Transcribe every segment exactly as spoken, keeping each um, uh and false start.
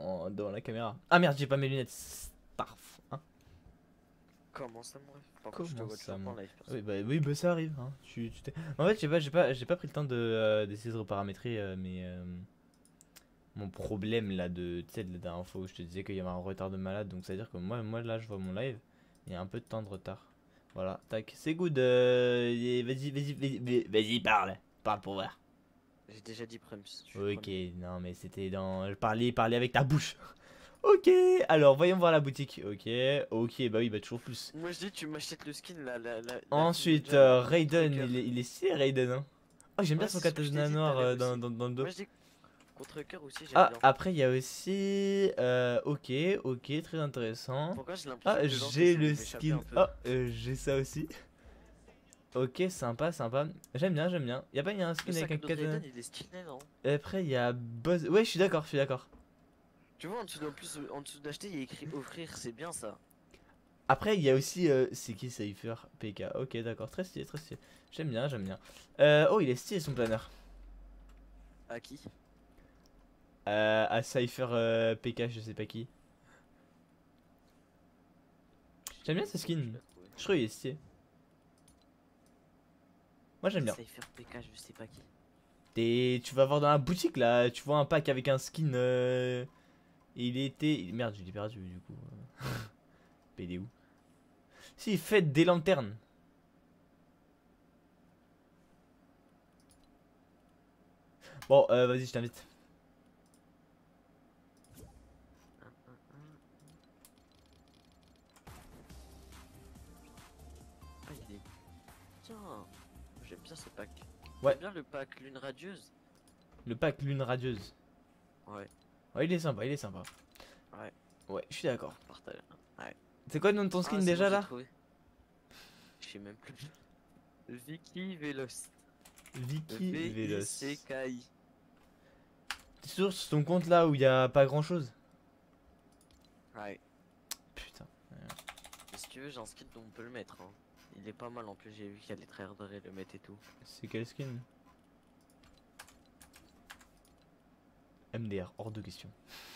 devant, devant la caméra. Ah merde, j'ai pas mes lunettes. Starf. Hein. Comment ça, moi? Comment ça, moi oui bah, oui, bah ça arrive. Hein. Tu, tu en fait, j'ai pas, j'ai pas, j'ai pas pris le temps de euh, d'essayer de reparamétrer euh, mes, euh, mon problème là de, tu sais, de la dernière fois où je te disais qu'il y avait un retard de malade. Donc ça veut dire que moi, moi là, je vois mon live, il y a un peu de temps de retard. Voilà, tac, c'est good. Euh, vas-y, vas-y, vas-y, vas-y, parle, parle pour voir. J'ai déjà dit Prems. Ok, non mais c'était dans, parler, parler avec ta bouche. Ok, alors voyons voir la boutique. Ok, ok, bah oui, bah toujours plus. Moi je dis tu m'achètes le skin là. La, la, la Ensuite, euh, Raiden, il est, il est stylé Raiden. Hein. Oh, j'aime ouais, bien son katana noir euh, dans, dans, dans le dos. Moi je dis contre cœur aussi, j'aime ah, bien. Après il y a aussi. Euh, ok, ok, très intéressant. Pourquoi j'ai l'impression ah, que j'ai le skin. Oh, euh, j'ai ça aussi. Ok, sympa, sympa. J'aime bien, j'aime bien. Y'a pas y a un skin le avec un katana. Raiden, il est stylé, non? Et après, il y a Buzz. Ouais, je suis d'accord, je suis d'accord. Tu vois, en dessous, en plus, en dessous d'acheter, il y a écrit offrir, c'est bien ça. Après, il y a aussi. Euh, c'est qui Cypher P K. Ok, d'accord, très stylé, très stylé. J'aime bien, j'aime bien. Euh, oh, il est stylé son planeur. À qui? Euh, à Cypher euh, P K, je sais pas qui. J'aime bien ce skin. Je trouve qu'il est stylé. Moi j'aime bien. Cypher P K, je sais pas qui. Et tu vas voir dans la boutique là, tu vois un pack avec un skin. Euh... Il était. Merde, j'ai dit perdu du coup. P D où? Si, faites des lanternes. Bon, euh, vas-y, je t'invite. Ah, il est. Tiens, j'aime bien ce pack. Ouais. J'aime bien le pack Lune Radieuse. Le pack Lune Radieuse. Ouais. Ouais, il est sympa, il est sympa. Ouais. Ouais, je suis d'accord. Ouais. C'est quoi le nom de ton skin ah, déjà là? Je sais même plus. Vicky Veloz. Vicky Veloz. C K I. T'es sûr sur ton compte là où il y a pas grand chose? Ouais. Putain. Ouais. Mais si tu veux, j'ai un skin dont on peut le mettre. Hein. Il est pas mal en plus, j'ai vu qu'il y a des tryharders le mettre et tout. C'est quel skin? M D R, hors de question.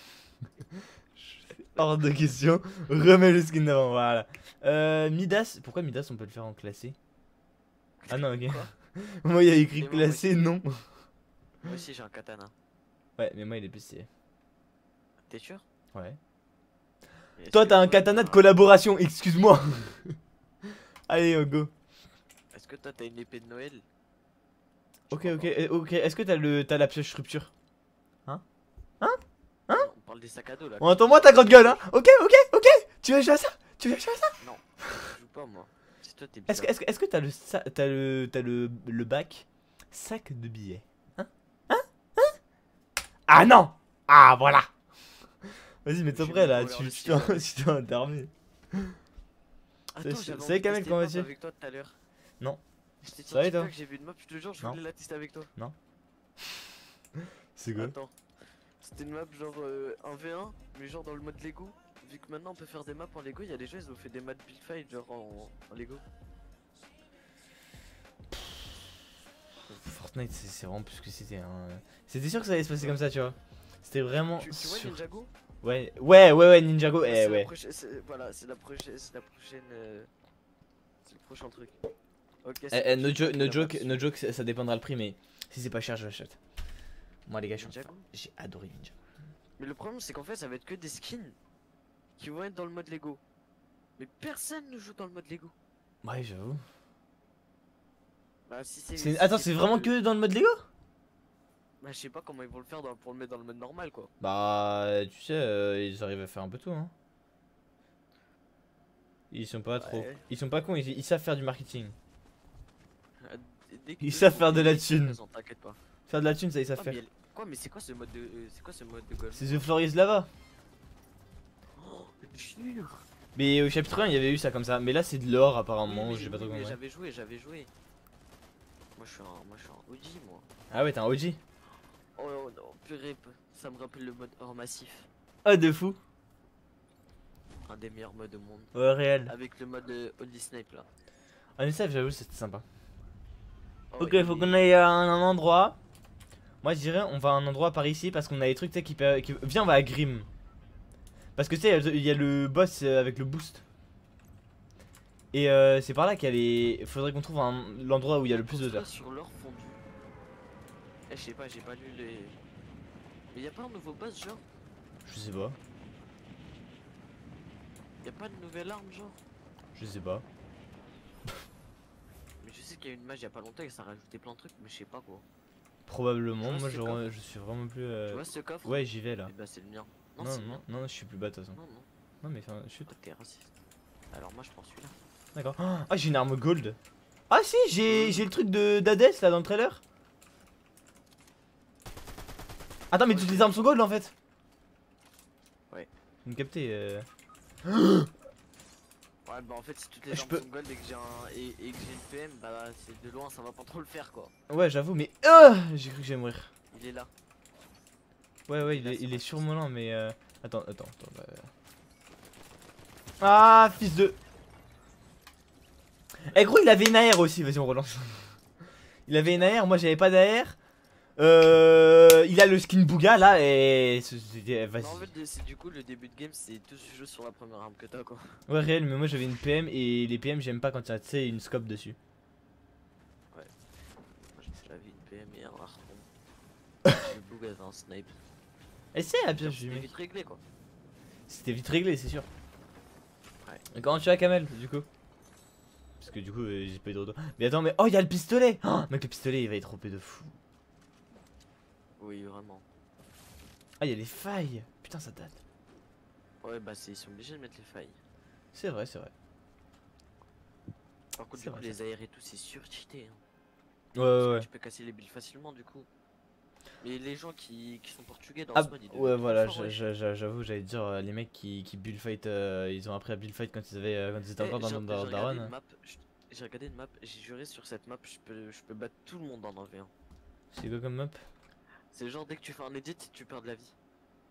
Hors de question. Remets le skin d'avant, voilà. Euh, Midas, pourquoi Midas on peut le faire en classé? Ah non, ok. Moi il y a écrit classé, non. Moi aussi j'ai un katana. Ouais, mais moi il est plus stylé. T'es sûr? Ouais. Toi t'as un katana de collaboration, excuse-moi. Allez, go. Est-ce que toi t'as une épée de Noël? Ok, ok, ok. Est-ce que t'as le t'as la pièce rupture? Hein? Hein? Hein? On parle des sacs à dos là. On entend moi ta grande gueule, hein? Ok, ok, ok. Tu veux jouer à ça? Tu veux jouer à ça? Non, je joue pas moi. Si toi t'es Est-ce que est-ce que est-ce que t'as le t'as le t'as le le bac sac de billets? Hein? Hein? Hein? Ah non! Ah voilà! Vas-y, mets-toi prêt là, tu t'es endormi. C'est vrai Kamel, comment vas-tu? Avec toi tout à l'heure. Non. Ça va toi? J'ai vu une map, je te jure, je voulais la tester avec toi. Non. C'est quoi? Attends. C'était une map genre euh, un v un, mais genre dans le mode Lego. Vu que maintenant on peut faire des maps en Lego, il y a des gens ils ont fait des maps Build Fight genre en, en Lego. Fortnite c'est vraiment plus que c'était hein. C'était sûr que ça allait se passer comme ça, tu vois. C'était vraiment. Tu, tu vois Ninjago? Ouais, ouais, ouais, ouais, Ninjago, eh ouais. Voilà, c'est la prochaine. C'est la prochaine. Euh, c'est le prochain truc. Ok, eh, eh, no, jo no joke, no joke, ça dépendra le prix, mais si c'est pas cher, je l'achète. Moi, les gars, j'ai adoré Ninja. Mais le problème, c'est qu'en fait, ça va être que des skins qui vont être dans le mode Lego. Mais personne ne joue dans le mode Lego. Ouais, j'avoue. Bah, si c'est. Si attends, c'est vraiment que dans le mode Lego? Bah, je sais pas comment ils vont le faire dans, pour le mettre dans le mode normal, quoi. Bah, tu sais, euh, ils arrivent à faire un peu tout, hein. Ils sont pas ouais. trop. Ils sont pas cons, ils, ils savent faire du marketing. Ils eux, savent faire de la thune. Pas. Faire de la thune, ça ils savent oh, faire. Mais quoi, mais c'est quoi ce mode de. Euh, c'est quoi ce mode de golf? C'est The Floris Lava. Oh, jure. Mais au chapitre un, il y avait eu ça comme ça. Mais là, c'est de l'or apparemment. Oui, j'ai pas trop compris. J'avais joué, j'avais joué. Moi, je suis un, moi, je suis un O G, moi. Ah ouais, t'es un O G. Oh non, purée, ça me rappelle le mode hors massif. Ah, de fou. Un des meilleurs modes au monde. Ouais, réel. Avec le mode euh, Only Snipe là. Only Snipe, j'avoue, c'était sympa. Oh, ok, faut qu'on aille à un, un endroit. Moi, je dirais, on va à un endroit par ici parce qu'on a des trucs qui, qui. Viens, on va à Grim. Parce que tu sais, il y a le boss euh, avec le boost. Et euh, c'est par là qu'il y a les. Faudrait qu'on trouve un... l'endroit où il y a le plus de d'heures. Sur l'or fondu. Eh, je sais pas, j'ai pas lu les. Mais y a pas un nouveau boss, genre? Je sais pas. Y a pas de nouvelle arme, genre? Je sais pas. Mais je sais qu'il y a une mage y a pas longtemps et ça a rajouté plein de trucs, mais je sais pas quoi. Probablement, moi ce je, coffre je suis vraiment plus. Euh... Tu vois ce coffre? Ouais, j'y vais là. Et bah, c'est le mien. Non, Non, c'est le non, mien. non, je suis plus bas de toute façon. Non, non. Non, mais enfin, chute. Oh, t'es raciste. Alors, moi, je prends celui-là. D'accord. Ah, j'ai une arme gold. Ah, si, j'ai j'ai le truc de d'Hades là dans le trailer. Attends, mais Ouais, toutes je- les armes sont gold en fait. Ouais. Vous me captez euh... Ouais, bah, en fait, si toutes les Je armes peux- sont gold et que j'ai un. Et, et que j'ai une P M, bah, c'est de loin, ça va pas trop le faire quoi. Ouais, j'avoue, mais. Ah, j'ai cru que j'allais mourir. Il est là. Ouais, ouais, il Là, est, c'est il pas est triste. surmolant, mais. Euh... Attends, attends, attends. Bah... Ah, fils de. Eh, gros, il avait une A R aussi, vas-y, on relance. Il avait une A R, moi j'avais pas d'A R. Euh, il a le skin Bouga là et c'était- vas-y. Non, en fait, c'est du coup le début de game, c'est tout ce jeu sur la première arme que t'as quoi. Ouais réel, mais moi j'avais une P M et les P M j'aime pas quand il y a tu sais une scope dessus. Moi j'avais une P M et un harpon. Le bug avait un snipe. Et c'est la pire, je C'était dis, vite réglé quoi. c'était vite réglé, c'est sûr. Ouais. Et comment tu as Kamel du coup? Parce que du coup euh, j'ai pas eu de retour. Mais attends, mais oh il y a le pistolet. Oh, mec le pistolet il va être O P de fou. Oui, vraiment. Ah il y a les failles. Putain ça date. Ouais, bah c'est- ils sont obligés de mettre les failles. C'est vrai, c'est vrai. Par contre, C'est du coup, vrai, les ça. A R et tout, c'est surcheaté. Hein. Ouais Parce ouais que ouais. Tu peux casser les builds facilement du coup. Mais les gens qui, qui sont portugais dans Ah ce mode, ils devaient ouais être trop voilà, forts, j'a- ouais. j'a- j'a- j'avoue j'allais dire euh, les mecs qui, qui build fight, euh, ils ont appris à build fight quand ils avaient euh, quand ils étaient Eh, encore dans j'ai- dans- j'ai dans regardé Daron. une map, je- J'ai regardé une map, j'ai juré sur cette map, je peux, je peux battre tout le monde en un v un. C'est quoi comme map? C'est genre dès que tu fais un edit, tu perds de la vie.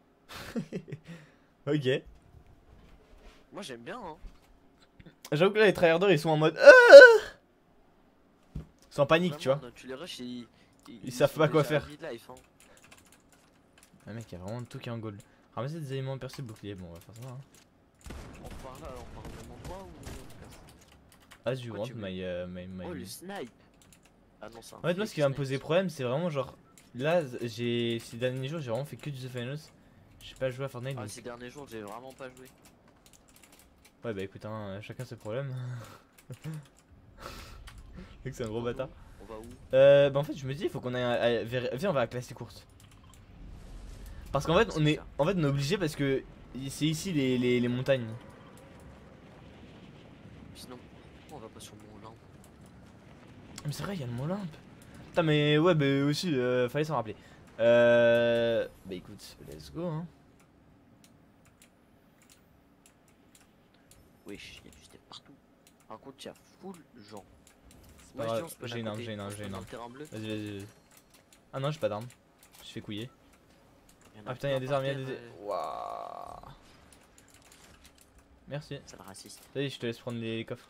Ok. Moi j'aime bien hein. J'avoue que là les tryharders ils sont en mode ah ils sont en panique tu vois. Vraiment, Tu les rush et ils, Ils savent sont pas quoi déjà à faire. mid-life, hein. Un mec il y a vraiment tout qui est en gold. Ramasser des éléments percés bouclier, bon on va faire ça. Hein. On part là, on part au même endroit ou As you Quoi, want tu veux my, uh, my, my... Oh le snipe. Ah non c'est un En fait moi fake ce qui va me snipe. poser problème c'est vraiment genre là j'ai ces derniers jours j'ai vraiment fait que du The Finals. J'ai pas joué à Fortnite Ah, donc... ces derniers jours j'ai vraiment pas joué. Ouais bah écoute hein, chacun ses problèmes. Mec c'est un gros On va bâtard. où On va où Euh, bah en fait je me dis il faut qu'on aille à- à- vers- viens on va à la classe courte. Parce qu'en fait on C'est est ça. en fait on est obligé parce que c'est ici les, les, les montagnes. Sinon, pourquoi on va pas sur mon lampe. Mais c'est vrai il y a le mont Olympe. Putain mais ouais bah aussi euh, fallait s'en rappeler. Euh... Bah écoute let's go hein. Wesh, y'a du step partout. Par contre y'a full gens. C'est pas grave, j'ai une arme, j'ai une arme, j'ai une arme. Terrain bleu. Vas-y vas-y vas-y. Ah non j'ai pas d'arme. Je fais couiller. Y en Ah putain y'a plein des armes, par y'a des... terre, euh, Waouh. Merci. Sale raciste. Vas-y je te laisse prendre les coffres.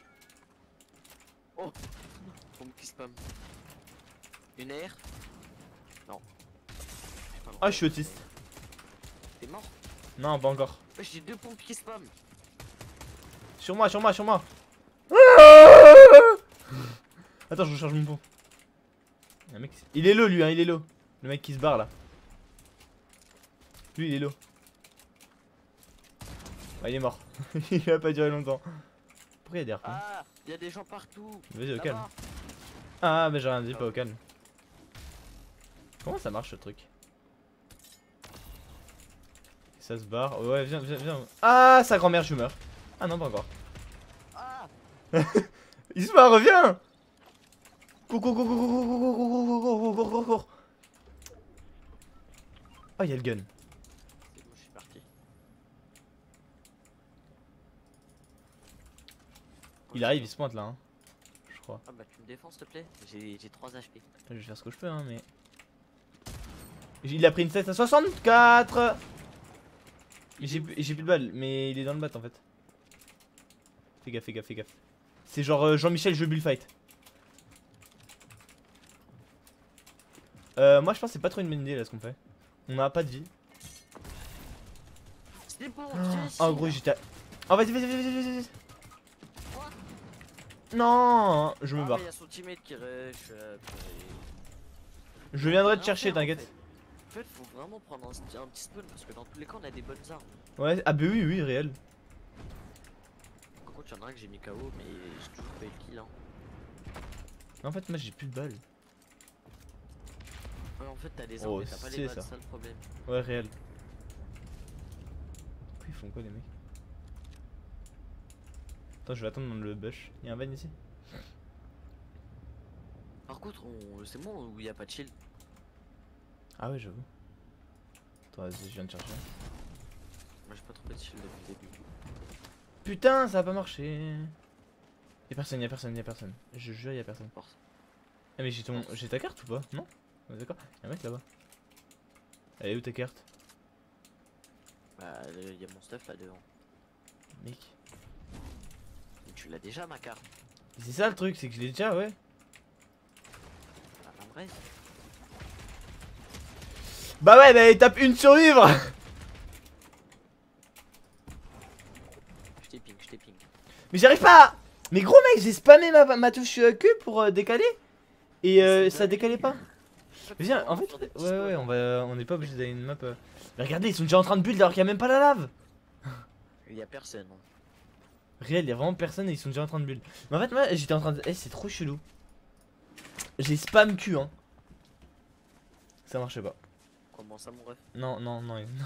Oh Pompe qui spam. Une R Non. J'ai pas le droit Ah je suis de- autiste. T'es mort? Non pas encore. Wesh, j'ai deux pompes qui spam. Sur moi, sur moi, sur moi. Attends, je recharge mon pont. Un mec... Il est low lui, hein, il est low. Le mec qui se barre là. Lui il est low. Ah, il est mort. Il a pas duré longtemps. Pourquoi il y a des harpons? Ah, y'a des gens partout. Vas-y au Là-bas. calme. Ah mais j'ai rien dit, pas au calme. Comment ça marche ce truc? Ça se barre. Ouais viens, viens, viens. Ah sa grand-mère je meurs. Ah non pas encore. Ah, Il se barre, reviens. Cours, cours, cours, cours, cours, cours, cours, cours, cours, cours, cours, cours. Ah il y a le gun. c'est bon, je suis parti. Il arrive, il se pointe là hein. Je crois. Ah bah tu me défends s'il te plaît. J'ai j'ai trois H P. Je vais faire ce que je peux hein mais... Il a pris une tête à soixante-quatre. J'ai plus j'ai plus de balles mais il est dans le bat en fait. Fais gaffe, fais gaffe, fais gaffe. C'est genre euh, Jean-Michel je build fight. Euh, moi je pense que c'est pas trop une bonne idée là ce qu'on fait. On a pas de vie. C'est bon, Oh gros j'étais... Oh vas-y vas-y vas-y vas-y vas-y. Non, je me ah, barre. Il y a son teammate qui rush. Euh, je viendrai te chercher, t'inquiète. En fait, faut vraiment prendre un, un petit spawn parce que dans tous les cas, on a des bonnes armes. Ouais, ah bah oui, oui, réel. Par contre, y'en a un que j'ai mis K O, mais j'ai toujours pas eu le kill. Hein. En fait, moi j'ai plus de balles. Ouais, en fait, t'as les armes, Oh, mais t'as pas les c'est balles, ça. c'est ça le problème. Ouais, réel. Ils font quoi les mecs? Attends, je vais attendre dans le bush. Y'a un van ici? Par contre, on... c'est bon où y a pas de shield. Ah ouais, j'avoue. Attends, vas-y, je viens de chercher. Moi j'ai pas trop de shield depuis le début. Putain, ça a pas marché. Y'a personne, y'a personne, y'a personne. Je jure, y'a personne. Force. Ah, mais j'ai ton... j'ai ta carte ou pas? Non? Ouais, d'accord, y'a un mec là-bas. Elle est où ta carte? Bah, il y a mon stuff là devant. Mec. Mais tu l'as déjà ma carte. C'est ça le truc, c'est que je l'ai déjà, ouais. Bah, en vrai. Bah ouais, bah étape une survivre. Je t'ai ping, je t'ai ping. Mais j'arrive pas. Mais gros mec, j'ai spammé ma, ma touche euh, Q pour euh, décaler. Et euh, ça décalait pas. Viens, en fait, ouais ouais, on va, on n'est pas obligé d'aller une map. Euh... Mais regardez, ils sont déjà en train de build alors qu'il y a même pas la lave. Il y a personne. Hein. Réel, il y a vraiment personne et ils sont déjà en train de build. Mais en fait, moi j'étais en train de. Eh, c'est trop chelou. J'ai spam Q, hein. Ça marchait pas. Comment ça, mon ref? Non, non, non. non.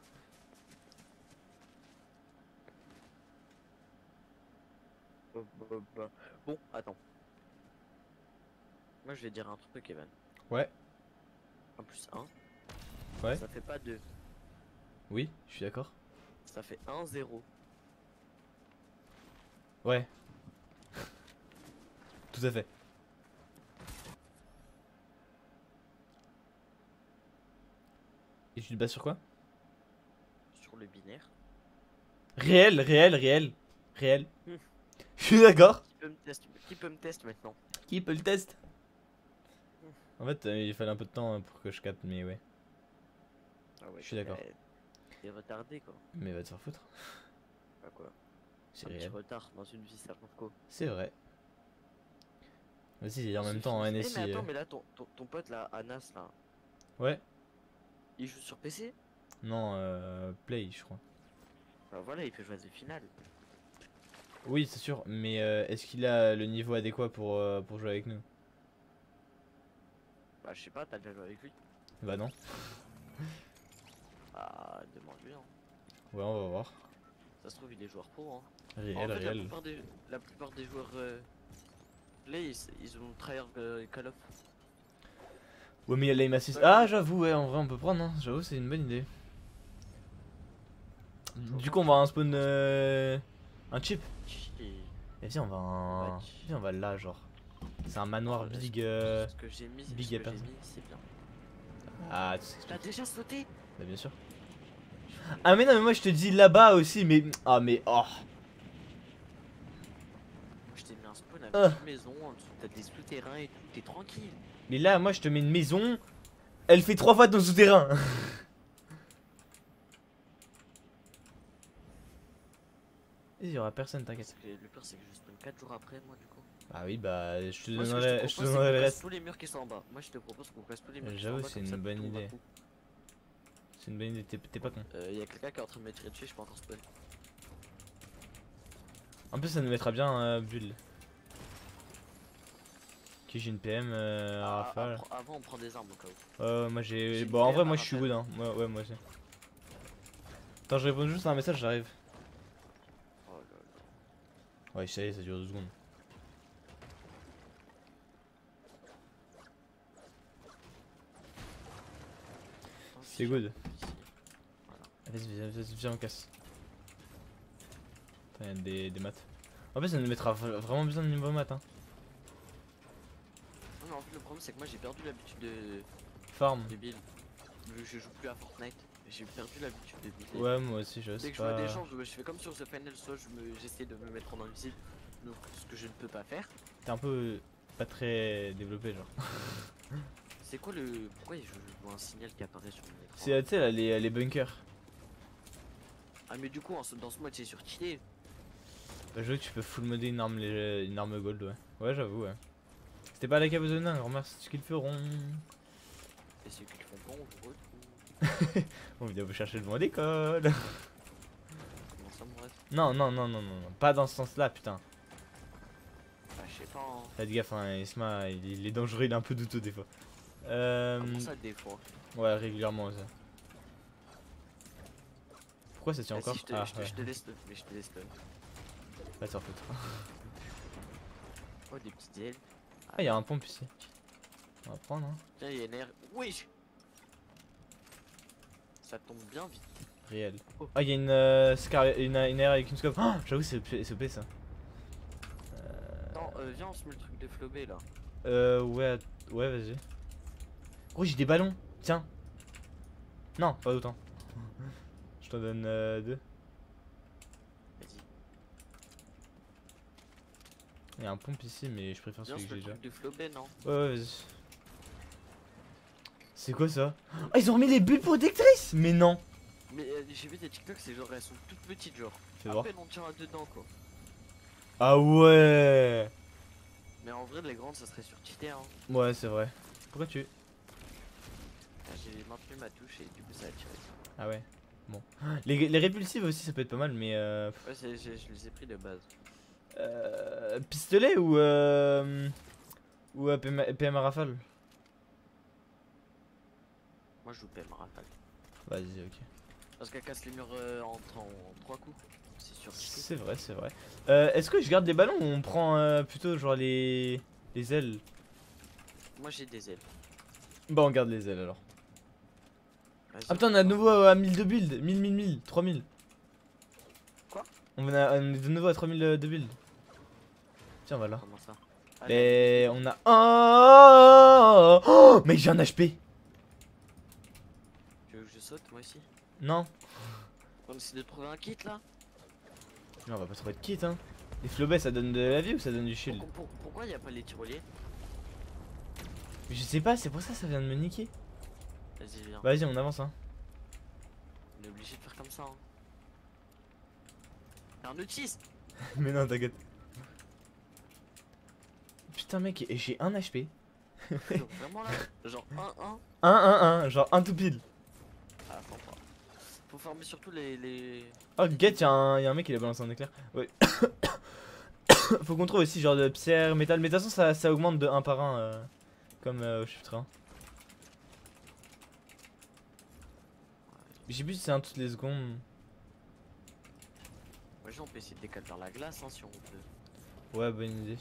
Bon, attends. Moi je vais dire un truc, Evan. Ouais. un plus un. Ouais. Ça fait pas deux. Oui, je suis d'accord. Ça fait un zéro. Ouais. Tout à fait. Et tu te bases sur quoi? Sur le binaire. Réel, réel, réel. Réel. Hmm. Je suis d'accord. Qui peut me tester, qui peut me tester maintenant? Qui peut le test? En fait, euh, il fallait un peu de temps pour que je capte, mais ouais. Ah ouais, je suis d'accord. T'es retardé quoi. Mais va te faire foutre. Pas quoi. C'est Un petit réel. retard dans une vie, ça compte quoi. C'est vrai. Vas-y, en même C'est temps, en fini. N S I. Eh, mais attends, euh... mais là, ton, ton, ton pote là, Anas là, Ouais. il joue sur P C? Non, euh, Play, je crois. Bah voilà, il peut jouer à The Final. Oui, c'est sûr, mais euh, est-ce qu'il a le niveau adéquat pour, euh, pour jouer avec nous? Bah je sais pas, t'as déjà joué avec lui? Bah non. Bah demande-lui hein. Ouais, on va voir. Ça se trouve il est joueur pro hein. Réel, En fait, réel. La plupart des, la plupart des joueurs euh, Play, ils, ils ont tryhard euh, Call of. Ouais, mais il y a l'aim assist. Ah, j'avoue, ouais, en vrai, on peut prendre, hein. J'avoue, c'est une bonne idée. Du coup, on va un spawn. Euh... Un chip. Et viens, on va un. Viens, on va là, genre. C'est un manoir Oh, big. Euh... Ce que j'ai mis, big ce que personne. j'ai mis, c'est bien. Ah, tu sais. T'as déjà sauté? Bah, bien sûr. Ah, mais non, mais moi je te dis là-bas aussi, mais. Ah, mais. Oh. Je t'ai mis un spawn avec Euh. une maison, en dessous t'as des souterrains et tout, t'es tranquille. Mais là, moi je te mets une maison. Elle fait trois fois ton souterrain. Il y aura personne, t'inquiète. Le pire c'est que je spawn quatre jours après moi du coup. Ah oui, bah je te Moi, ce que donnerai, te je te propose, donnerai c'est le qu'on casse reste. tous les murs qui sont en bas. Moi je te propose qu'on casse tous les murs qui sont en J'avoue, bas. c'est comme une ça, bonne tout va idée. coup. C'est une bonne idée, t'es t'es pas con. Euh, y a quelqu'un qui est en train de me tirer dessus, je peux encore spawn. En plus, ça nous mettra bien euh, bulle. Ok, j'ai une P M euh, à Ah, rafale. ah, avant on prend des armes au cas où. Euh, moi j'ai. J'ai une Bon, en P M vrai, à moi je suis rafale. good, hein. Ouais, ouais, moi aussi. Attends, je réponds juste à un message, j'arrive. Oh là là. Ouais, ça y est, ça dure deux secondes. C'est good. Voilà. Vas-y, viens, vas-y, viens, on casse. Attends, y'a des, des maths. En fait, ça nous mettra v- vraiment besoin de niveau maths, hein. Non, mais en fait, le problème c'est que moi j'ai perdu l'habitude de, Farm. de build. Je, je joue plus à Fortnite, j'ai perdu l'habitude de build. Ouais, moi aussi, je Dès sais que je vois pas. des gens, je, je fais comme sur The Final, soit je me- j'essaie de me mettre en invisible, donc ce que je ne peux pas faire. T'es un peu pas très développé, genre. C'est quoi le. Pourquoi je, je vois un signal qui apparaît sur mon écran? C'est, tu sais, là, les, les bunkers. Ah mais du coup en ce- dans ce mode c'est sur Chile. Bah, je vois que tu peux full modder une arme, lég- une arme gold, ouais. Ouais, j'avoue, ouais. C'était pas la cave de nain, grand merci ce qu'ils feront. Et ceux qui le font pas on vous retrouve. On vient vous chercher devant l'école. Comment ça me reste? Non, non, non, non, non, non, pas dans ce sens-là, putain. Bah je sais pas hein. Faites gaffe, hein, Isma, il, il est dangereux, il est un peu douteux des fois. Euh... Comment ça des fois? Ouais, régulièrement ça. Pourquoi ça tient Ah, encore? si, je, te, Ah, je, te, ouais. je te laisse le, mais je te laisse le. Va te faire foutre. Oh des petites ailes. Ah, y'a un pompe ici. On va prendre, hein. Tiens il y a une air. Oui. Ça tombe bien vite. Réel. Oh. Ah, y'a une, euh, scar une, une air avec une scope. Oh, j'avoue, c'est O P ça. Euh... Attends, euh, viens on se met le truc de flobé là. Euh, ouais, ouais, vas-y. Oh, j'ai des ballons. Tiens. Non, pas autant. Je t'en donne euh, deux. Vas-y. Il y a un pompe ici, mais je préfère Viens on celui se que met j'ai le déjà. truc de flobé non? Ouais, ouais, vas-y. C'est quoi ça? Ah, ils ont remis les bulles protectrices. Mais non. Mais euh, j'ai vu des TikTok c'est genre elles sont toutes petites genre. Fais À voir. peine on tient dedans quoi. Ah ouais. Mais en vrai les grandes ça serait sur Chile hein. Ouais, c'est vrai. Pourquoi tu... Ah, j'ai maintenu ma touche et du coup ça a tiré. Ah ouais. Bon. Les, les répulsives aussi, ça peut être pas mal, mais... Euh, Ouais c'est- j'ai- je les ai pris de base. euh, pistolet ou... Euh, ou euh, P M, P M à rafale? Moi je joue P M rafale. Vas-y, ok. Parce qu'elle casse les murs euh, en, en, en trois coups. C'est sur Chile. C'est vrai, c'est vrai. Euh, Est-ce que je garde les ballons ou on prend euh, plutôt genre les... les ailes? Moi j'ai des ailes. Bah on garde les ailes alors. Vas-y. Ah putain, on a de nouveau à mille de build, mille, mille, mille, trois mille. Quoi? On, a, on est de nouveau à trois mille de build. Tiens, voilà. Comment ça? Ah, Et on a... Oh, oh mec, j'ai un H P. Tu veux que je saute moi aussi? Non. On essaie de trouver un kit là? Non, on va pas trouver de kit, hein. Les flobets, ça donne de la vie ou ça donne du shield? Pour- pour- pourquoi y a pas les tyroliers? Je sais pas, c'est pour ça que ça vient de me niquer. Vas-y viens. Vas-y, on avance, hein. On est obligé de faire comme ça hein. Y'a un autiste. Mais non, t'inquiète. Putain, mec, et j'ai un H P. Genre, vraiment là? Genre un un. un, un, un, genre un tout pile. Ah faut pas. Faut farmer surtout les... les... Oh, get, y'a un, y a un mec qui a balancé un éclair. Ouais. Faut qu'on trouve aussi genre de pierre, métal. Mais de toute façon, ça, ça augmente de un par un. Euh, comme euh, au chiffre un. J'ai vu si c'est un toutes les secondes. Moi on peut essayer de décaler vers la glace hein si on peut. Ouais, bonne idée.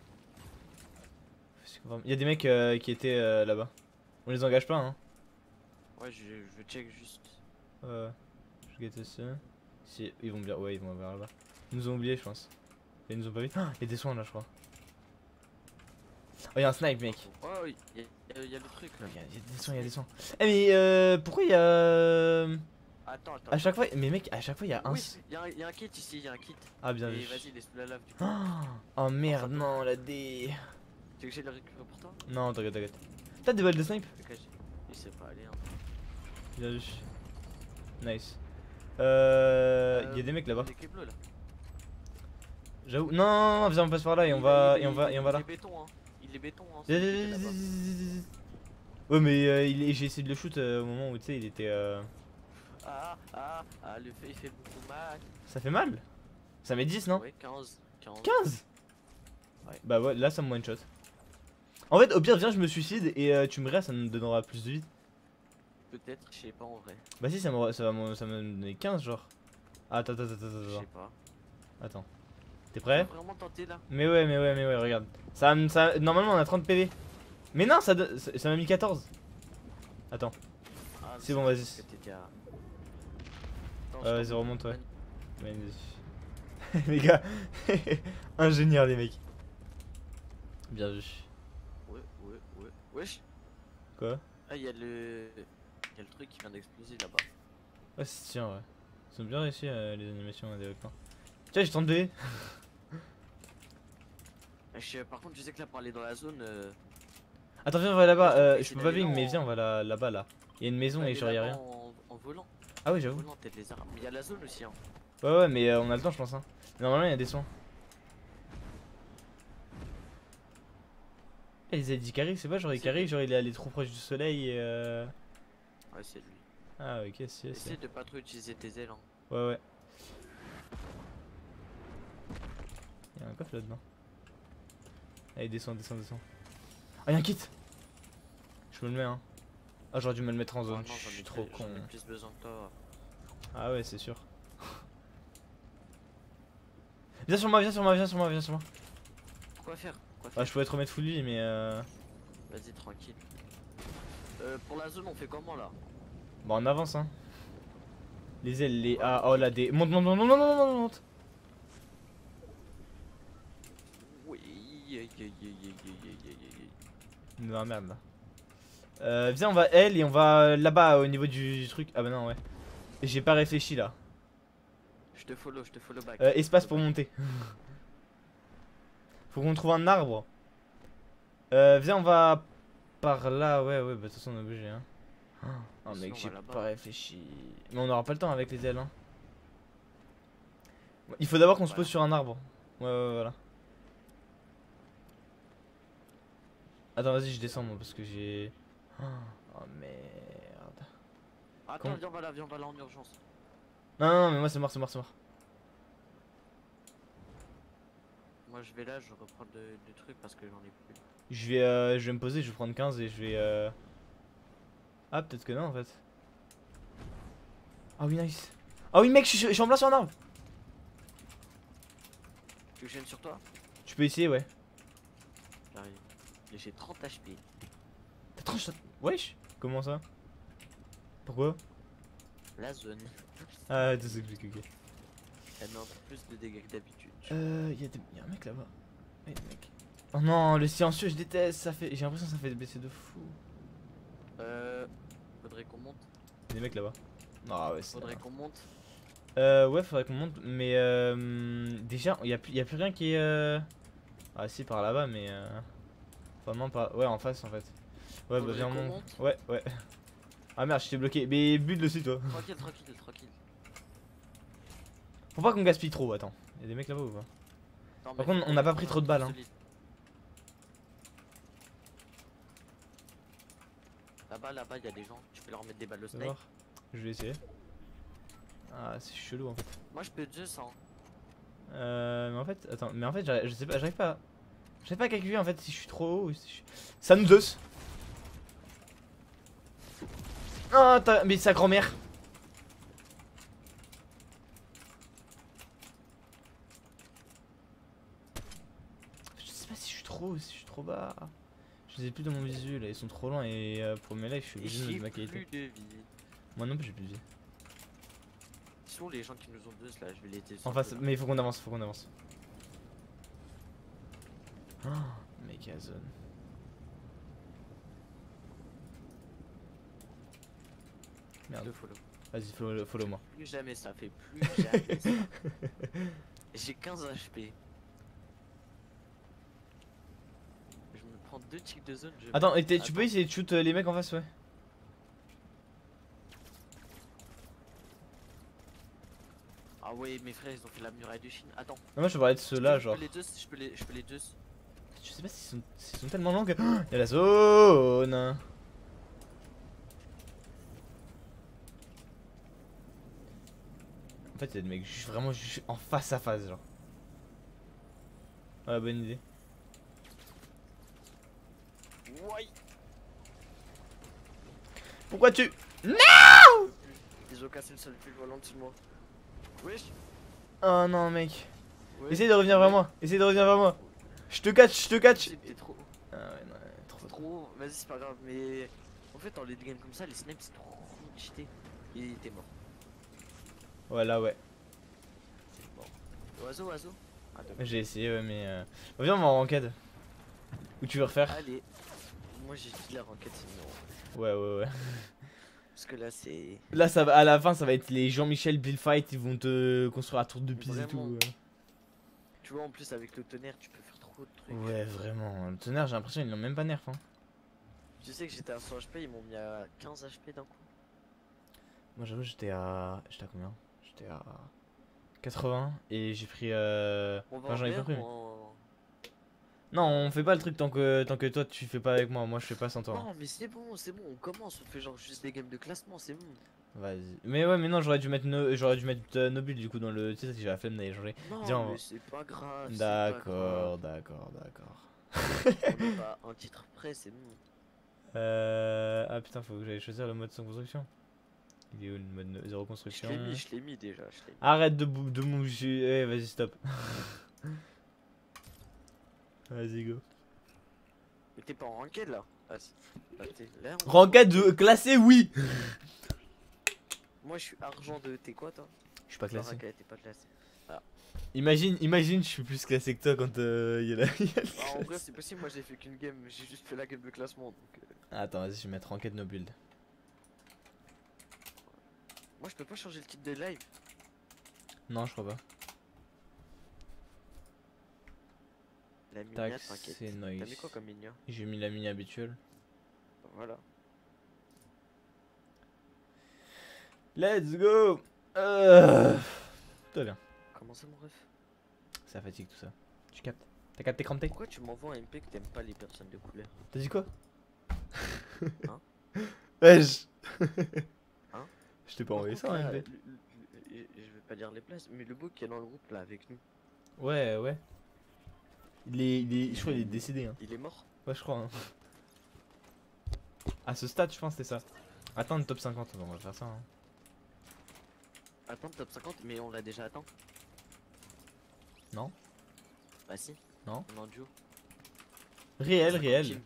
Il y a des mecs euh, qui étaient euh, là-bas. On les engage pas, hein. Ouais je, je check juste. Ouais, je guette aussi. Si, ils vont bien. Ouais, ils vont vers là-bas. Ils nous ont oublié, je pense. Ils nous ont pas vu. Ah, il y a des soins là, je crois. Oh, y'a un snipe, mec. Oh oui, y, a- y a- y a le truc là. Il y, a y a des soins, il y a des soins. Eh, mais euh, pourquoi il y a. euh, Attends, attends. À chaque fois. Mais mec, à chaque fois, il y a un. Oui, y, a un- y a un kit ici, y a un kit. Ah, bien Et vu. vas-y, laisse la lave du coup. Oh merde, non, la D. Tu veux que j'aille le récupérer pour toi? Non, t'inquiète, t'inquiète. T'as des balles de snipe? Ok, il sait pas aller hein. Bien vu. Nice. Euh. Euh, Il y a des mecs là-bas. Il est bleu là. J'avoue. Non, non, non, viens, on passe par là et on Il- va, il- et on va, il- et on va Il là. est béton hein. Il est béton hein. c'est lui qui était là-bas. Ouais, mais euh, il est- j'ai essayé de le shoot euh, au moment où tu sais, il était. Euh... Ah ah ah, le fait il fait beaucoup mal. Ça fait mal? Ça met dix, non? Ouais, quinze. quinze. quinze? Ouais. Bah ouais, là ça me one shot. En fait, au pire, viens, je me suicide et euh, tu me restes, ça me donnera plus de vie. Peut-être, je sais pas en vrai. Bah si, ça me, ça va me, ça me donner quinze, genre. Ah, attends, attends, attends, Je attends. sais pas. Attends. T'es On prêt? peut vraiment tenter là. Mais ouais, mais ouais, mais ouais, regarde. Ça, me- ça, normalement, on a trente P V. Mais non, ça do- ça ça m'a mis quatorze. Attends. Ah, C'est bon, vas-y. parce que t'étais à- Attends, Euh, je vas-y, t'en- remonte, ouais. Vas-y. Les gars, ingénieur, les mecs. Bien vu. Ouais, ouais, ouais. Wesh. Quoi? Ah, y'a le. Y'a le truc qui vient d'exploser là-bas. Ouais, c'est tiens, ouais. Ils ont bien réussi euh, les animations à développement. Tiens, j'ai trente P V. Ah, je sais- Par contre, je sais que là pour aller dans la zone. Euh... Attends, viens, on va là-bas. Ouais, Euh, je je peux peux pas essayer ving, d'aller mais là viens, en- on va là- là-bas là. Il y a une maison faut et aller genre y'a là-bas rien. En, en volant. Ah ouais, j'avoue. Non, peut-être les arbres. Mais il y a la zone aussi, hein. Ouais, ouais, mais euh, on a le temps, je pense. Hein. Normalement, il y a des soins. Et les Eddie Carry, c'est pas genre Carry, genre il est allé trop proche du soleil et euh... Ouais, c'est lui. Ah, ok, si, si. Essaye de pas trop utiliser tes ailes. Hein. Ouais, ouais. Y'a un coffre là-dedans. Allez, descends, descends, descends. Ah, y'a un kit! Je me le mets, hein. Ah, j'aurais dû me le mettre en zone. Oh, non, je suis ai trop plus, con. J'en ai plus besoin que toi. Ah, ouais, c'est sûr. Viens sur moi, viens sur moi, viens sur moi, viens sur moi. Quoi faire, Quoi faire Ah, je pourrais te remettre full vie, mais euh. Vas-y, tranquille. Euh, pour la zone, on fait comment là? Bon, on avance, hein. Les ailes, les. Ah, oh là, des. Monte, monte, monte, monte, monte, monte, monte. Oui, aïe, aïe, aïe, aïe, aïe, aïe, aïe, aïe. Non, merde là. Euh, viens, on va L et on va là-bas au niveau du, du truc. Ah, bah non, ouais. J'ai pas réfléchi là. Je te follow, je te follow back. Euh, espace pour monter. Faut qu'on trouve un arbre. Euh, viens, on va par là. Ouais, ouais, bah de toute façon, on est obligé. Hein. Oh, mec, j'ai pas réfléchi. Mais on aura pas le temps avec les ailes. Hein. Il faut d'abord qu'on se pose sur un arbre. Ouais, ouais, voilà. Attends, vas-y, je descends moi parce que j'ai. Oh merde. Attends, Com viens, on va là, viens, on va là en urgence. Non, non, non, mais moi c'est mort, c'est mort, c'est mort. Moi je vais là, je reprends le, le truc parce que j'en ai plus. Je vais, euh, je vais me poser, je vais prendre quinze et je vais. Euh... Ah, peut-être que non en fait. Ah oui, nice. Ah oui, mec, je suis, je suis en place sur un arbre. Tu veux que je vienne sur toi? Tu peux essayer, ouais. J'arrive. Et j'ai trente H P. T'as trente. Wesh. Comment ça? Pourquoi? La zone. Ah, tout s'explique, ok. Elle met un peu plus de dégâts que d'habitude. Euh, y'a des... y a un mec là-bas. Ouais, mec. Oh non, le silencieux, je déteste. Ça fait. J'ai l'impression que ça fait baisser de fou. Euh. Faudrait qu'on monte. Y'a des mecs là-bas. Ah ouais, c'est. Faudrait qu'on monte. Euh, ouais, faudrait qu'on monte. Mais euh, déjà, y'a plus, y a plus rien qui est. Euh... Ah, si, par là-bas, mais. Euh... Vraiment pas. Ouais, en face en fait. Ouais, bah viens, on monte. monte. Ouais, ouais. Ah merde, je t'ai bloqué. Mais bute dessus, toi. Tranquille, tranquille, tranquille. Faut pas qu'on gaspille trop, attends. Y'a des mecs là-bas ou pas? Non, Par contre, on n'a pas pris trop de balles. Hein. Là-bas, là-bas, il y a des gens. Tu peux leur mettre des balles au snipe. Je vais essayer. Ah, c'est chelou en fait. Moi, je peux Zeus. Hein. Euh, mais en fait, attends, mais en fait, je sais pas, j'arrive pas. J'arrive pas à calculer en fait si je suis trop haut ou si je suis. Ça nous Zeus. Ah, oh, mais sa grand-mère. Je sais pas si je suis trop haut ou si je suis trop bas. Je les ai plus dans mon visu là, ils sont trop loin et euh, pour mes lives je suis obligé de mettre ma qualité. Plus de vie. Moi non plus j'ai plus de vie. Ils sont les gens qui nous ont deux là, je vais les aider. En face, mais il faut qu'on avance, faut qu'on avance. Oh, mec à zone. Merde. Follow. Vas-y, follow, follow moi. Plus jamais ça fait plus jamais ça. J'ai quinze H P. Je me prends deux ticks de zone. Je Attends, et tu Attends. peux essayer de shoot les mecs en face, ouais. Ah ouais, mes frères ils ont fait la muraille de Chine. Attends. Non, moi je parlais de ceux-là, genre. Je peux les deux, je peux les, je peux les deux. Je sais pas s'ils sont, s'ils sont tellement longs que. Oh, y'a la zone. En fait, y'a des mecs vraiment en face à face, genre. Ouais, bonne idée. Ouais. Pourquoi tu. Non! Ils ont cassé le sol plus volant dessus de moi. Wesh. Oh non, mec. Ouais. Essaye de revenir ouais. vers moi. Essaye de revenir vers moi. Je te catch, je te catch. T'es trop. Ah ouais, non, trop trop. Vas-y, c'est pas grave, mais en fait, en late game comme ça, les snipes c'est trop cheaté. Il était mort. Voilà, ouais. C'est mort. Oiseau, oiseau. Ah, j'ai essayé, ouais, mais. Euh... Bah, viens, on va en ranked. Ou tu veux refaire? Allez. Moi, j'ai dit la ranked, sinon. Ouais, ouais, ouais. Parce que là, c'est. Là, ça va, à la fin, ça va être les Jean-Michel Bill Fight. Ils vont te construire la tour de Pise et tout. Ouais. Tu vois, en plus, avec le tonnerre, tu peux faire trop de trucs. Ouais, vraiment. Le tonnerre, j'ai l'impression qu'ils l'ont même pas nerf. Hein. Tu sais que j'étais à cent H P, ils m'ont mis à quinze H P d'un coup. Moi j'avoue j'étais à... J'étais à combien? J'étais à quatre-vingts et j'ai pris euh... On va Enfin en j'en ai pas R pris ou mais... en... Non on fait pas le truc tant que, tant que toi tu fais pas avec moi, moi je fais pas sans toi. Non mais c'est bon, c'est bon, on commence, on fait genre juste des games de classement, c'est bon. Vas-y. Mais ouais mais non j'aurais dû mettre no... j'aurais dû mettre euh, Nobile du coup dans le... Tu sais j'ai la flemme d'aller changer. Non Viens, on mais va- c'est pas grave, c'est pas grave. D'accord, d'accord, d'accord. On est pas un titre près, c'est bon. Euh... Ah putain faut que j'aille choisir le mode sans construction. Il est où le mode no- zéro Je construction? l'ai mis, je l'ai mis déjà, je l'ai mis. Arrête de, bou- de bouger. Eh, vas-y, stop. Vas-y, go. Mais t'es pas en ranked là? Ah si. Ah, t'es là, on- Ranked de classé, oui. Moi je suis argent deux, t'es quoi toi? Je suis pas classé. Ranked, t'es pas classé. Imagine, imagine, je suis plus classé que toi quand euh, il y a la. il y a le Ah, en vrai classe. c'est possible, moi j'ai fait qu'une game, j'ai juste fait la game de classement donc... euh, Attends, vas-y, je vais mettre ranked no build. Moi je peux pas changer le titre de live. Non, je crois pas. La minia, Tac, t'inquiète. c'est T'as mis nice. quoi comme minia? J'ai mis la mini habituelle. Voilà. Let's go. Euh... Tout va bien. Comment ça mon ref? Ça fatigue tout ça. Tu captes? T'as capté crampé? Pourquoi tu m'envoies un M P que t'aimes pas les personnes de couleur? T'as dit quoi? Hein? Wesh. Hein? Je t'ai pas Par envoyé contre, ça, là, hein, M P. le- le- le- je vais pas dire les places, mais le beau qui est dans le groupe là avec nous, Ouais, ouais. Il est, il est, je crois qu'il est décédé, hein. il est mort? Ouais, je crois. Hein. À ce stade, je pense que c'était ça. Attends, le top cinquante, on va faire ça. Hein. Attends, top cinquante, mais on l'a déjà atteint. Non? Bah si. Non. On est en duo. Réel, cinquante réel. teams.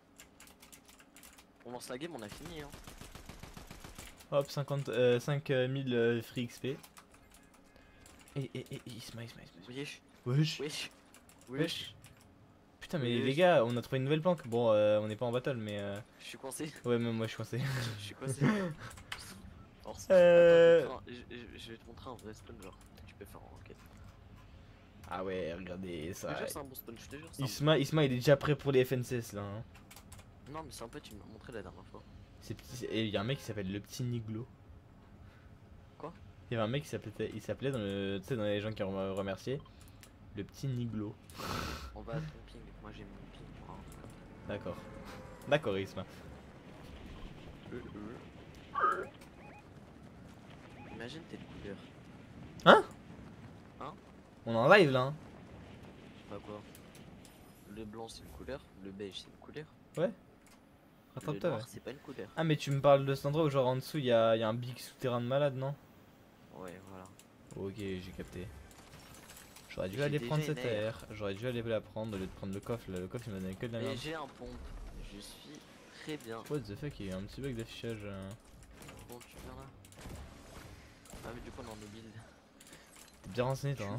On lance la game, on a fini hein. Hop, cinquante, euh, cinq mille euh, free X P. Et, et, et, Isma, Isma, Isma. Wesh, Wesh. wesh, wesh. Wesh. Putain, mais Wesh. les gars, on a trouvé une nouvelle planque. Bon, euh, on n'est pas en battle, mais. Euh... Je suis coincé, Ouais, même moi, je suis coincé. je suis coincé. Alors, c'est- Euh. attends, je, vais te montrer un- je- je vais te montrer un vrai spawn genre, tu peux faire en enquête. Ah ouais, regardez Je ça. te jure c'est un bon spawn, je te jure c'est un Isma, Isma, il est déjà prêt pour les F N C S là. Hein. bon- Non mais c'est un peu, tu m'as montré la dernière fois. C'est petit- Et il y a un mec qui s'appelle le petit Niglo. Quoi? Il y avait un mec qui s'appelait, il s'appelait dans le, tu sais, dans les gens qui ont remercié, le petit Niglo. On va à ton ping, moi j'ai mon ping pour un truc comme ça. D'accord. D'accord, Isma. Euh, euh. Imagine t'es de couleur. On est en live là. Hein. Je sais pas quoi. Le blanc c'est une couleur, le beige c'est une couleur. Ouais. Le Attends-toi. noir Ouais. c'est pas une couleur. Ah mais tu me parles de cet endroit où genre en dessous il y a, y a un big souterrain de malade, non? Ouais voilà. Ok, j'ai capté. J'aurais dû J'ai aller déjà prendre une cette aire. air. J'aurais dû aller la prendre au lieu de prendre le coffre. Là. Le coffre il m'a donné que de la Et merde. j'ai un pompe. Je suis très bien. What the fuck, il y a eu un petit bug d'affichage. euh. Bon tu viens là. Ah mais du coup on est en mobile. T'es bien renseigné toi. Hein.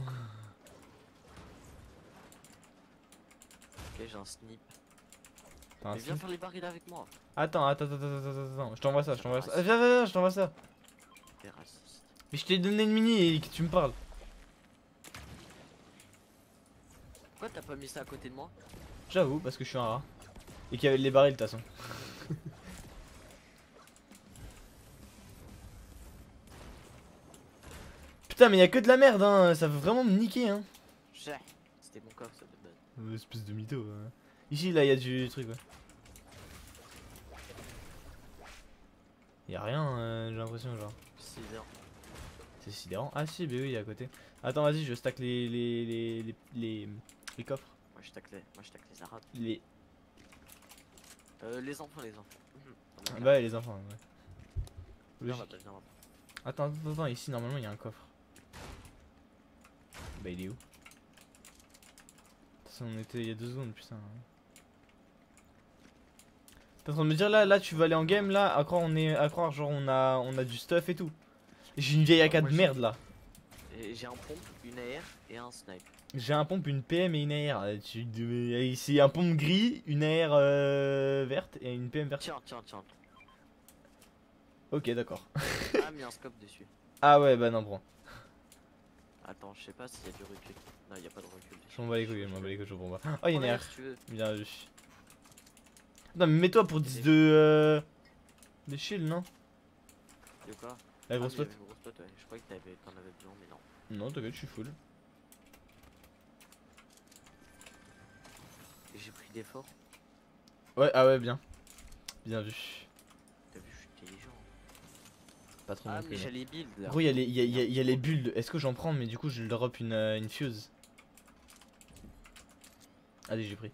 Ok j'ai un snip. T'as un Mais viens slip faire les barils avec moi. Attends, attends, attends, attends, attends, attends. Je t'envoie ça, je t'envoie ça. Raciste. Ah, viens, viens, viens, je t'envoie ça. T'es raciste. Mais je t'ai donné une mini et que tu me parles. Pourquoi t'as pas mis ça à côté de moi? J'avoue, parce que je suis un rat. Et qu'il y avait les barils de toute façon. Putain, mais y a que de la merde, hein. Ça veut vraiment me niquer, hein. J'ai. C'était mon coffre ça de base. Euh, espèce de mytho. Ouais. Ici, là, y a du truc, ouais. Y a rien, euh, j'ai l'impression, genre. six heures. C'est sidérant. Ah, si, bah oui, il est à côté. Attends, vas-y, je stack les, les, les, les, les, les coffres. Moi je tacle les, moi je tacle les arabes. Les. Euh, les enfants, les enfants. Mhm. Ah On a bah, ouais, les enfants, ouais. Viens Logique. là-bas, viens là-bas. Attends, attends, attends, ici, normalement, il y a un coffre. Bah, il est où? Ça, on était il y a deux secondes, putain. T'es en train de me dire là, là, tu vas aller en game là, à croire on est, à croire genre on a, on a du stuff et tout. J'ai une vieille A K Ah, de moi, j'ai- merde là. Et J'ai un pompe, une A R et un snipe. J'ai un pompe, une P M et une A R. Euh, Tu, de- c'est un pompe gris, une A R euh, verte et une P M verte. Tiens, tiens, tiens. Ok, d'accord. Ah, mis un scope dessus. Ah ouais, bah non, bon. Attends, je sais pas s'il y a du recul. Non, il y a pas de recul. Je m'en bats les couilles, je m'en bats les couilles, je comprends pas. Oh, il y a une Prends A R. si tu veux. Bien vu. Non, mais mets-toi pour dix de. Euh... de shield, non? De quoi? La grosse Ah, pote. mais il y avait une grosse pote, ouais. Je croyais que t'avais- t'en avais besoin, mais non. Non, t'inquiète, je suis full. Et j'ai pris des forts. Ouais, ah ouais, bien. Bien vu. T'as vu, je suis intelligent. Pas trop Ah, non mais plus. j'ai les builds là. Gros, il y a les, y a, y a- y a les builds. Est-ce que j'en prends? Mais du coup, je drop une, euh, une fuse. Allez, j'ai pris.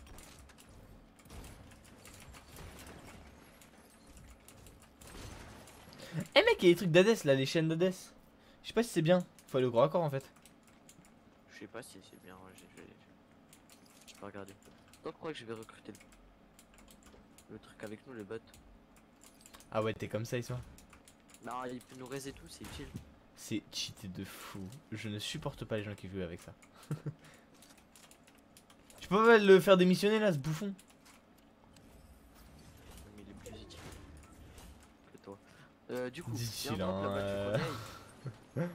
Eh mec, il y a des trucs d'Hadès là, les chaînes d'Hadès. Je sais pas si c'est bien. Faut aller au gros accord en fait. Je sais pas si c'est bien, ouais, j'ai j'ai- j'ai pas regardé. Toi, je crois que je vais recruter le, le truc avec nous, le bot. Ah ouais, t'es comme ça, Isma. Non, il peut nous raiser tout, c'est utile. C'est cheaté de fou. Je ne supporte pas les gens qui jouent avec ça. Tu peux pas le faire démissionner là, ce bouffon? Mais il est plus utile que toi. Euh, du coup, Dit-il, viens drop hein, là-bas, euh. tu connais.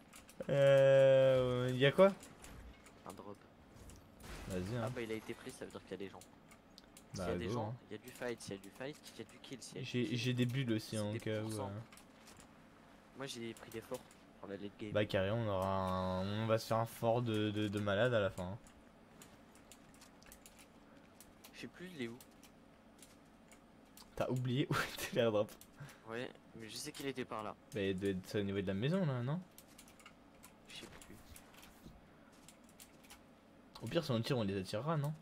Euh. Y'a quoi? Un drop. Vas-y, Ah hein. bah il a été pris, ça veut dire qu'il y a des gens. S'il Bah, y a des go, gens, hein. il y a du fight, s'il y a du fight, il y a du kill, s'il y a du J'ai kill. j'ai des bulles aussi C'est en des cas où. pourcents. euh. Moi j'ai pris des forts pour la late game. Bah, carré, on aura un... On va se faire un fort de, de, de malade à la fin. hein. Je sais plus, il est où. T'as oublié où était l'airdrop? Ouais, mais je sais qu'il était par là. Bah, il doit être au niveau de la maison là, non? Je sais plus. Au pire, si on tire, on les attirera, non?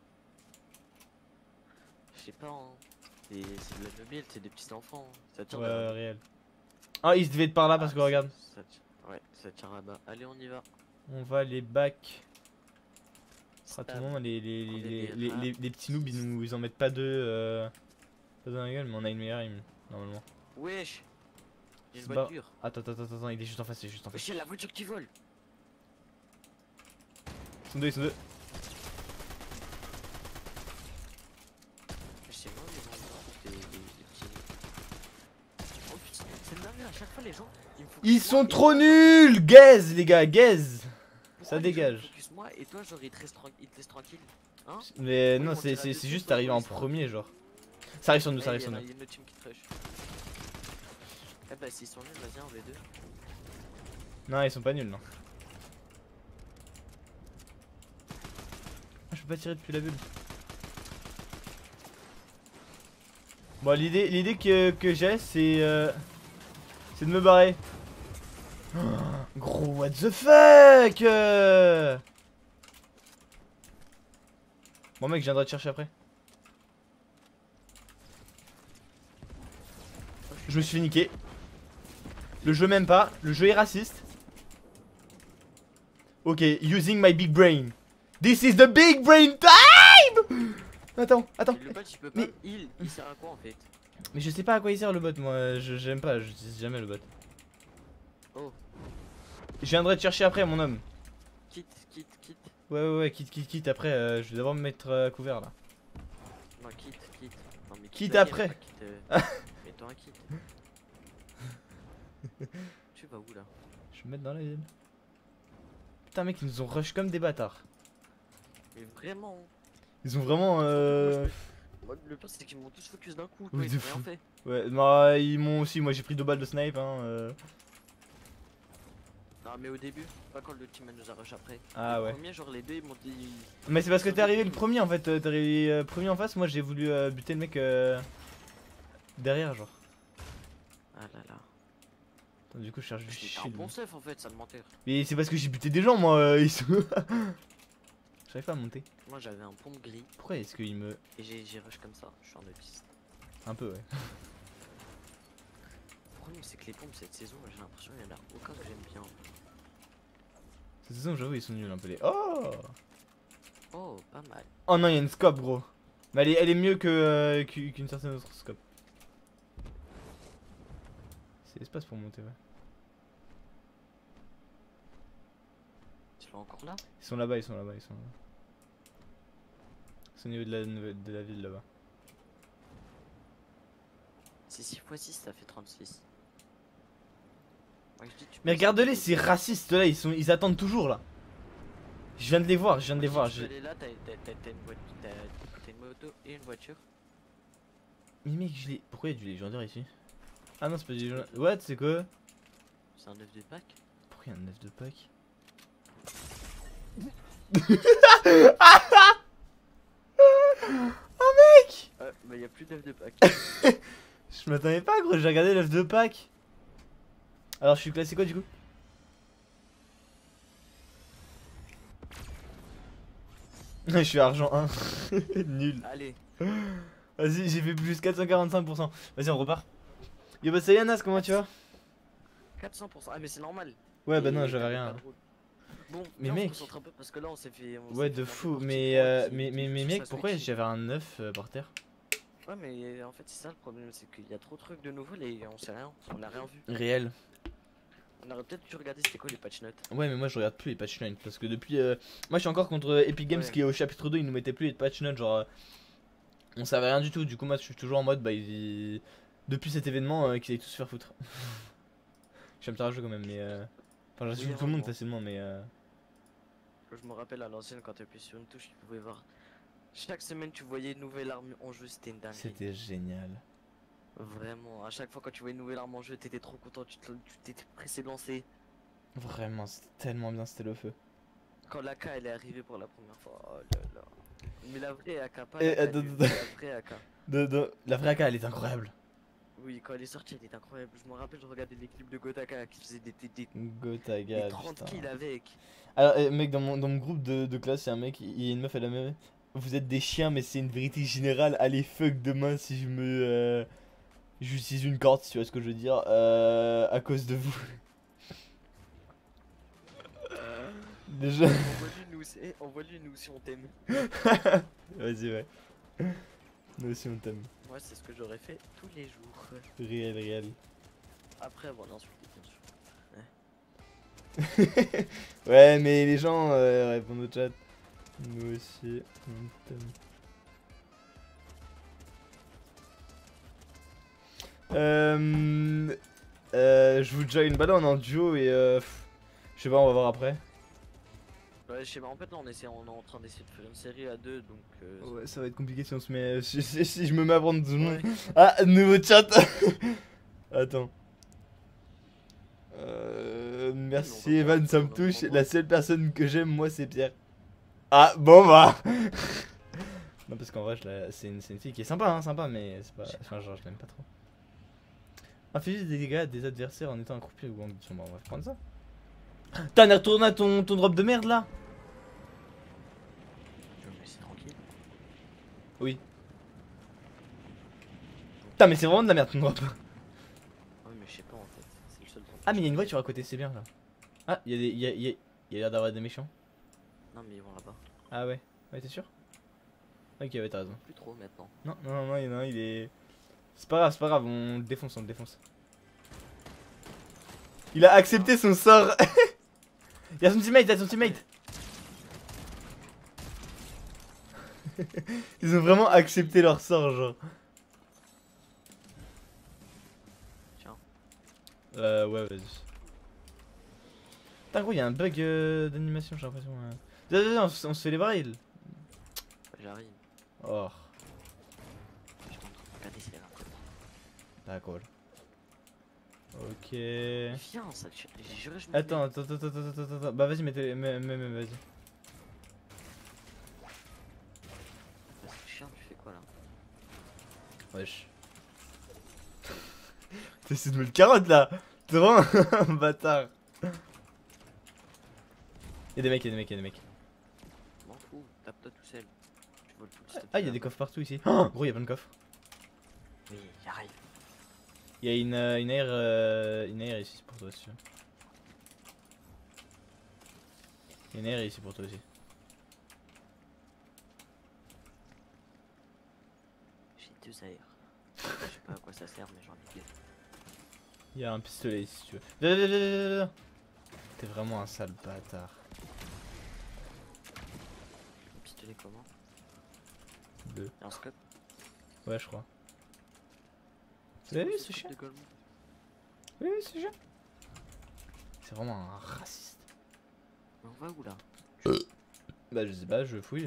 Je sais pas, hein. C'est c'est de la mobile, c'est des petits enfants. hein. Ça tire Ouais, de là-bas. réel. Ah, il se devait être par là parce Ah, que ça- regarde. ça tire- Ouais, ça tire là-bas. Allez, on y va. On va les back. Ah, tout Stab. le monde, les, les, On les, est les, des les, rats. les- les petits noobs, ils, nous, ils en mettent pas deux, euh, pas dans la gueule, mais on a une meilleure aim, normalement. Wesh, il y a une C'est voiture. Attends, attends, attends, attends, il est juste en face, il est juste en face. Wesh, il y a la voiture qui vole. Ils sont deux, ils sont deux. Wesh, c'est moi, les gens, des, des, des petits. Oh putain, c'est une dinguerie, à chaque fois les gens, ils me focus Ils moi, sont et trop toi, genre, nuls, gaze les gars, gaze. pourquoi Ça les gens, ils dégage. focus moi et toi, genre, ils te laissent, tran- ils te laissent tranquille. Hein? Mais Oui, non, on c'est tire à c'est- deux c'est tours, juste toi, arrivé toi, en ils sont premier, genre. Ça arrive sur nous, Eh, ça arrive il y sur en a- nous. il y a une autre team qui te rush. Eh bah, s'ils sont nuls, vas-y, en V deux. Non, ils sont pas nuls, non. Ah, je peux pas tirer depuis la bulle. Bon, l'idée l'idée que, que j'ai, c'est euh, c'est de me barrer. Oh, gros, what the fuck euh Bon, mec, je viendrai te chercher après. Je me suis fait niquer. Le jeu m'aime pas, le jeu est raciste. Ok, using my big brain. This is the big brain time. Attends, attends. Et le bot, il peut pas. Mais- Il, il sert à quoi en fait? Mais je sais pas à quoi il sert le bot, moi. Je j'aime pas, j'utilise jamais le bot. Oh, Je viendrai te chercher après, mon homme. quitte, quitte, quitte. Ouais, ouais, ouais, quitte, quitte, quitte. Après, euh, je vais d'abord me mettre euh, à couvert là. Non, quitte, quitte. Non, mais Quitte la après. game, pas quitte, euh, Mets-toi un quitte. Tu vas où là? Je vais me mettre dans la ville. Putain, mec, ils nous ont rush comme des bâtards. Mais vraiment. Ils ont vraiment. Euh... Moi, le pire, c'est qu'ils m'ont tous focus d'un coup. Oui, Toi, ils de ont rien fou. fait. Ouais, bah, ils m'ont aussi. Moi, j'ai pris deux balles de snipe. Hein, euh. Non, mais au début, pas quand le team nous a rush après. Ah le ouais. premier, genre les deux, ils m'ont dit. Mais c'est parce que t'es arrivé le premier en fait. euh, T'es arrivé euh, premier en face. Moi, j'ai voulu euh, buter le mec euh, derrière, genre. Ah là là. Attends, du coup, je cherche du J'étais un shield. bon safe en fait, ça de mentir. Mais c'est parce que j'ai buté des gens, moi. euh, ils sont. J'arrive pas à monter. Moi, j'avais un pompe gris Pourquoi est-ce qu'il me. et j'ai j'ai rush comme ça. Je suis en autiste. Un peu, ouais. Le problème, c'est que les pompes cette saison, j'ai l'impression qu'il y en a aucun que j'aime bien. Cette saison, j'avoue, ils sont nuls un peu les. Oh Oh, pas mal. Oh non, il y a une scope, gros. Mais elle est, elle est mieux que euh, qu'u- qu'une certaine autre scope. C'est l'espace pour monter, ouais. Tu l'as encore là? Ils sont là-bas, ils sont là-bas, ils sont là-bas. C'est au niveau de la, nouvelle- de la ville là-bas. C'est six fois six, ça fait trente-six. Ouais, je dis, tu Mais peux- regarde-les, ces racistes là, ils, sont, ils attendent toujours là. Je viens de les voir, je viens de les Moi, voir. je dis, je- tu peux aller là, t'as t'as- t'as- t'as une, voit- t'as- t'as une moto et une voiture. Mais mec, je l'ai. Pourquoi il y a du légendaire ici? Ah non, c'est pas du jaune. What, c'est quoi? C'est un œuf de Pâques. Pourquoi il y a un œuf de Pâques? Oh mec! Ouais, mais y a plus d'œuf de Pâques. Je m'attendais pas, gros, j'ai regardé l'œuf de Pâques. Alors, je suis classé quoi du coup? Je suis argent un. Nul. Allez. Vas-y, j'ai fait plus quatre cent quarante-cinq pour cent. Vas-y, on repart. Yo, bah ça y est, Nas, comment tu vas? quatre cents pour cent. Ah, mais c'est normal. Ouais, bah Et non, j'avais t'avais rien. pas de rôle. Bon, Mais viens, on se mec. concentre un peu parce que là on s'est fait. on Ouais, s'est de fait fou. partie Mais, trois euh, qui- mais, qui mais, mais cherche mec, à pourquoi switcher. j'avais un œuf euh, par terre? Ouais, mais en fait, c'est ça le problème, c'est qu'il y a trop de trucs de nouveau et on sait rien. On a rien vu. Réel. On aurait peut-être dû regarder c'était quoi les patch notes. Ouais, mais moi je regarde plus les patch notes parce que depuis. Euh... Moi je suis encore contre Epic Games Ouais. qui est au chapitre deux, ils nous mettaient plus les patch notes. Genre. euh, On savait rien du tout. Du coup, moi je suis toujours en mode. Bah, ils... Depuis cet événement, euh, qu'ils aillent tous se faire foutre. J'aime ça rageux quand même, mais. Euh... Enfin, j'insulte Oui, tout le monde vraiment. facilement, mais. Euh... Je me rappelle à l'ancienne quand tu appuyais sur une touche, tu pouvais voir. Chaque semaine, tu voyais une nouvelle arme en jeu, c'était une dinguerie. C'était génial. Vraiment, à chaque fois quand tu voyais une nouvelle arme en jeu, t'étais trop content, tu te- tu t'étais pressé de lancer. Vraiment, c'était tellement bien, c'était le feu. Quand l'A K elle est arrivée pour la première fois, oh là là. Mais la vraie A K, pas Eh, la K attends, du- attends. la vraie A K. De, de... La vraie A K, elle est incroyable. Oui, quand elle est sortie, elle était incroyable. Je me rappelle, je regardais les clips de Gotaka qui faisait des, des, des, Gotaga, des trente putain. kills avec. Alors, eh, mec, dans mon, dans mon groupe de, de classe, il y a un mec, il y a une meuf, elle a même. Vous êtes des chiens, mais c'est une vérité générale. Allez, fuck demain si je me. Euh, J'utilise une corde, si tu vois ce que je veux dire. Euh, à cause de vous. Déjà. Envoie-lui nous aussi, eh, envoie-lui nous aussi on t'aime. Vas-y, ouais. Nous aussi, on t'aime. Moi, c'est ce que j'aurais fait tous les jours. Réel, réel. Après avoir insulté, bien sûr. Ouais, mais les gens euh, répondent au chat. Nous aussi, on t'aime. Euh, euh, je vous join. Bah là, on est en duo et euh, pff, je sais pas, on va voir après. Ouais, je sais pas, en fait, là, on, essaie, on est en train d'essayer de faire une série à deux, donc. Euh, Ouais, ça va être compliqué si on se met. Si, si- si je me mets à prendre tout le monde. ouais. Ah, nouveau chat. Attends. Euh, merci on va Evan, voir, ça me on va touche. voir. La seule personne que j'aime, moi, c'est Pierre. Ah, bon bah. Non, parce qu'en vrai, je la- c'est une, c'est une fille qui est sympa, hein, sympa, mais c'est pas. Enfin, genre, je l'aime pas trop. Inflige des dégâts à des adversaires en étant accroupi ou en glissant. Bon, on va prendre ça. T'en as retourné à ton, ton drop de merde là? Je vais me laisser tranquille. Oui. Putain, mais c'est vraiment de la merde ton drop. Ouais, mais je sais pas en fait, c'est le seul truc. Ah, mais il y a une voiture à côté, c'est bien là. Ah, il y a des. Il y a, il y a- il y a l'air d'avoir des méchants. Non, mais ils vont là-bas. Ah ouais, ouais, t'es sûr? Ok, ouais, t'as raison. Plus trop maintenant. Non, non, non, non, il y en a un, il est. C'est pas grave, c'est pas grave, on le défonce, on le défonce. Il a accepté son sort. Il y a son teammate, il y a son teammate. Ils ont vraiment accepté leur sort, genre. Tiens. Euh, ouais, vas-y. Putain, gros, il y a un bug euh, d'animation, j'ai l'impression. euh. Viens, viens, viens, on, se- on se fait les brailles. J'arrive. Oh, Je suis en train de regarder si elle a un code. d'accord. Ok. Viens, ça te j'ai juré, je me Attends, attends, attends, attends, attends, attends, attends. Bah, vas-y, mets, mets, mets, mets, vas-y. C'est chiant, tu fais quoi là? Wesh. T'essaies de me le carotte là. T'es vraiment un bâtard. Y'a des mecs, y'a des mecs, y'a des mecs. M'en fous, tape-toi tout seul. Tu voles tout le Ah, y'a des coffres partout ici. Oh, gros, y'a plein de coffres. Oui, j'arrive. Y'a une, euh, une air, euh, une air ici pour toi aussi. Y'a une air ici pour toi aussi. J'ai deux aires. Je sais pas à quoi ça sert, mais j'en ai deux. Y'a un pistolet ici si tu veux. Viens, viens, viens, viens, viens. T'es vraiment un sale bâtard. Un pistolet comment? Deux. Y'a un scope? Ouais, je crois. Vous avez vu ce chien? Oui, oui, ce chien. C'est vraiment un raciste. Mais on va où là? Bah, je sais pas, je fouille.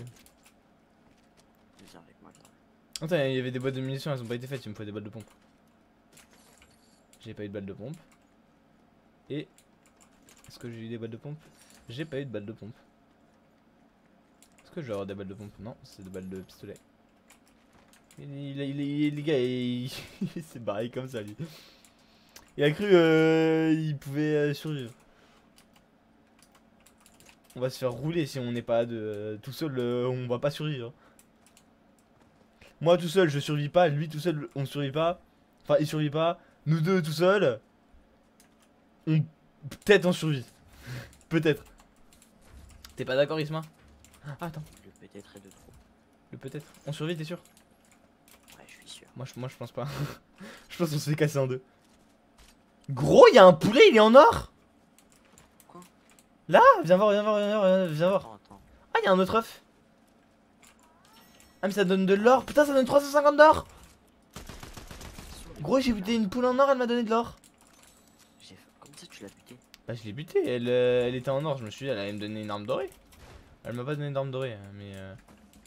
Viens avec moi, attends. Attends, il y avait des boîtes de munitions, elles ont pas été faites, il me faut des boîtes de pompe. J'ai pas eu de balle de pompe. Et... Est-ce que j'ai eu des balles de pompe? J'ai pas eu de balles de pompe. Est-ce que je vais avoir des balles de pompe? Non, c'est des balles de pistolet. Il, il, il, il, les gars, il, il s'est barré comme ça lui. Il a cru euh, il pouvait euh, survivre. On va se faire rouler si on n'est pas de, euh, tout seul, euh, on va pas survivre. Moi tout seul je survis pas, lui tout seul on survit pas. Enfin il survit pas, nous deux tout seuls. On... Peut-être on survit. Peut-être. T'es pas d'accord Isma? Ah, attends. Le peut-être est de trop. Le peut-être. On survit, t'es sûr? Ouais, je suis sûr. Moi je, moi, je pense pas. Je pense qu'on se fait casser en deux. Gros, il y a un poulet, il est en or. Quoi? Là, viens voir, viens voir, viens voir, viens voir. Attends, attends. Ah, il y a un autre œuf. Ah, mais ça donne de l'or. Putain, ça donne trois cent cinquante d'or. Gros, j'ai buté une poule en or, elle m'a donné de l'or. Comment ça tu l'as buté? Bah, je l'ai buté, elle, euh, elle était en or. Je me suis dit, elle allait me donner une arme dorée. Elle m'a pas donné d'arme dorée, hein, mais. Euh...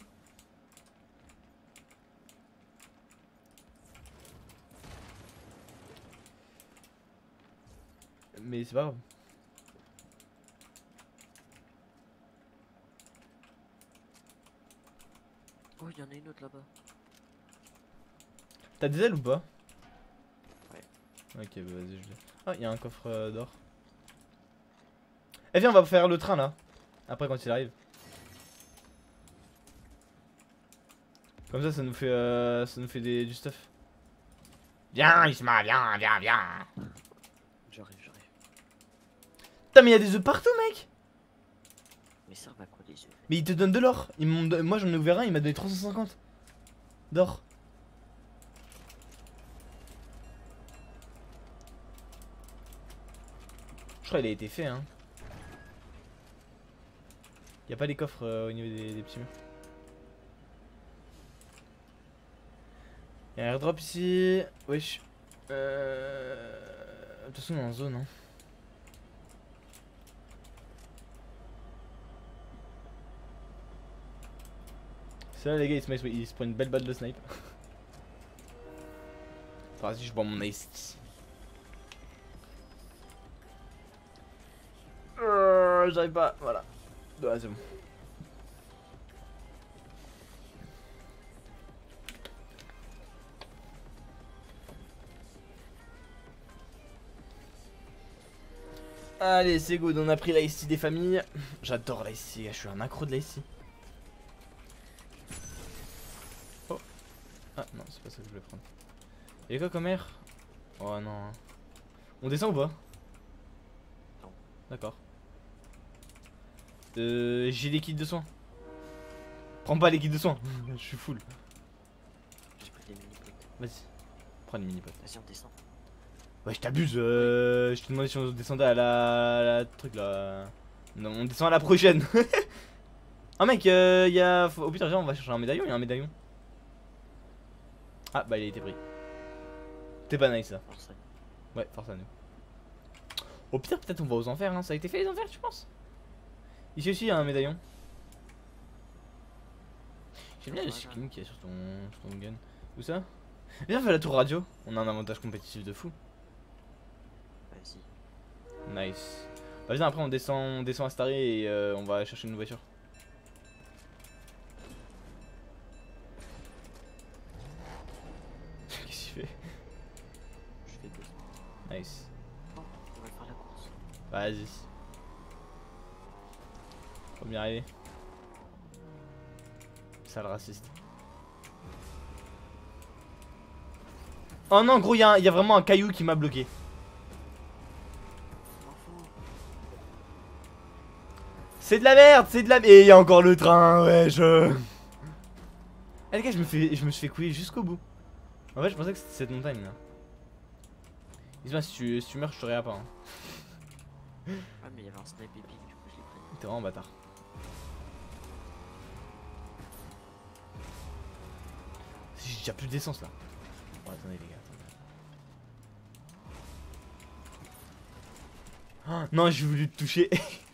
Mais c'est pas grave. Oh, il y en a une autre là-bas. T'as des ailes ou pas? Ouais. Ok, bah vas-y, je l'ai. Ah, il y a un coffre euh, d'or. Eh viens, on va faire le train là. Après, quand il arrive. Comme ça, ça nous fait, euh, ça nous fait des, du stuff. Viens, Isma, viens, viens, viens. J'arrive, j'arrive. Putain, mais il y a des œufs partout, mec. Mais ça va quoi des œufs? Mais il te donne de l'or. Ils m'ont don- Moi, j'en ai ouvert un, il m'a donné trois cent cinquante d'or. Je crois qu'il a été fait, hein. Y a pas les coffres euh, au niveau des, des petits murs. Y'a un airdrop ici. Wesh. Euh... De toute façon, on est en zone, hein. C'est là, les gars, il se, met, il se prend une belle balle de snipe. Enfin, vas-y, je bois mon ice. Euh, J'arrive pas, voilà. Ouais, c'est bon. Allez, c'est good, on a pris l'ice des familles. J'adore l'ice, je suis un accro de l'ice. Oh. Ah non, c'est pas ça que je voulais prendre. Y'a quoi comme air? Oh non. On descend ou pas? Non. D'accord. Euh, J'ai des kits de soins. Prends pas les kits de soins, je suis full. J'ai pris des mini-potes. Vas-y, prends les mini-potes. Vas-y, on descend. Ouais, je t'abuse, euh, je te demandais si on descendait à la, la truc là. Non, on descend à la prochaine. Ah mec, euh, y a... Au putain, viens, on va chercher un médaillon, il y a un médaillon. Ah bah il a été pris. T'es pas nice ça. Force. Ouais, force à nous. Au pire, peut-être on va aux enfers, hein. Ça a été fait les enfers, tu penses? Ici aussi il y a un médaillon. J'aime bien le skin qu'il y a sur ton, sur ton gun. Où ça? Viens, fais la tour radio. On a un avantage compétitif de fou. Vas-y. Nice. Bah viens, après on descend, on descend à Starry et euh, on va chercher une voiture. Qu'est-ce qu'il fait? Je fais deux. Nice. Oh, on va faire la course. Vas-y. Faut bien arriver. Sale raciste. Oh non, gros, il y, y a vraiment un caillou qui m'a bloqué. C'est de la merde, c'est de la merde. Et il y a encore le train, ouais, je. Eh les gars, je me, fais, je me suis fait couiller jusqu'au bout. En fait, je pensais que c'était cette montagne là. Dis-moi, si tu, si tu meurs, je te réa pas. Hein. Ah, mais il y avait un snipe épique, du coup je l'ai pris. T'es vraiment bâtard. J'ai déjà plus d'essence là. Bon, attendez les gars. Attendez. Oh, non, j'ai voulu te toucher.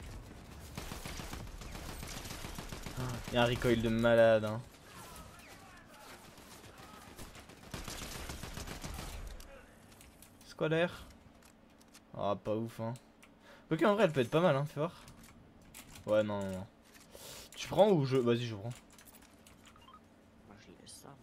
Il y a un recoil de malade. Hein. C'est quoi Scolaire. Ah, pas ouf, hein. Ok, en vrai, elle peut être pas mal, hein, fais voir. Ouais, non, non, non. Tu prends ou je. Vas-y, je prends. Moi je laisse ça. Moi.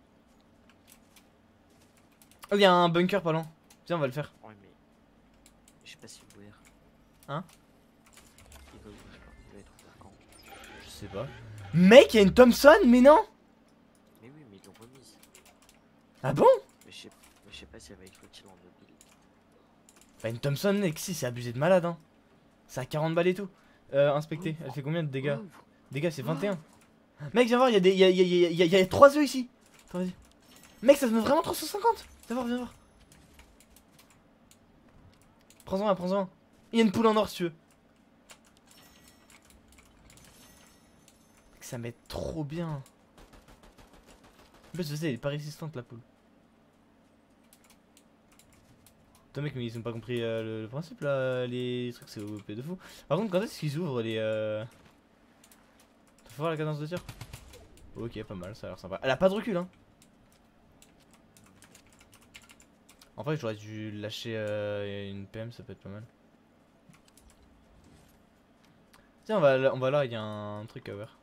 Oh, il y a un bunker pas loin. Viens, on va le faire. Ouais, mais. Je sais pas si vous ouvrir. Hein? Il va ouvrir quand il va être ouvert quand. Je sais pas. Mec, il y a une Thompson, mais non! Mais oui, mais ils l'ont remise. Ah bon? Mais je sais, mais je sais pas si elle va être utile en mobile. Bah, une Thompson, mec, si, c'est abusé de malade, hein. C'est à quarante balles et tout. Euh, inspecter. Elle fait combien de dégâts? Dégâts, c'est vingt et un. Mec, viens voir, il y a des. Il y a, y a, y a, y a, y a trois œufs ici. Attends, vas-y. Mec, ça se met vraiment trois cent cinquante. Viens voir, viens voir. Prends-en un, prends-en un. Il y a une poule en or si tu veux. Mec, ça met trop bien. En plus, je sais, elle est pas résistante la poule. Putain, mec, mais ils ont pas compris euh, le, le principe là. Les trucs, c'est O P de fou. Par contre, quand est-ce qu'ils ouvrent les. Euh... Faut voir la cadence de tir. Ok, pas mal, ça a l'air sympa. Elle a pas de recul, hein. En fait, j'aurais dû lâcher euh, une P M, ça peut être pas mal. Tiens, on va, là- on va là, il y a un truc à ouvrir.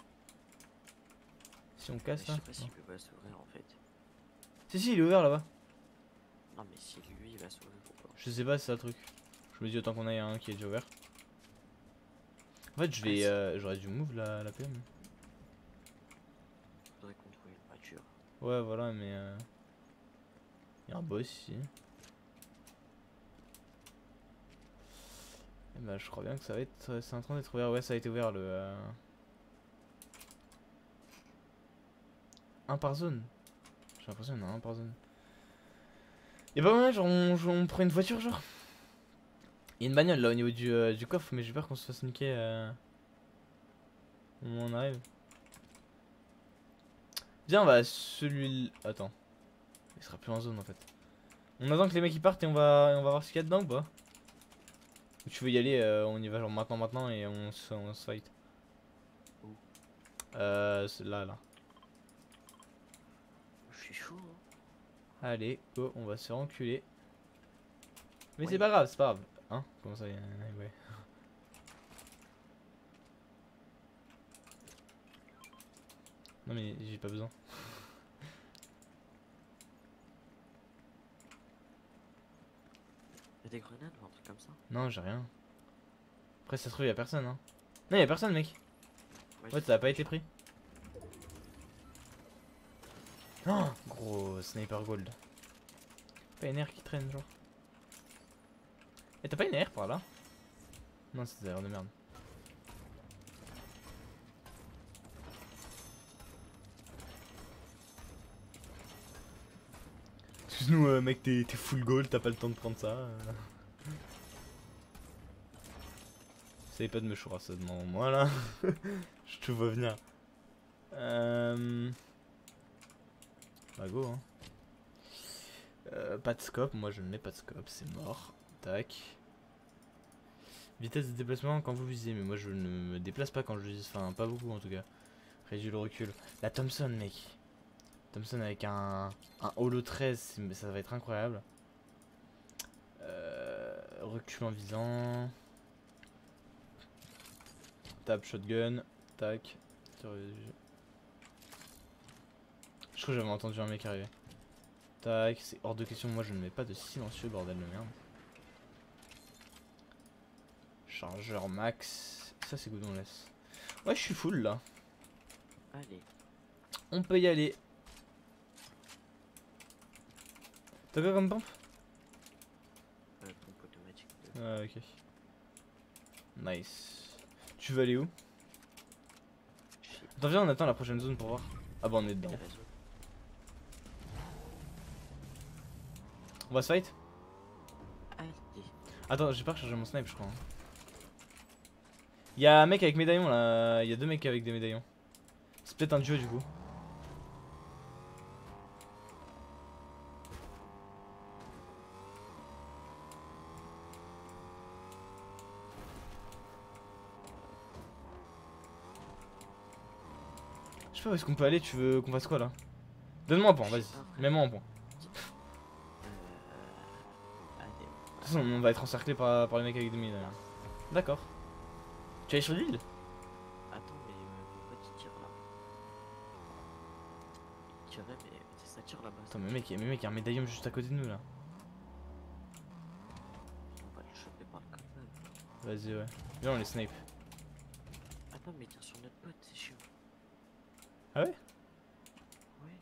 Si on Mais casse je là. sais pas s'il va s'ouvrir en fait. Si, si, il est ouvert là-bas. Non, mais si lui il va s'ouvrir ou pas. Je sais pas, c'est ça le truc. Je me dis autant qu'on ait un qui est déjà ouvert. En fait, je Ah, vais. si. Euh, j'aurais dû move la, la P M. Faudrait qu'on trouve une voiture. Ouais, voilà, mais. Euh... Il y a un boss ici. Et bah, je crois bien que ça va être. C'est en train d'être ouvert. Ouais, ça a été ouvert le. Euh... Un par zone. J'ai l'impression qu'il y en a un par zone. Et bah, ouais, genre, on, on prend une voiture, genre. Il y a une bagnole là au niveau du, euh, du coffre, mais j'ai peur qu'on se fasse niquer. Euh... Au moment où on arrive. Viens, on va à celui. Attends. Il sera plus en zone en fait. On attend que les mecs ils partent et on va, et on va voir ce qu'il y a dedans ou pas? Ou tu veux y aller, euh, on y va genre maintenant maintenant et on se, on se fight. Où? Euh, c'est là là. Je suis chaud. Hein. Allez, go, on va se faire enculer. Mais Oui. c'est pas grave, c'est pas grave. Hein? Comment ça, euh, ouais. Non mais j'ai pas besoin. Y'a des grenades ou un truc comme ça? Non, j'ai rien. Après, ça se trouve, y'a personne, hein. Non, y'a personne, mec. Ouais, ça a pas été pris. Oh, gros sniper gold. Pas une air qui traîne, genre. Et t'as pas une air par là? Non, c'est des airs de merde. Excuse-nous, euh, mec, t'es full gold, t'as pas le temps de prendre ça. Euh... Essayez pas de me chourasser ça devant moi là. Je te vois venir. Euh... Bah go hein. Euh, pas de scope, moi je n'ai pas de scope, c'est mort. Tac. Vitesse de déplacement quand vous visez, mais moi je ne me déplace pas quand je vise, enfin pas beaucoup en tout cas. Réduis le recul. La Thompson mec. Thompson avec un, un holo treize, ça va être incroyable. Euh, recul en visant. Tap shotgun. Tac. Je crois que j'avais entendu un mec arriver. Tac, c'est hors de question, moi je ne mets pas de silencieux, bordel de merde. Chargeur max. Ça c'est good, on laisse. Ouais, je suis full là. Allez. On peut y aller. T'as quoi comme pompe? Euh, pompe automatique. Ah ok. Nice. Tu veux aller où? Attends, viens, on attend la prochaine zone pour voir. Ah bah on est dedans. On va se fight? Allez. Attends, j'ai pas rechargé mon snipe, je crois. Y'a un mec avec médaillon là. Y'a deux mecs avec des médaillons. C'est peut-être un duo du coup. Je sais pas où est-ce qu'on peut aller, tu veux qu'on fasse quoi là? Donne-moi un point, vas-y. Mets-moi un point. façon, on va être encerclé par, par les mecs avec des mines. là. D'accord. Tu es allé sur l'île? Attends, mais euh, mon pote il tire là. Il tirait, mais ça tire là-bas. Attends, mais mec, mais mec, il y a un médaillon juste à côté de nous là. On va le choper par le code. Vas-y, ouais. Viens, on les snipe. Attends, mais il tire sur notre pote, c'est chiant. Ah ouais? Ouais,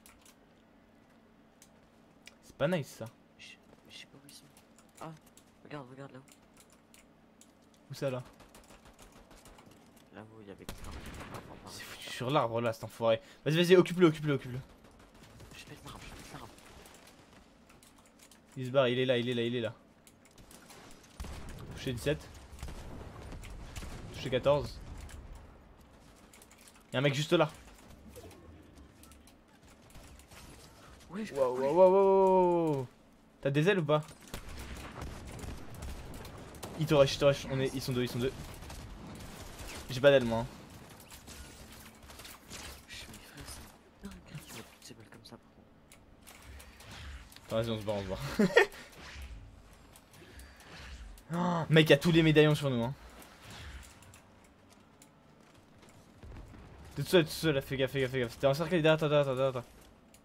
C'est pas nice ça. je sais- mais je sais pas où ils sont. Ah, regarde, regarde là-haut. Où ça là? Là-haut, il y avait quelqu'un. Enfin, par C'est là. foutu sur l'arbre là, cet enfoiré. Vas-y, vas-y, occupe-le, occupe-le, occupe-le. Je pète l'arbre, je pète l'arbre. Il se barre, il est là, il est là, il est là. Touché dix-sept. Touché quatorze. Y'a un mec juste là. Ouais, je Waouh, ouais. waouh, waouh, waouh, waouh. T'as des ailes ou pas? Il te rush, il te rush. On est... Ils sont deux, ils sont deux. J'ai pas d'ailes moi. hein. Je suis frère, c'est dingue hein, qu'ils mettent toutes ces balles comme ça. Pour... Attends, vas-y, on se barre, on se barre. Oh, mec, y'a tous les médaillons sur nous. Hein. T'es tout seul, tout seul, là, fais gaffe, fais gaffe, fais gaffe. T'es encerclé derrière toi, derrière toi, derrière toi.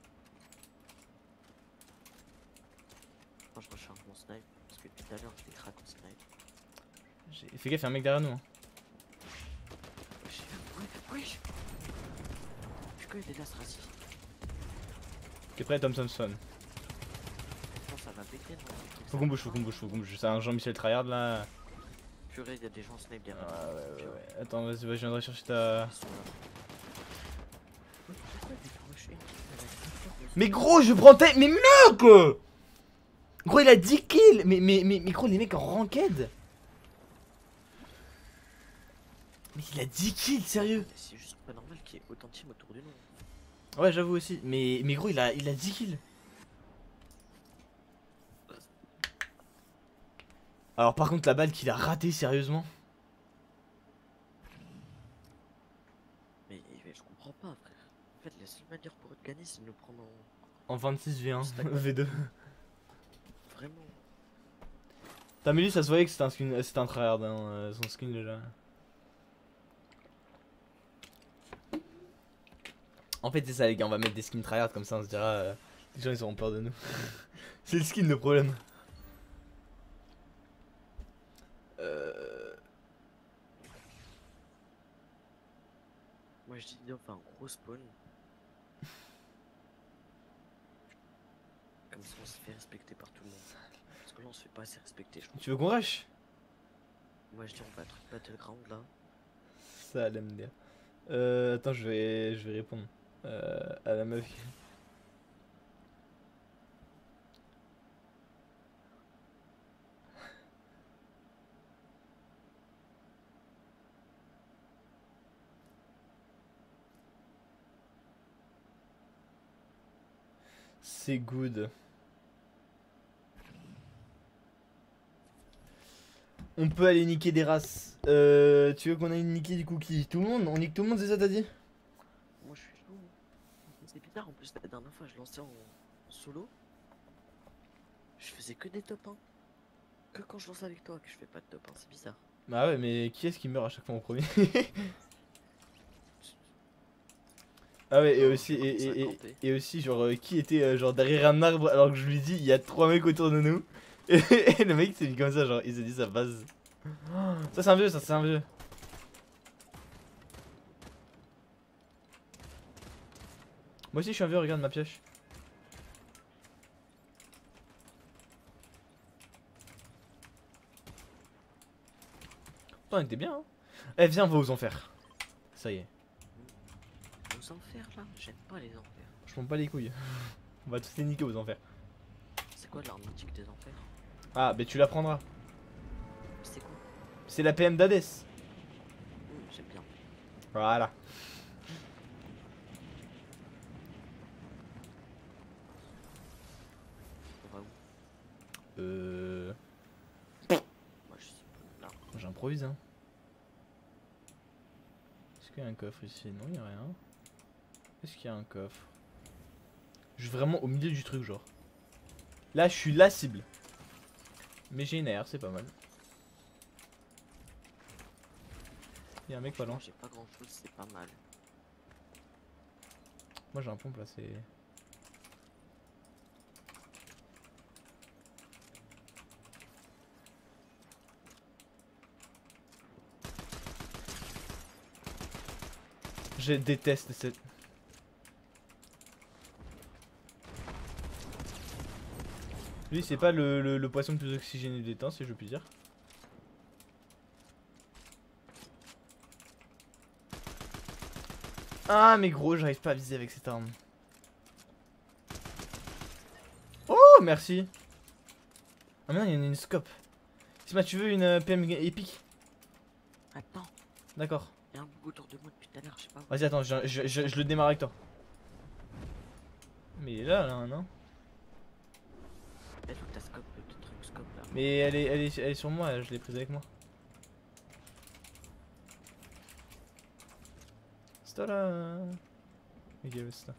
Moi je recharge mon snipe, parce que depuis tout à l'heure je les craque en snipe. J'ai- Fais gaffe, y'a un mec derrière nous. Hein. Wesh, ouais, wesh. Je connais déjà ce raciste. T'es prêt, Tom Thompson? Non, ça va péter, non? Faut qu'on bouge, faut qu'on bouge, faut qu'on bouge. C'est un Jean-Michel Tryhard là. Purée, il y a des gens en snipe Ah derrière. ouais, ouais, ouais. Attends, vas-y, vas-y, je viendrai chercher ta. Ils sont là. Ouais, pourquoi il est rush une kill avec un fort, Mais gros, je prends tête. Mais mec! Gros, il a dix kills! Mais, mais, mais, mais gros, les mecs en ranked! Mais il a dix kills, sérieux! C'est juste pas normal qu'il y ait autant de teams autour de nous. Ouais, j'avoue aussi. Mais, mais gros, il a, il a dix kills. Alors, par contre, la balle qu'il a ratée, sérieusement. Mais, mais je comprends pas, frère. En fait, la seule manière pour eux de gagner, c'est de nous prendre en. En vingt-six v un, C'est d'accord. v deux. Vraiment. T'as mais lui, ça se voyait que c'était un skin, c'était un tryhard, hein, euh, son skin déjà. En fait, c'est ça, les gars, on va mettre des skins tryhard comme ça, on se dira. Euh, les gens ils auront peur de nous. C'est le skin le problème. Euh... Moi je dis, on fait un gros spawn. Comme ça, on se fait respecter par tout le monde. Parce que là, on se fait pas assez respecter, je trouve. Tu veux qu'on rush? Moi je dis, on va être Battleground là. Ça allait me dire. Euh, attends, je vais, je vais répondre euh, à la meuf. C'est good. On peut aller niquer des races. Euh, tu veux qu'on aille niquer du cookie? Tout le monde? On nique tout le monde, c'est ça t'as dit? Moi je suis chaud. C'est bizarre en plus, la dernière fois je lançais en, en solo. Je faisais que des top un. Que quand je lance avec toi que je fais pas de top un, c'est bizarre. Bah ouais, mais qui est-ce qui meurt à chaque fois en premier? Ah ouais, et Oh, aussi, je et, commence à et, et, camper. et aussi genre, euh, qui était euh, genre derrière un arbre alors que je lui dis, il y a trois mecs autour de nous. Et, et le mec s'est mis comme ça, genre, il s'est dit ça passe. Ça c'est un vieux, ça c'est un vieux. Moi aussi je suis un vieux, regarde ma pioche. Putain, il était bien, hein. Eh, viens, on va aux enfers. Ça y est. Aux enfers là, j'aime pas les enfers. Je m'en bats les couilles. On va tous les niquer aux enfers. C'est quoi l'arme mythique des enfers? Ah, mais tu la prendras. C'est quoi? C'est la P M d'Hadès. Mmh, j'aime bien. Voilà. On va où? Euh. Moi je suis là. J'improvise, hein. Est-ce qu'il y a un coffre ici? Non, il n'y a rien. Est-ce qu'il y a un coffre? Je suis vraiment au milieu du truc, genre. Là, je suis la cible. Mais j'ai une A R, c'est pas mal. Y'a un mec pas loin. J'ai pas grand chose, c'est pas mal. Moi j'ai un pompe là, c'est. Je déteste cette. Lui c'est pas le, le, le poisson le plus oxygéné des temps si je puis dire. Ah mais gros j'arrive pas à viser avec cette arme. Oh merci. Ah mais non il y en a une scope. Sima tu veux une euh, P M épique? Attends, D'accord. y'a un bug autour de moi depuis tout à l'heure, je sais pas. Vas-y attends je, je, je, je le démarre avec toi. Mais il est là là non? Elle où ta scope, le truc scope là. Mais elle est, elle est, elle est sur moi, je l'ai prise avec moi. C'est toi là. Ok, ouais, c'est toi.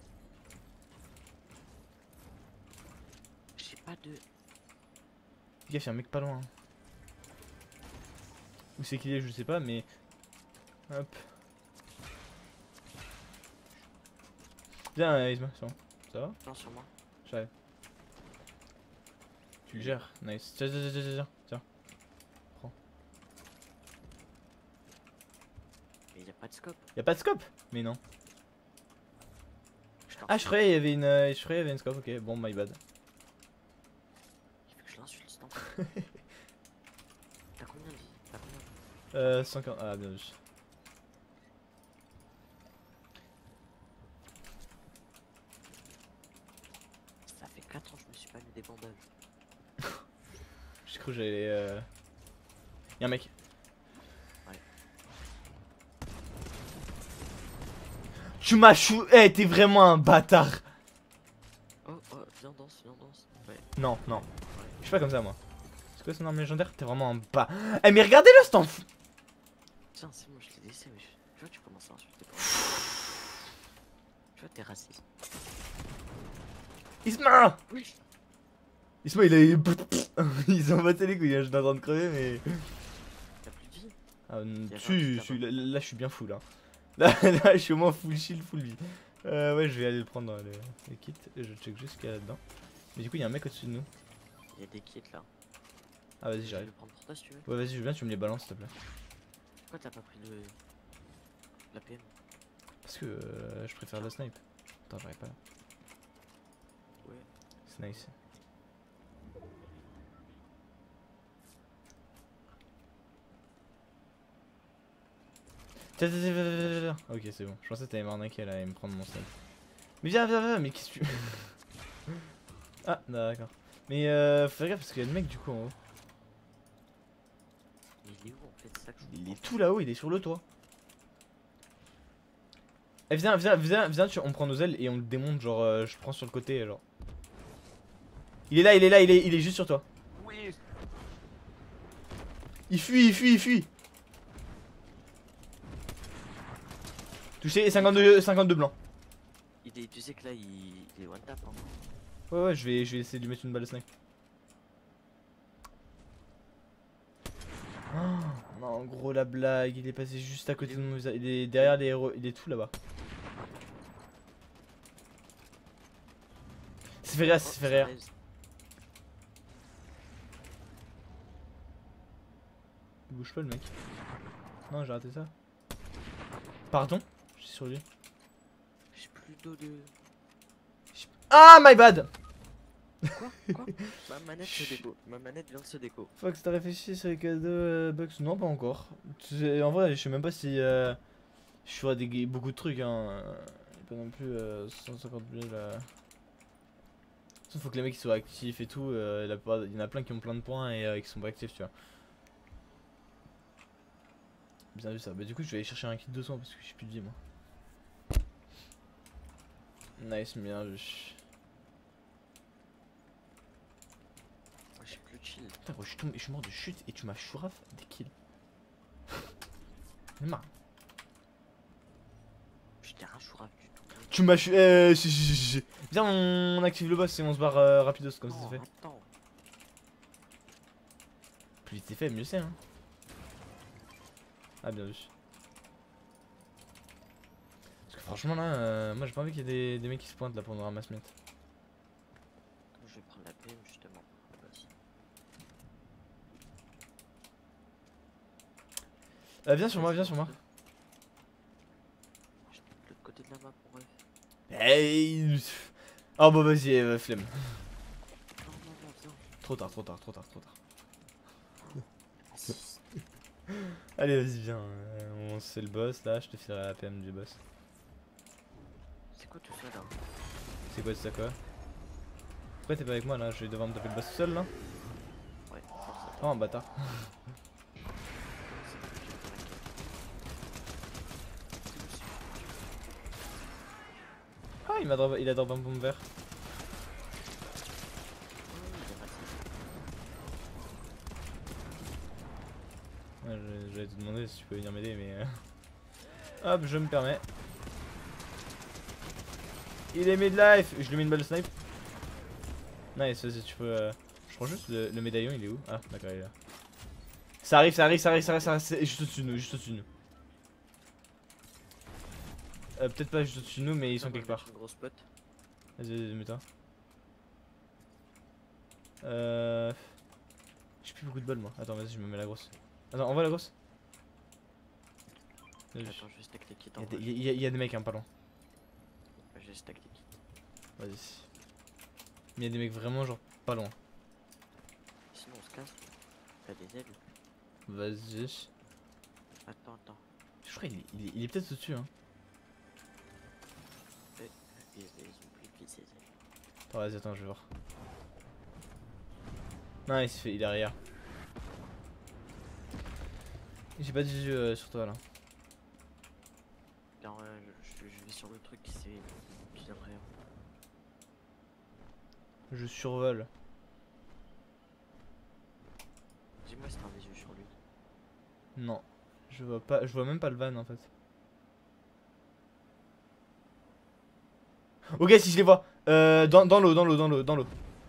J'ai pas de. Gaffe, y'a un mec pas loin. Où c'est qu'il est, je sais pas, mais. Hop. Viens, Isma, c'est bon. Ça va? Non, sur moi. J'arrive. Tu le gères, nice. Tiens, tiens, tiens, tiens, tiens, tiens. Prends. Mais y'a pas de scope. Y'a pas de scope? Mais non. Je t'en Ah, je croyais qu'il y avait une, euh, je croyais qu'il y avait une scope, ok, bon, my bad. Il faut que je l'insulte, c'est T'as combien de vie? T'as combien de vie? Euh, cent quarante. Ah, bien vu. Ça fait quatre ans que je me suis pas mis des bandages. J'ai cru que j'allais. Euh... Y'a un mec. Ouais. Tu m'as chou. Eh, t'es vraiment un bâtard. Oh, oh, viens danse, viens danse. Ouais. Non, non. Ouais. Je suis pas comme ça, moi. C'est quoi son arme légendaire? T'es vraiment un bas. Eh, mais regardez-le, cet enfant. Tiens, c'est moi, je l'ai laissé, mais je... tu vois, tu commences à insulter. Tu vois, t'es raciste. Isma. Oui. Isma, il a. Ils ont battu les couilles, hein, je suis en train de crever, mais. T'as plus de vie? Ah, Y a si, pas un si, petit là, là, je suis bien full, hein. Là, là, je suis au moins full shield, full vie. Euh, ouais, je vais aller le prendre dans le, le kit. Et je check juste ce qu'il y a là-dedans. Mais du coup, il y a un mec au-dessus de nous. Y'a des kits là. Ah, vas-y, Je vais j'arrive. le prendre pour toi si tu veux. Ouais, vas-y, je viens, tu me les balances, s'il te plaît. Pourquoi t'as pas pris le. La P M? Parce que euh, je préfère le snipe. Attends, j'arrive pas là. Ouais. C'est nice. Tiens, tiens, tiens, viens, viens, viens. Ok, c'est bon. Je pensais que t'allais m'arnaquer là et me prendre mon snipe. Mais viens, viens, viens, mais qu'est-ce que tu. Ah, d'accord. Mais euh, faut faire gaffe parce qu'il y a le mec du coup en haut. Mais il est où en fait? C'est ça que je Il comprends est tout là-haut, il est sur le toit. Eh, viens, viens, viens, viens, tu... on prend nos ailes et on le démonte. Genre, euh, je prends sur le côté. Genre. Il est là, il est là, il est, il est juste sur toi. Oui. Il fuit, il fuit, il fuit. Touché, cinquante-deux, cinquante-deux blancs. Il est, tu sais que là il, il est one tap hein. Ouais, ouais, je vais, je vais essayer de lui mettre une balle de snipe. Oh, non, gros, la blague, il est passé juste à côté de nous. Il est derrière les héros, il est tout là-bas. C'est fait rire, Oh, c'est fait rire. raise. Il bouge pas le mec. Non, j'ai raté ça. Pardon? Je suis sur lui. J'ai plus d'eau de. Ah, my bad! Quoi? Quoi? Ma manette se déco. Ma manette vient de se déco. Fox, t'as réfléchi sur les cadeaux euh, Bucks? Non, pas encore. Tu sais, en vrai, je sais même pas si euh, je ferai des, beaucoup de trucs. Hein. Pas non plus euh, cent cinquante mille. Euh... Il faut que les mecs ils soient actifs et tout. Euh, la plupart- il y en a plein qui ont plein de points et euh, qui sont pas actifs, tu vois. Bien vu ça. Bah, du coup, je vais aller chercher un kit de soins parce que j'ai plus de vie, moi. Nice, bien vu. J'ai plus de shield. Putain, gros, je suis, tombé- je suis mort de chute et tu m'as chouraf des kills. J'en ai marre. J'étais un chouraf du tout. Tu m'as chu... Euh, si, si, si, si. Viens, on active le boss et on se barre euh, rapidos comme ça Non, se fait. attends. plus vite c'est fait, mieux c'est. Hein. Ah, bien vu. Parce que franchement, là, euh, moi j'ai pas envie qu'il y ait des, des mecs qui se pointent là pour nous ramasser. Je vais prendre la P M justement. Euh, viens sur moi, viens sur moi. J'étais de l'autre côté de la map pour bref. Hey. Oh bah vas-y, euh, flemme. Non, non, non, viens. Trop tard, trop tard, trop tard, trop tard. Allez, vas-y, viens. Euh, on se fait le boss là, je te ferai la P M du boss. C'est quoi tout ça là? C'est quoi, c'est ça quoi? Pourquoi t'es pas avec moi là? Je vais devoir me taper le boss tout seul là? Ouais, force Oh, un bâtard. Ah, il m'a drop, il a drop un bombe vert. Ouais, je- j'allais te demander si tu peux venir m'aider, mais. Euh... Hop, je me permets. Il est mid-life! Je lui mets une balle de snipe. Nice, vas-y, tu peux. Euh... Je crois juste le, le médaillon, il est où? Ah, d'accord, il est là. Ça arrive, ça arrive, ça arrive, ça arrive, ça arrive, c'est juste au-dessus de nous, juste au-dessus de nous. Euh, Peut-être pas juste au-dessus de nous, mais ils sont quelque part. Une grosse pote. Vas-y, vas-y, mets-toi. Euh. J'ai plus beaucoup de balles moi. Attends, vas-y, je me mets la grosse. Attends, envoie la grosse. Attends, je vais stack les kits en Il y, y, y a des mecs, hein, pas loin. Je vais stack les kits. Vas-y. Mais y'a des mecs vraiment, genre, pas loin. Sinon, on se casse. T'as des ailes. Vas-y. Attends, attends. Je crois qu'il est, il est, il est peut-être au-dessus, hein. Ils, ils ont pris vite ses ailes. Attends, vas-y, attends, je vais voir. Non, il se fait, il est arrière. J'ai pas de visu euh, sur toi là. Car ouais, je, je, je vais sur le truc qui s'est. qui vient derrière. Je survole. Dis-moi si t'as un visu sur lui. Non. Je vois pas, je vois même pas le van en fait. Ok, si je les vois. Euh, dans dans l'eau, dans l'eau, dans l'eau, dans l'eau.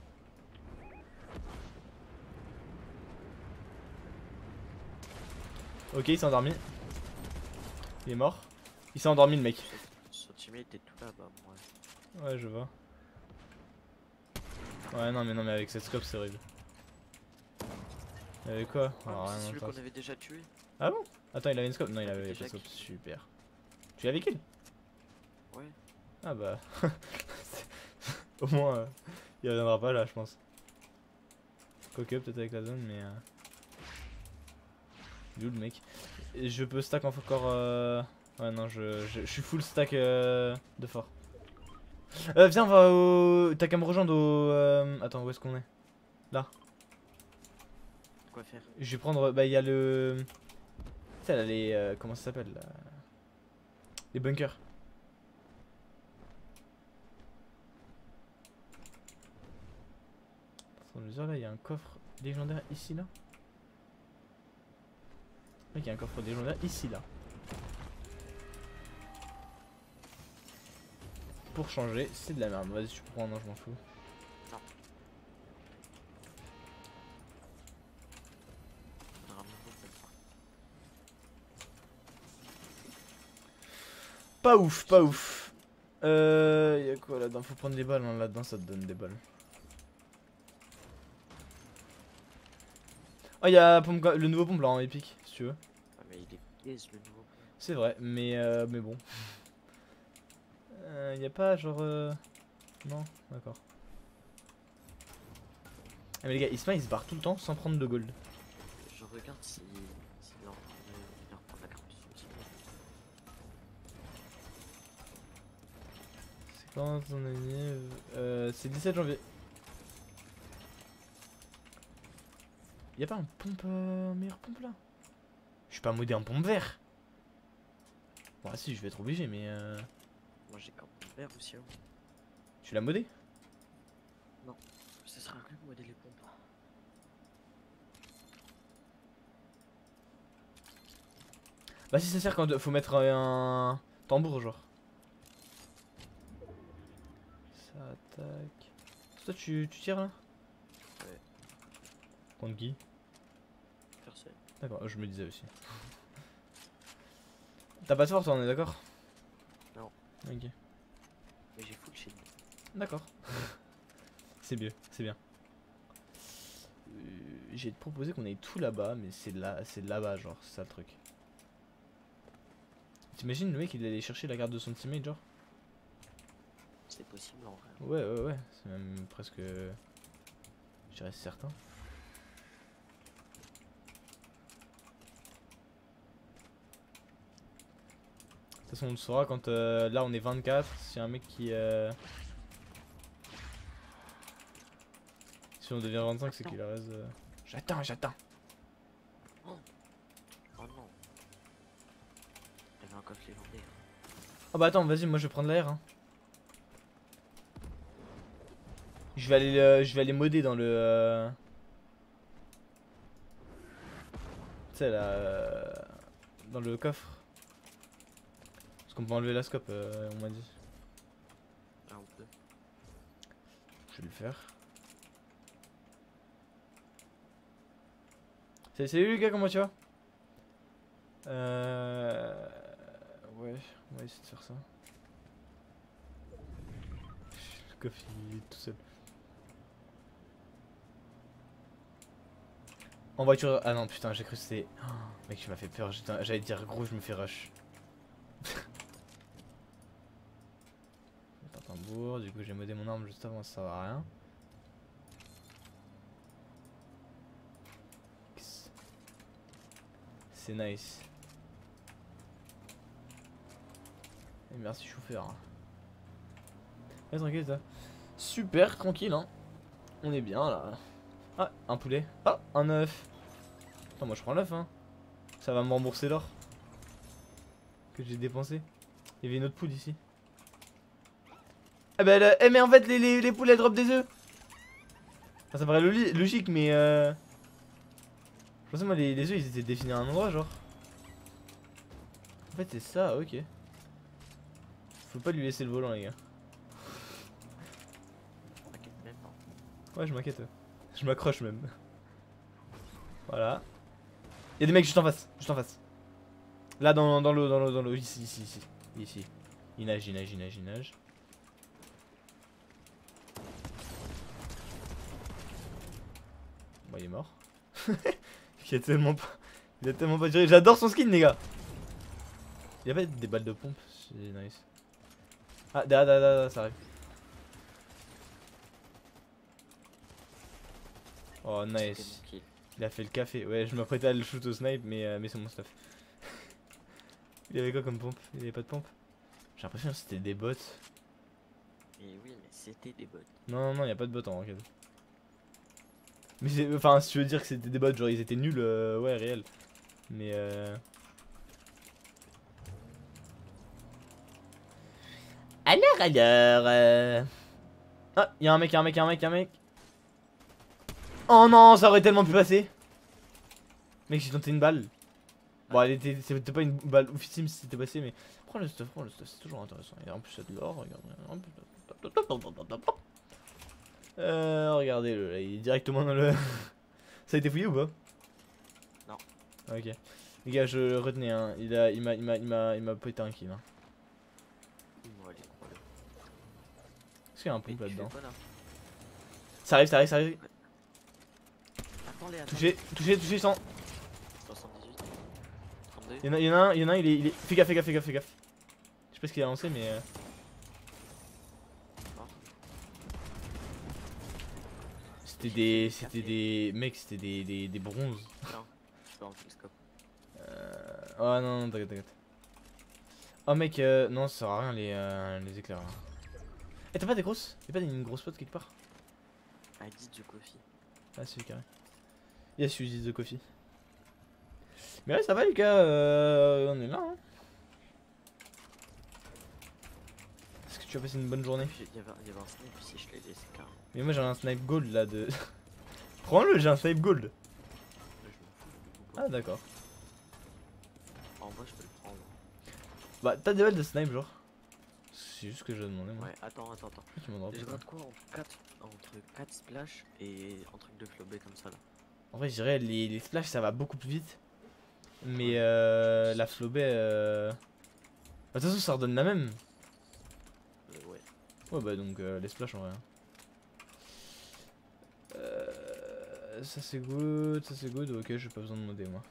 Ok, il s'est endormi. Il est mort. Il s'est endormi le mec. Son teammate était tout là-bas, moi. Ouais, je vois. Ouais, non, mais non, mais avec cette scope, c'est horrible. Il avait quoi? Ah, Alors, c'est rien celui d'intense. qu'on avait déjà tué. Ah bon? Attends, il avait une scope? Non, il avait pas de Déjà scope. qu'il- Super. Tu l'avais kill? Ouais. Ah bah. Au moins, euh, il reviendra pas là, je pense. Quoique, peut-être avec la zone, mais. Euh... Il est où le mec? Et je peux stack encore. Euh... Ouais, non, je, je, je suis full stack euh, de fort. Euh, viens, on va au. T'as qu'à me rejoindre au. Euh... Attends, où est-ce qu'on est? Là. Quoi faire? Je vais prendre. Bah, il y a le. Tu sais, là, les. Euh... Comment ça s'appelle là? Les bunkers. Attends, je veux dire, là, il y a un coffre légendaire ici, là. Il y a un coffre légendaire ici, là. Pour changer, c'est de la merde. Vas-y, tu prends, non, je m'en fous. Non. On aura même pas. Pas ouf, pas ouf. Euh. Y'a quoi là-dedans? Faut prendre des balles, hein. Là-dedans, ça te donne des balles. Oh, y'a pompe... le nouveau pompe là en épique, si tu veux. Ah, mais il est pièce le nouveau. C'est vrai, mais euh, mais bon. Euh, y a pas genre. Euh... Non, d'accord. Ah, mais les gars, Isma il se barre tout le temps sans prendre de gold. Je regarde si. si il est en train de il reprend la carte de son team. C'est quand ton année euh, C'est dix-sept janvier. Y'a pas un pompe. Euh, meilleure pompe là? Je suis pas modé en pompe vert. Bon, ah, si, je vais être obligé, mais. Euh... Moi j'ai qu'un pompe vert aussi. Hein. Tu l'as modé? Ce sera rien de modéler les pompes. Bah, si ça sert quand faut mettre un tambour, genre. Ça attaque. Toi, tu, tu tires là? Ouais. Contre qui? D'accord, je me disais aussi. T'as pas de fort toi, on est d'accord? Non. Ok. Mais j'ai full shield. D'accord. C'est mieux, c'est bien. Euh, J'ai proposé qu'on aille tout là-bas, mais c'est là, c'est là-bas, genre, c'est ça le truc. T'imagines le mec il allait chercher la carte de son teammate, genre? C'est possible en vrai. Ouais, ouais, ouais, c'est même presque. Je dirais certain. De toute façon, on le saura quand euh, là on est vingt-quatre. Si y a un mec qui. Euh... Si on devient vingt-cinq, c'est qu'il reste. Euh... J'attends, j'attends. Oh, oh non. Il y avait un coffre légendaire. Ah bah attends, vas-y, moi je vais prendre l'air. Hein. Je vais aller, euh, je vais aller modder dans le. Euh... Tu sais là. Euh... Dans le coffre. Parce qu'on peut enlever la scope, euh, on m'a dit. Ah, on peut. Je vais le faire. Salut Lucas, comment tu vas? Euh... Ouais, on va essayer de faire ça. Le coffre il est tout seul. En voiture... Ah non putain, j'ai cru que c'était... Oh, mec, tu m'as fait peur, j'allais dire gros, je me fais rush. Un tambour, du coup j'ai modé mon arme juste avant, ça sert à rien. C'est nice. Et merci chauffeur. Ouais, tranquille ça. Super, tranquille hein. On est bien là. Ah, un poulet. Ah, un œuf. Attends, moi je prends l'œuf hein. Ça va me rembourser l'or que j'ai dépensé. Il y avait une autre poule ici. Ah bah elle, eh mais en fait les, les, les poules elles drop des œufs. Enfin, ça paraît lo logique mais euh... Je pensais moi les, les œufs ils étaient définis à un endroit genre. En fait c'est ça, ok. Faut pas lui laisser le volant les gars. T'inquiète même pas. Ouais je m'inquiète. Je m'accroche même. Voilà. Y'a des mecs juste en face, juste en face. Là dans, dans l'eau, dans l'eau, dans l'eau, ici, ici, ici. Ici. Il nage, il nage, il nage, il nage. Bon il est mort. Il a tellement pas. Il a tellement pas duré. J'adore son skin les gars. Il y avait des balles de pompe, c'est nice. Ah derrière, derrière, derrière, ça arrive. Oh nice. Il a fait le café. Ouais je m'apprêtais à le shoot au snipe mais, euh, mais c'est mon stuff. Il avait quoi comme pompe? Il avait pas de pompe? J'ai l'impression que c'était des bots. Et oui mais c'était des bots. Non non non, y a pas de bots en ranked. Mais c'est, enfin si tu veux dire que c'était des bots, genre ils étaient nuls, euh, ouais réel. Mais euh... Alors alors euh... Ah y'a un mec, y'a un mec, y'a un mec, y'a un mec. Oh non, ça aurait tellement pu passer. Mec j'ai tenté une balle. Bon elle était, c'était pas une balle oufissime si c'était passé mais... Prends le stuff, prends le stuff, c'est toujours intéressant. Et en plus il y a de l'or, regarde. Euh, regardez le, là, il est directement dans le... Ça a été fouillé ou pas? Non. Ok. Les gars, je retenais hein, il a, il m'a, il m'a, il m'a, il m'a pété un kill hein. Est-ce qu'il y a un pompe là-dedans? Là ça arrive, ça arrive, ça arrive. Attends-les, attends. Touché, touché, touché, cent. soixante-dix-huit. trente-deux. Y'en a, y'en a un, y'en a un, il est, il est... Fais gaffe, fais gaffe, fais gaffe, fais gaffe. Je sais pas ce qu'il a lancé mais... Euh... C'était des... C'était des... Mec, c'était des, des, des bronzes. Non, je peux enlever le scope. Euh... Oh non, non, t'inquiète, t'inquiète. Oh mec, euh... non, ça sert à rien les, euh, les éclairs là. Eh, t'as pas des grosses? Y'a pas une grosse pote quelque part? Ah, dix de coffee. Ah, c'est carré. Yes, you did the coffee. Mais ouais, ça va les gars, euh... on est là hein. Est-ce que tu as passé une bonne journée? Il y avait, il y avait un snipe ici, je l'ai laissé carrément. Mais moi j'ai un snipe gold là de... Prends-le, j'ai un snipe gold. Là, je m'en fous. Ah d'accord. En vrai, je peux le prendre. Bah t'as des balles de snipe genre? C'est juste ce que je demandais moi. Ouais, attends, attends, attends. Tu m'en demandes Je pas. gratte quoi entre quatre, entre quatre splash et un truc de flobé comme ça là. En vrai je dirais les, les splash ça va beaucoup plus vite. Mais euh, la flobée. Euh... De toute façon, ça redonne la même. Euh, ouais. Ouais, bah donc euh, les splash en vrai. Euh, ça c'est good, ça c'est good. Ok, j'ai pas besoin de modder moi.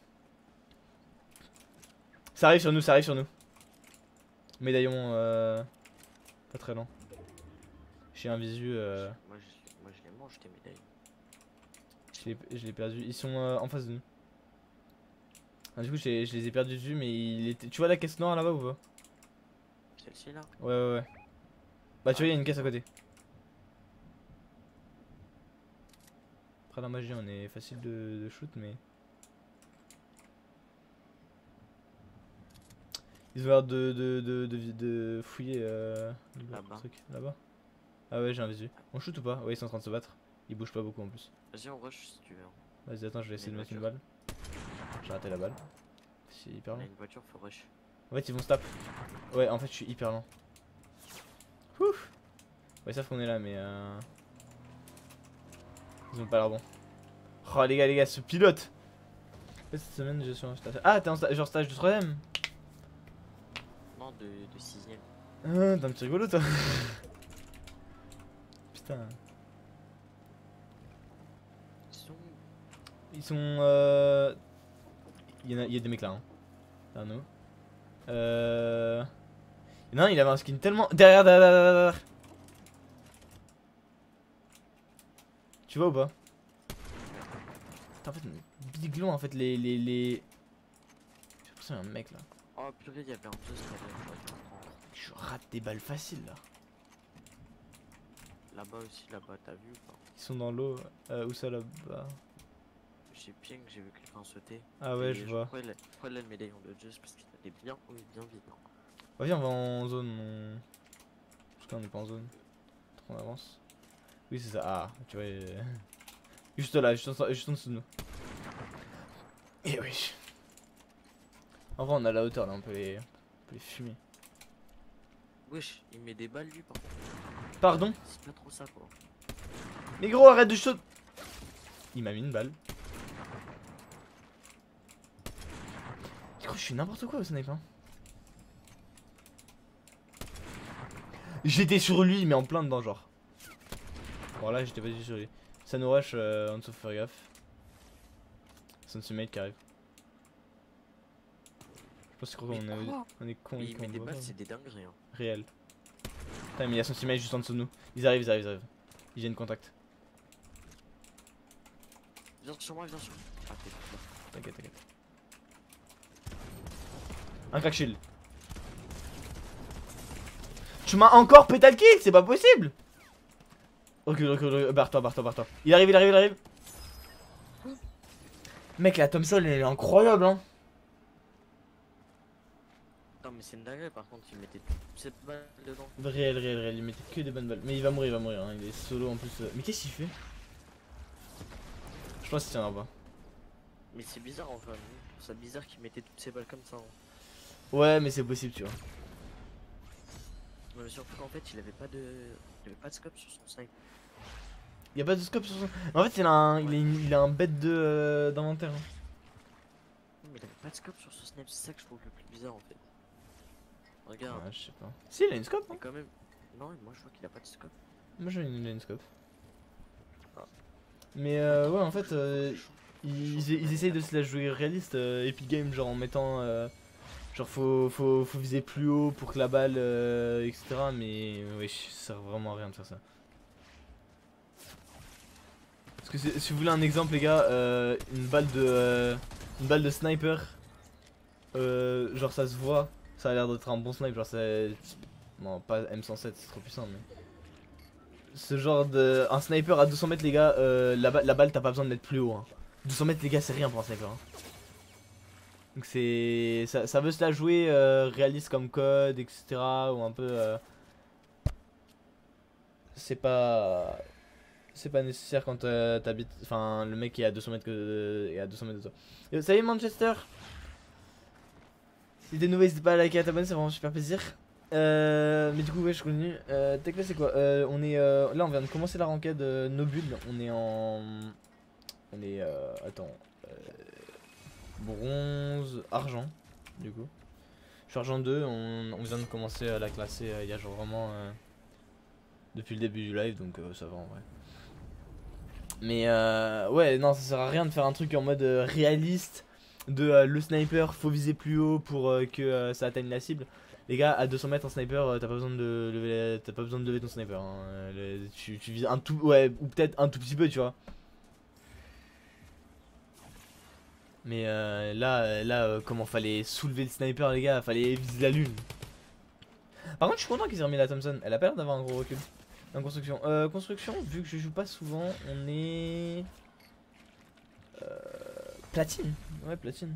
Ça arrive sur nous, ça arrive sur nous. Médaillon euh, pas très lent. J'ai un visu. Euh, Moi, je, moi, je les mange, tes médailles. je l'ai- je l'ai perdu. Ils sont euh, en face de nous. Ah, du coup, je les ai perdus de vue, mais il était. Tu vois la caisse noire là-bas ou pas? Celle-ci là? Ouais, ouais, ouais. Bah, tu vois, il y a une caisse à côté. Après, la magie, on est facile de, de shoot, mais. Ils ont l'air de, de, de, de, de fouiller euh, le Là-bas. truc. Là-bas. Ah ouais, j'ai un visu. On shoot ou pas? Ouais, ils sont en train de se battre. Ils bougent pas beaucoup en plus. Vas-y, on rush si tu veux. hein. Vas-y, attends, je vais essayer de Une mettre une voiture. balle. J'ai raté la balle. C'est hyper On a lent. une voiture, faut rush. En fait, ils vont se taper. Ouais, en fait, je suis hyper lent. Ouf. Ouais, ils savent qu'on est là, mais euh... ils ont pas l'air bon. Oh, les gars, les gars, ce pilote. Cette semaine, je suis en stage. Ah, t'es en sta- genre stage de troisième? Non, de, de sixième. Ah, t'es un petit rigolo, toi. Putain. Ils sont. Ils sont. Euh... Il y, en a, il y a des mecs là. Hein. Derrière nous. Euh. Non, il avait un skin tellement. Derrière, derrière, derrière, derrière. Tu vois ou pas? Putain, en fait, biglon en fait, les. les, les... J'ai l'impression qu'il y a un mec là. Oh purée, il y avait un peu ce Je rate des balles faciles là. Là-bas aussi, là-bas, t'as vu ou pas? Ils sont dans l'eau. Euh, où ça là-bas? J'ai bien que j'ai vu quelqu'un sauter. Ah ouais, Et je vois. Pourquoi il a, pourquoi il a le médaillon de Just? Parce qu'il est bien haut et bien vide. hein. Oh, viens, on va en zone. On... Parce qu'on est pas en zone. On avance. Oui, c'est ça. Ah, tu vois. euh, Juste là, juste en, juste en dessous de nous. Et oui. En vrai, on a la hauteur là, on peut les, on peut les fumer. Wesh, il met des balles lui par contre. Pardon? C'est pas trop ça quoi. Mais gros, arrête de shoot. Il m'a mis une balle. Gros, je suis n'importe quoi au sniper. Hein. J'étais sur lui, mais en plein dedans, genre. Bon, là, j'étais pas du tout sur lui. Ça nous rush, euh, en dessous, faut faire gaffe. C'est un mate qui arrive. Je pense qu'on Mais est, quoi on est con. Mais et il qu'on met des voit balles, pas. c'est des dingueries. Hein. Réel. Putain, mais il y a son teammate juste en dessous de nous. Ils arrivent, ils arrivent, ils arrivent. Ils viennent contact. Viens sur moi, viens sur moi. Ah, t'es là. T'inquiète, t'inquiète. Un crack shield. Tu m'as encore pété le kill, c'est pas possible. Recule, recule, recule. Barre-toi, barre-toi, barre-toi. Il arrive, il arrive, il arrive. Mec, la Thompson, elle est incroyable, hein. Non, mais c'est une dinguerie par contre, il mettait cette balle dedans. Réel, réel, réel. Il mettait que des bonnes balles. Mais il va mourir, il va mourir. Hein. Il est solo en plus. euh. Mais qu'est-ce qu'il fait? Je pense qu'il tiendra pas. Mais c'est bizarre enfin. C'est bizarre qu'il mettait toutes ces balles comme ça. hein. Ouais, mais c'est possible, tu vois. Ouais, mais surtout qu'en fait, il avait pas de. Il avait pas de scope sur son snipe. Il y a pas de scope sur son. En fait, il a un, il a une- il a un bête de euh, d'inventaire. Hein. Non, mais il avait pas de scope sur son snipe, c'est ça que je trouve le plus bizarre en fait. Regarde. Ouais, je sais pas. Si, il a une scope. Mais Hein. quand même. Non, moi je vois qu'il a pas de scope. Moi, j'ai une, j'ai une scope. Ah. Mais euh, Attends, ouais, en fait, je- euh, je- ils, je- ils essayent de se la jouer réaliste, euh, Epic Games, genre en mettant. Euh, genre, faut, faut, faut viser plus haut pour que la balle, euh, et cetera. Mais wesh, ça sert vraiment à rien de faire ça. Parce que c'est- si vous voulez un exemple, les gars, euh, une balle de. Euh, une balle de sniper, euh, genre ça se voit, ça a l'air d'être un bon sniper, genre c'est. Bon, pas M cent sept, c'est trop puissant, mais. Ce genre de. Un sniper à deux cents mètres, les gars, euh, la, ba- la balle, t'as pas besoin de mettre plus haut. Hein. deux cents mètres, les gars, c'est rien pour un sniper. Hein. Donc c'est. Ça, ça veut se la jouer euh, réaliste comme code, et cetera. Ou un peu. Euh... C'est pas. C'est pas nécessaire quand euh, t'habites. Enfin, le mec est à deux cents mètres que. est à deux cents mètres de toi. Yo, salut Manchester! Si t'es nouveau, n'hésite pas à liker et à t'abonner, c'est vraiment super plaisir. Euh, mais du coup, ouais, je continue. Euh, Tekla, c'est quoi? euh, On est. Euh, là, on vient de commencer la ranked euh, Nobul. On est en. On est. Euh, attends. Euh, bronze, argent, du coup. Je suis argent deux, on, on vient de commencer à la classer euh, il y a genre vraiment euh, depuis le début du live, donc euh, ça va en vrai. Mais euh, ouais, non, ça sert à rien de faire un truc en mode euh, réaliste, de euh, le sniper, faut viser plus haut pour euh, que euh, ça atteigne la cible. Les gars, à deux cents mètres en sniper, euh, t'as pas besoin de lever, t'as pas besoin de lever ton sniper. Hein. Le- tu, tu vises un tout, ouais, ou peut-être un tout petit peu, tu vois. Mais euh, là, euh, là, euh, comment fallait soulever le sniper, les gars, fallait viser la lune. Par contre, je suis content qu'ils aient remis la Thompson. Elle a pas l'air d'avoir un gros recul. En construction, euh, construction, vu que je joue pas souvent, on est euh, platine. Ouais, platine.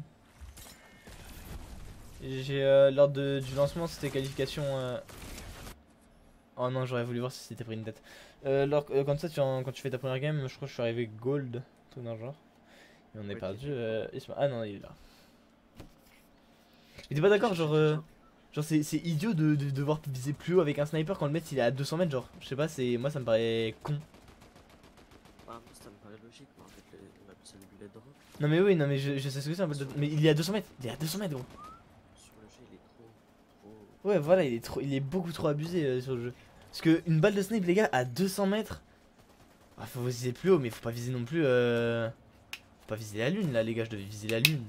J'ai euh, lors de, du lancement, c'était qualification. Euh... Oh non, j'aurais voulu voir si c'était pris une tête. Euh, lors, euh, comme ça, tu, en, quand tu fais ta première game, je crois que je suis arrivé gold, tout dans le genre. Et on est Ouais, perdu. t'es- Euh, Isma- ah non, il est là. Mais t'es pas d'accord, genre, euh, genre c'est c'est idiot de, de devoir viser plus haut avec un sniper quand le mec il est à deux cents mètres, genre. Je sais pas, c'est moi ça me paraît con. Ah, moi, ça me paraît logique, mais en fait, le- on appelle ça le bullet drop. Non mais oui, non mais je, je sais ce que c'est un peu de... Mais il est à deux cents mètres, il est à deux cents mètres gros. Sur le jeu, il est trop. trop... Ouais voilà, il est trop, il est beaucoup trop abusé euh, sur le jeu. Parce que une balle de snipe les gars à deux cents mètres, ah, faut viser plus haut mais faut pas viser non plus euh... Faut pas viser la lune là les gars, je devais viser la lune.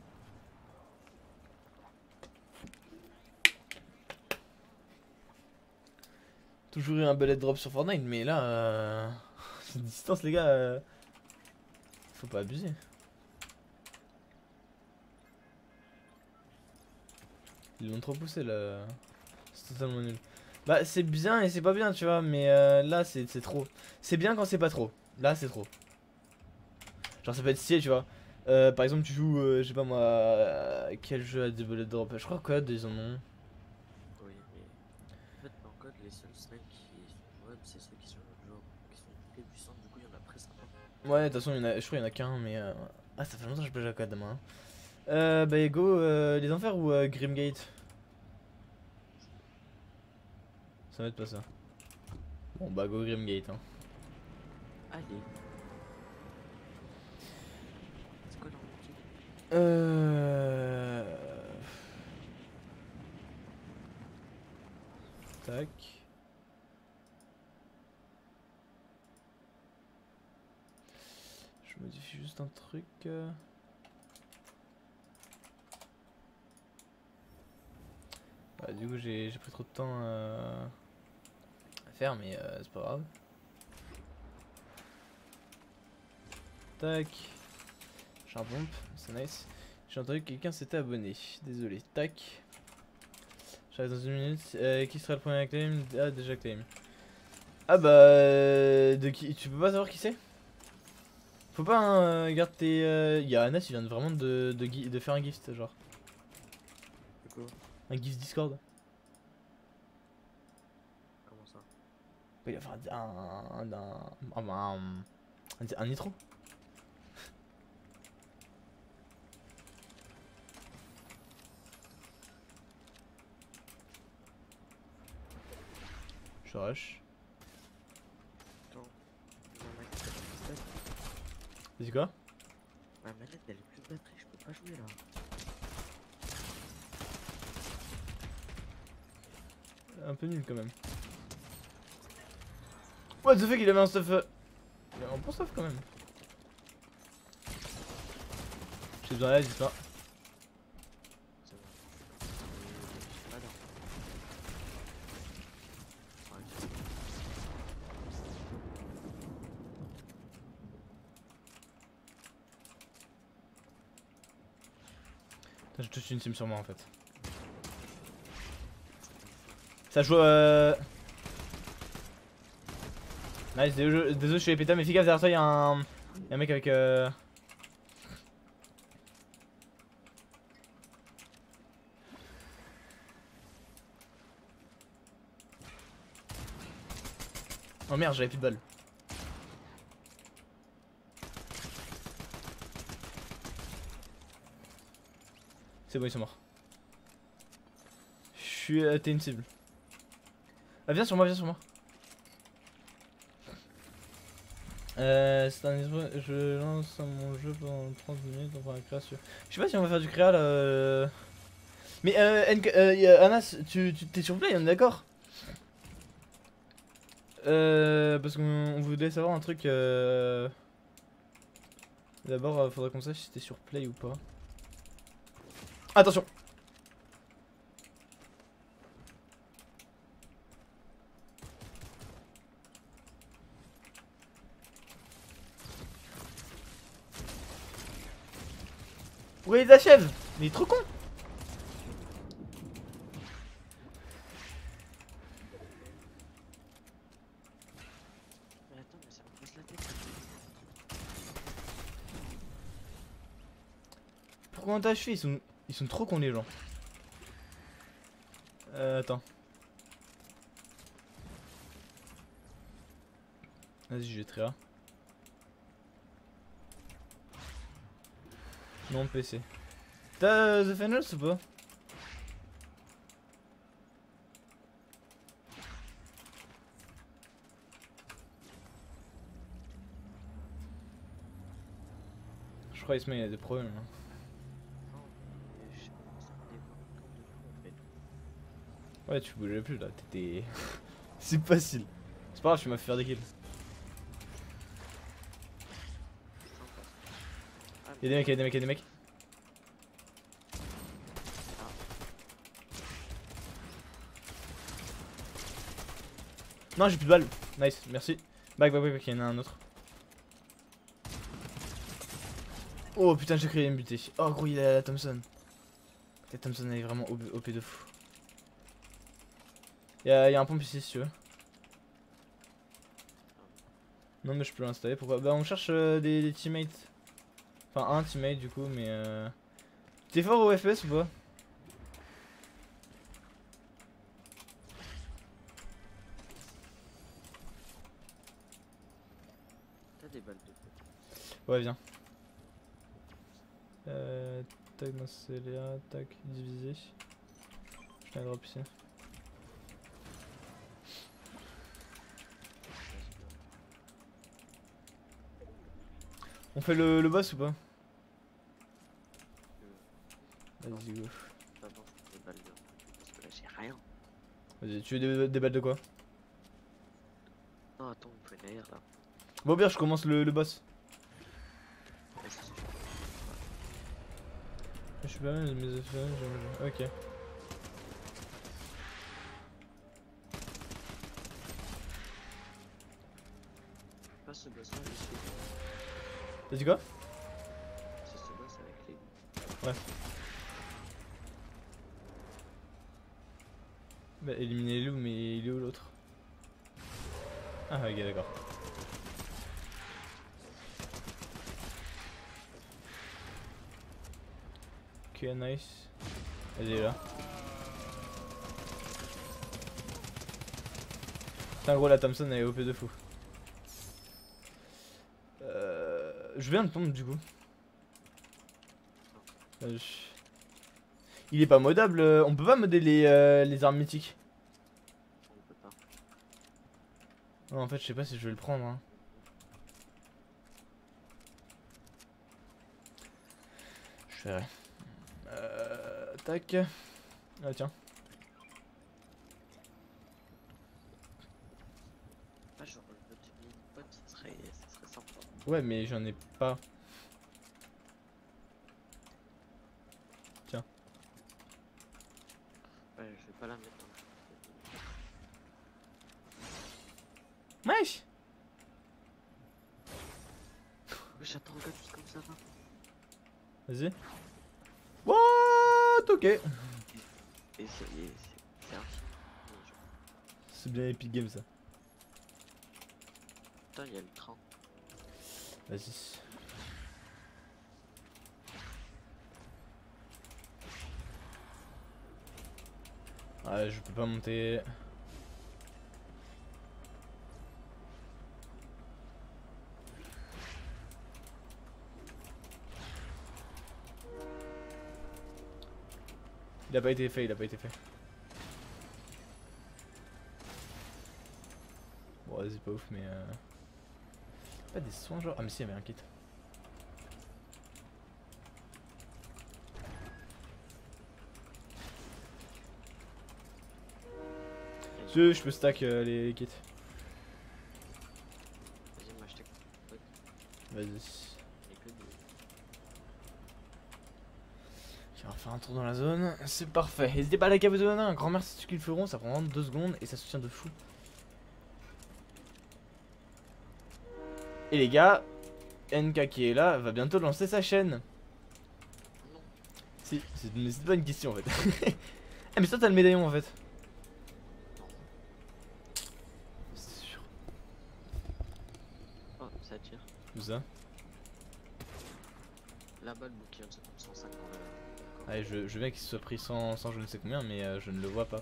Toujours eu un bullet drop sur Fortnite mais là euh... cette distance les gars euh... faut pas abuser. Ils l'ont trop poussé là. C'est totalement nul. Bah c'est bien et c'est pas bien tu vois mais euh, là c'est trop. C'est bien quand c'est pas trop. Là c'est trop. Genre ça peut être stylé tu vois. Euh, par exemple tu joues euh, je sais pas moi euh, quel jeu a des bullet drop. Je crois que ils en ont. Oui, mais. En fait, en code, les seuls snipes qui sont web, c'est ceux qui sont genre. qui sont très puissants, du coup, il y en a presque pas. Ouais de toute façon il y en a, je crois qu'il y en a qu'un mais euh... ah ça fait longtemps que je peux jouer à code demain. Euh bah go euh, les enfers ou euh, Grimgate. Ça va être pas ça. Bon bah go Grimgate hein. Allez. C'est quoi leur outil? Euh... Tac. Je modifie juste un truc. euh. Bah, du coup j'ai pris trop de temps euh, à faire mais euh, c'est pas grave. Tac. J'ai un pompe, c'est nice. J'ai entendu que quelqu'un s'était abonné. Désolé. Tac. J'arrive dans une minute. Euh, qui sera le premier à claim? Ah déjà claim. Ah bah euh, de qui? Tu peux pas savoir qui c'est? Faut pas hein, euh, garde tes. Euh... Y'a Anas il vient de vraiment de, de, de, de faire un gift genre. C'est quoi? Un gift Discord. Comment ça? Il va faire un. un. un. un. un, un, un nitro. Je rush. Attends. Ma manette, elle a plus de batterie. Vas-y quoi? Ma manette, elle est plus de batterie, je peux pas jouer là. Un peu nul quand même. What the fuck il avait un stuff. Euh... Il avait un bon stuff quand même. J'ai besoin d'aide, dis-toi. Ça va. Euh, ah non. Ouais, je- Putain, je touche une team sur moi en fait. Ça joue euh... Nice, désolé, désolé je suis épéta mais fais gaffe derrière toi y'a un... Y'a un mec avec euh... Oh merde j'avais plus de balles. C'est bon ils sont morts. Je suis... Euh, T'es une cible. Ah viens sur moi, viens sur moi. Euh, c'est un esprit- je lance mon jeu pendant trente minutes, on fera la création. Je sais pas si on va faire du créa là. euh. Mais euh, N K euh, y a- Anas, tu tu- t'es sur Play, on est d'accord? Euh, parce qu'on on voulait savoir un truc. Euh... D'abord, euh, faudrait qu'on sache si t'es sur Play ou pas. Attention! Ouais, il achève! Mais il est trop con! Mais attends, mais ça me casse la tête. Pourquoi on t'a achevé? Ils sont... Ils sont trop cons les gens. Euh, attends. Vas-y, je vais très là. Non, P C. T'as euh, The Finals ou pas? Je crois Ismail il a des problèmes. Hein. Non, mais je sais pas, ça me dégoûte comme de fou en fait. Ouais, tu bougeais plus là, t'étais. C'est facile. C'est pas grave, tu m'as fait faire des kills. Ah, Y'a des mecs, y'a des mecs, y'a des mecs. Non, j'ai plus de balles. Nice, merci. Back, back, back, back, y'en a un autre. Oh putain, j'ai créé une butée. Oh gros, il a la Thompson. La Thompson, elle est vraiment O P de fou. Y'a y a un pompe ici si tu veux. Non, mais je peux l'installer. Pourquoi? Bah, on cherche euh, des, des teammates. Enfin, un teammate du coup, mais euh. T'es fort au F P S ou pas? t'as des balles de feu. Ouais, viens. Euh. Tac, dans ce C L A, tac, divisé. Je viens de drop ici. On fait le, le boss ou pas? Vas-y, go. D'abord, faut des balles de parce que là j'ai rien. Vas-y, tu veux des, des balles de quoi? Non, attends, il faut une air là. Bon, bien, je commence le, le boss. Vas-y, c'est Je suis pas mal, mes effets, je- ok. pas ce boss là, je suis. T'as dit quoi? C'est ce boss avec les. Ouais. Bah, éliminer les loups, mais il est où l'autre? Ah, ok, d'accord. Ok, nice. Vas-y, là. Putain, gros, la Thompson elle est O P de fou. Euh, je viens de tomber du coup. Euh, je- Il est pas modable, euh, on peut pas modder les, euh, les armes mythiques. On peut pas. Non, en fait, je sais pas si je vais le prendre. Hein. Je verrai. Euh, tac. Ah, tiens. Ah, genre le mode mini pot, ça serait, ça serait sympa. Ouais, mais j'en ai pas. Tiens. Ouais, je vais pas la mettre. Hein. Wesh! Mais j'attends, regarde comme ça va. Vas-y. What? Ok. Et c'est c'est- c'est un film. C'est bien Epic Game ça. Putain, il y a le train. Vas-y. Ouais, je peux pas monter. Il a pas été fait, il a pas été fait. Bon, vas-y, pas ouf, mais euh... Pas des soins genre. Ah mais si, il y avait un kit. Je, je peux stack euh, les kits. Vas-y, moi je t'ai. Vas-y. On va faire un tour dans la zone, c'est parfait. N'hésitez pas à liker, à vous donner un grand merci à ceux qui le feront, ça prend vraiment deux secondes et ça soutient de fou. Et les gars, N K qui est là va bientôt lancer sa chaîne. Non. Si, c'est pas une question en fait. Ah mais toi t'as le médaillon en fait. Non. C'est sûr. Oh, ça tire. Où ça? Là-bas, le bouquin, c'est comme cent cinquante. Allez, je, je veux bien qu'il se soit pris sans, sans je ne sais combien, mais euh, je ne le vois pas.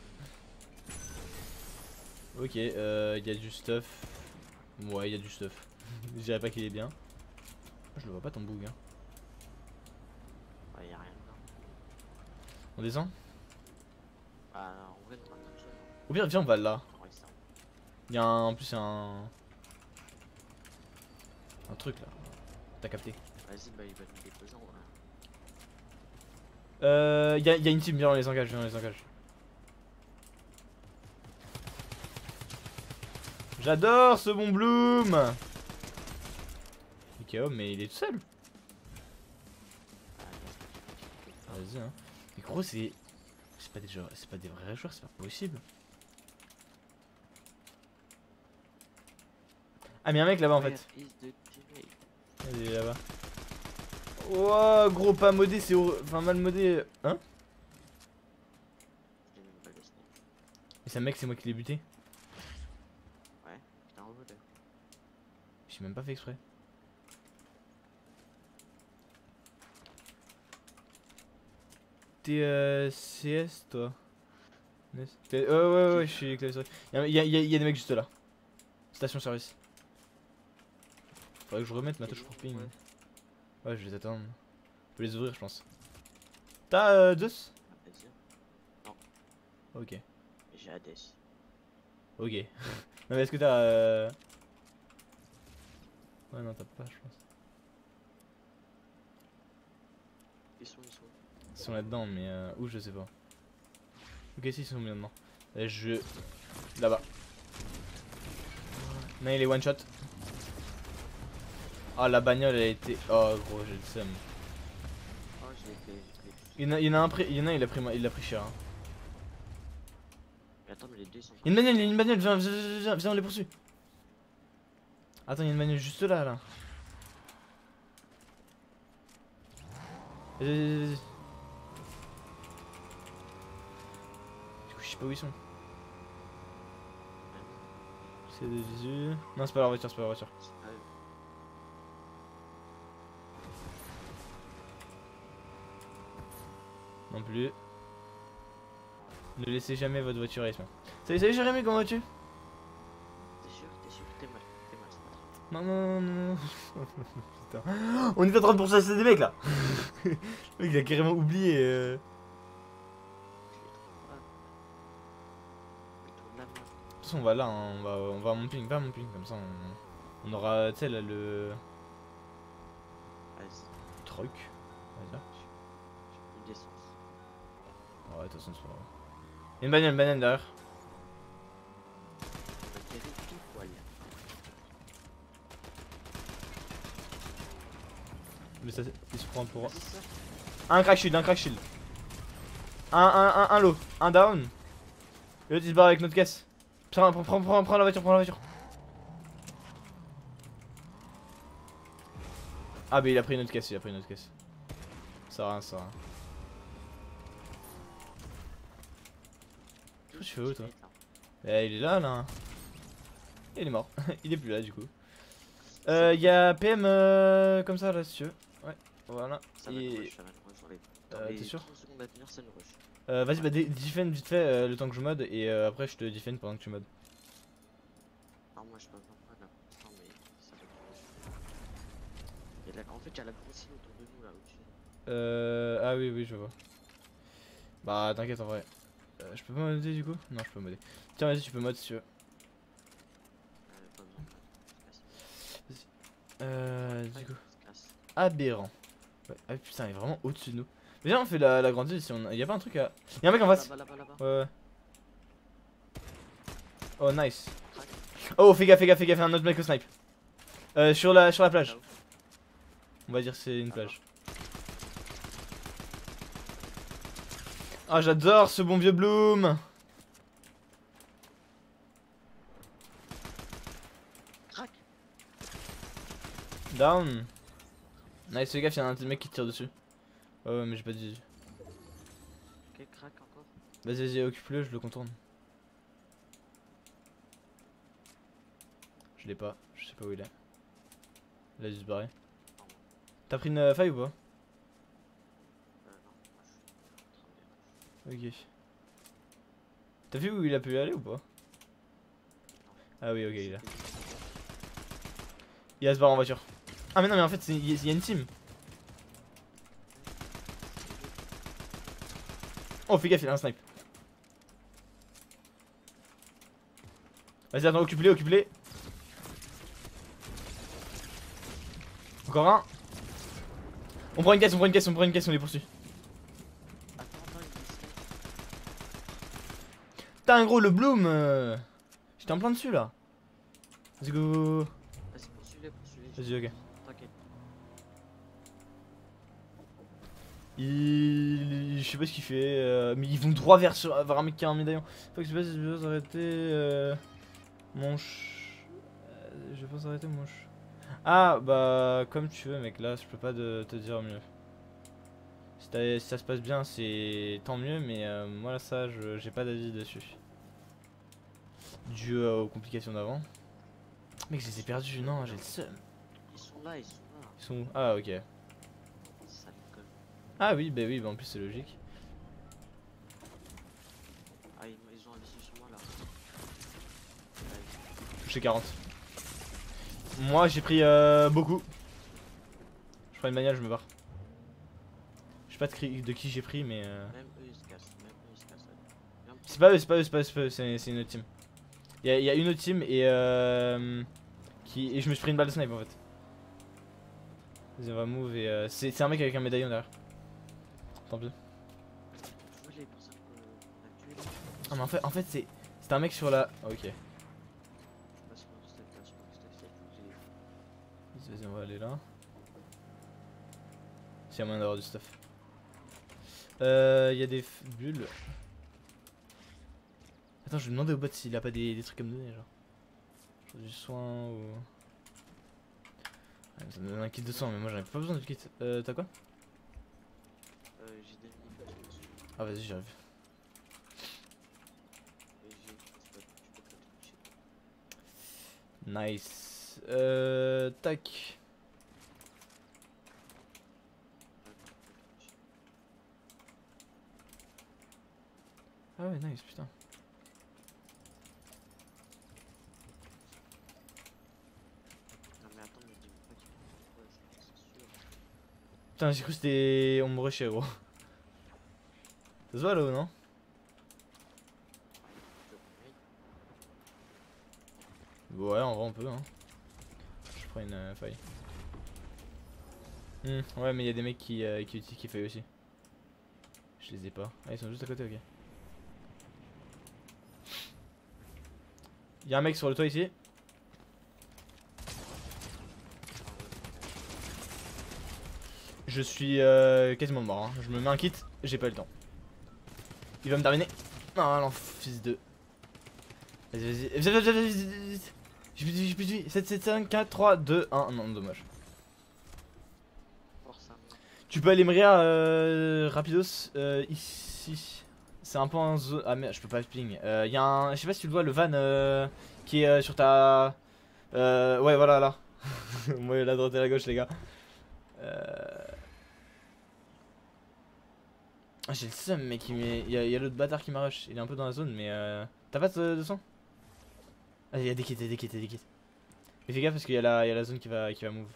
Ok, il euh, y a du stuff. Ouais, il y a du stuff. Je dirais pas qu'il est bien. Je le vois pas ton bug. Hein. Ouais, y'a rien dedans. On descend? Bah, en vrai, on va tout seul. Au pire, viens, on va là. Ouais, ça. Il y a un, en plus, il y a un. Un truc là. T'as capté? Vas-y, bah, il va nous déposer en vrai. Euh, il y a, y a une team, viens, on les engage, viens, on les engage. J'adore ce bon Bloom. Ok, oh, mais il est tout seul. Vas-y, hein. Mais gros, c'est. C'est pas des joueurs, c'est pas des vrais joueurs, c'est pas possible. Ah, mais y'a un mec là-bas en fait. Allez, là-bas. Wow, gros, pas modé, c'est. Enfin, mal modé. Hein? Mais c'est un mec, c'est moi qui l'ai buté. Ouais, putain, en voleur. J'ai même pas fait exprès. T'es euh, C S toi? Ouais, ouais, ouais, ouais, je suis clavier. Y'a y a, y a, y a des mecs juste là. Station service. Faudrait que je remette ma touche pour ping. Ouais, je vais les attendre. Je peux les ouvrir, je pense. T'as euh, deux? Non. Ok. J'ai Hades. Ok. Non, mais est-ce que t'as. Euh... Ouais, non, t'as pas, je pense. Ils sont, ils sont. Ils sont là-dedans, mais euh, où je sais pas. Ok, si, ils sont bien dedans. Et je. Là-bas. Non, il est one shot. Oh, la bagnole elle a été. Oh, gros, j'ai le seum. Oh, je l'ai fait. Il y en a, il y en a un, il y en a, il a pris, il a pris cher. Hein. Mais attends, mais les deux sont. Il y a une bagnole, il y a une bagnole, viens, viens, viens, viens, viens, on les poursuit. Attends, il y a une bagnole juste là, là. Vas-y, vas-y, vas-y. Du coup, je sais pas où ils sont. C'est des visus. Non, c'est pas leur voiture, c'est pas leur voiture. Non plus. Ne laissez jamais votre voiture à Salut, salut Jérémy, comment vas-tu? T'es sûr, t'es sûr, t'es mal, t'es mal, c'est pas grave. Non, non, non, non. Putain. On est en train de pourchasser des mecs là. Le mec il a carrément oublié. Euh... De toute façon, on va là, hein. on, va, on va à mon ping, va à mon ping, comme ça on, on aura, tu sais, là le. Vas-y. Truc. Vas-y. Une d'essence. Ouais, de toute façon, c'est pas grave. Il y a une bagnole, une bagnole derrière. On va tirer tout poil. Mais ça, il se prend pour. Vas-y, ça. Un crack shield, un crack shield. Un, un, un, un low, un down. Et l'autre il se barre avec notre caisse. Prends, prends, prends, prends, prends la voiture, prends la voiture. Ah, bah il a pris une autre caisse, il a pris une autre caisse. Ça va rien, ça va rien. Tu fais où toi? Eh, il est là là. Il est mort. Il est plus là du coup. Euh, il y a P M euh, comme ça là si tu veux. Ouais, voilà. Ça va Et... nous rush, ça va nous rush dans les. Dans Euh, les t'es sûr? trente secondes à venir, ça nous rush. Euh, vas-y, bah defend vite fait euh, le temps que je mode et euh, après je te defend pendant que tu mode. Non, moi je peux pas là. Non, mais ça va nous rush. Et là, en fait, il y a la grosse île autour de nous là au-dessus. Euh. Ah oui, oui, je vois. Bah t'inquiète en vrai. Euh, je peux pas modder du coup? Non, je peux modder. Tiens, vas-y, tu peux mod si tu veux. Euh, pas besoin de là. Euh, du Ouais, coup, il se casse. aberrant. Ouais, ah putain, il est vraiment au-dessus de nous. Mais viens, on fait la, la grande ville si on a... Y a pas un truc à... Y'a un mec en face. Là-bas, là-bas, là-bas. Ouais, ouais. Oh, nice. Crac. Oh, fais gaffe, fais gaffe, fais gaffe, un autre mec au snipe. Euh, sur la, sur la plage. Là-haut. On va dire que c'est une Ah, plage. Ah, j'adore ce bon vieux Bloom. Crac. Down. Nice, fais gaffe, y'a un mec qui tire dessus. Ouais, ouais, mais j'ai pas de visu. Ok, crac encore. Vas-y, vas-y, occupe-le, je le contourne. Je l'ai pas, je sais pas où il est. Il a dû se barrer. T'as pris une euh, faille ou pas? Euh, non, moi je suis en train de. Ok. T'as vu où il a pu aller ou pas? Ah oui, ok, il est là. Il va se barrer en voiture. Ah mais non mais en fait il y, y a une team. Oh fais gaffe, il a un snipe. Vas-y attends, occupe-les, occupe-les. Encore un. On prend une caisse, on prend une caisse, on prend une caisse, on les poursuit. Attends, attends, il est ici. Putain gros le Bloom euh... J'étais en plein dessus là. Let's go. Vas-y, poursuis-les, poursuis-les. Vas-y ok. T'inquiète. Il... Je sais pas ce qu'il fait, euh... mais ils vont droit vers, sur... vers un mec qui a un médaillon. Faut que je sais pas si je vais s'arrêter. Euh... Manche. Euh, je vais pas s'arrêter manche. Ah bah comme tu veux mec, là je peux pas de... te dire mieux. Si, si ça se passe bien c'est tant mieux, mais euh, moi là ça je... j'ai pas d'avis dessus. Dû euh, aux complications d'avant. Mec je les ai perdus, non j'ai le seum. Ils sont là, ils sont là. Ils sont où? Ah ok. Ça me colle. Ah oui bah oui bah en plus c'est logique. Ah, ils, ils ont un visu sur moi là. Ouais. Touché quarante. Moi j'ai pris euh, beaucoup. Je prends une bagnole, je me barre. Je sais pas de, cri- de qui j'ai pris mais euh... Même eux ils se cassent, même eux ils se cassent. Viens me c'est pas eux, c'est pas eux, c'est pas eux, c'est pas eux, c'est c'est une autre team. Il y, a- y a une autre team et euh... qui... et je me suis pris une balle de snipe en fait. Vas-y on va move et euh... c'est c'est un mec avec un médaillon derrière. Tant pis. Tu vois les personnes qu'on a tuées là? Ah mais en fait, en fait c'est c'est un mec sur la... Ah, ok. Je sais pas si on step là, je sais pas si step j'ai les. Vas-y on va aller là. S'il y a moyen d'avoir du stuff. Euh... Y a des f- bulles. Attends je vais demander au bot s'il a pas des, des trucs à me donner genre. Genre du soin ou... Ouais, ça me donne un kit de soin mais moi j'en ai pas besoin de kit. Euh t'as quoi? Euh, j'ai des mini dessus. Ah vas-y j'arrive. Et j'ai. Tu peux, tu peux pas toucher. Nice. Euh... Tac. Ah ouais nice putain. Non mais attends, mais dis-moi pas qu'ils vont faire quoi, c'est sûr. Putain j'ai cru que c'était... on me rushait gros. Ça se voit là-haut non? Ouais en vrai on peut hein. Je prends une euh, faille. Hmm, ouais mais il y a des mecs qui, euh, qui utilisent qui faillent aussi. Je les ai pas. Ah ils sont juste à côté ok. Y'a un mec sur le toit ici. Je suis euh, quasiment mort hein. Je me mets un kit, j'ai pas eu le temps. Il va me terminer. Non non fils de... Vas-y vas-y. Vas-y vas-y vas-y vas-y. J'ai plus de vie, j'ai plus de vie. sept, sept, cinq, quatre, trois, deux, un. Non dommage. Force à moi. Tu peux aller Mria euh, rapidos euh, ici. C'est un peu en zone. Ah merde, je peux pas ping. Euh, y a un. Je sais pas si tu le vois, le van euh, qui est euh, sur ta. Euh, ouais, voilà là. Moi, la droite et la gauche, les gars. Euh... Ah, j'ai le seum, mec. Il met... y a, y a l'autre bâtard qui m'a rush. Il est un peu dans la zone, mais. Euh... T'as pas de, de son? Ah, y a des kits, y a des kits, y a des kits. Mais fais gaffe parce qu'il y, a la... y a la zone qui va, qui va move.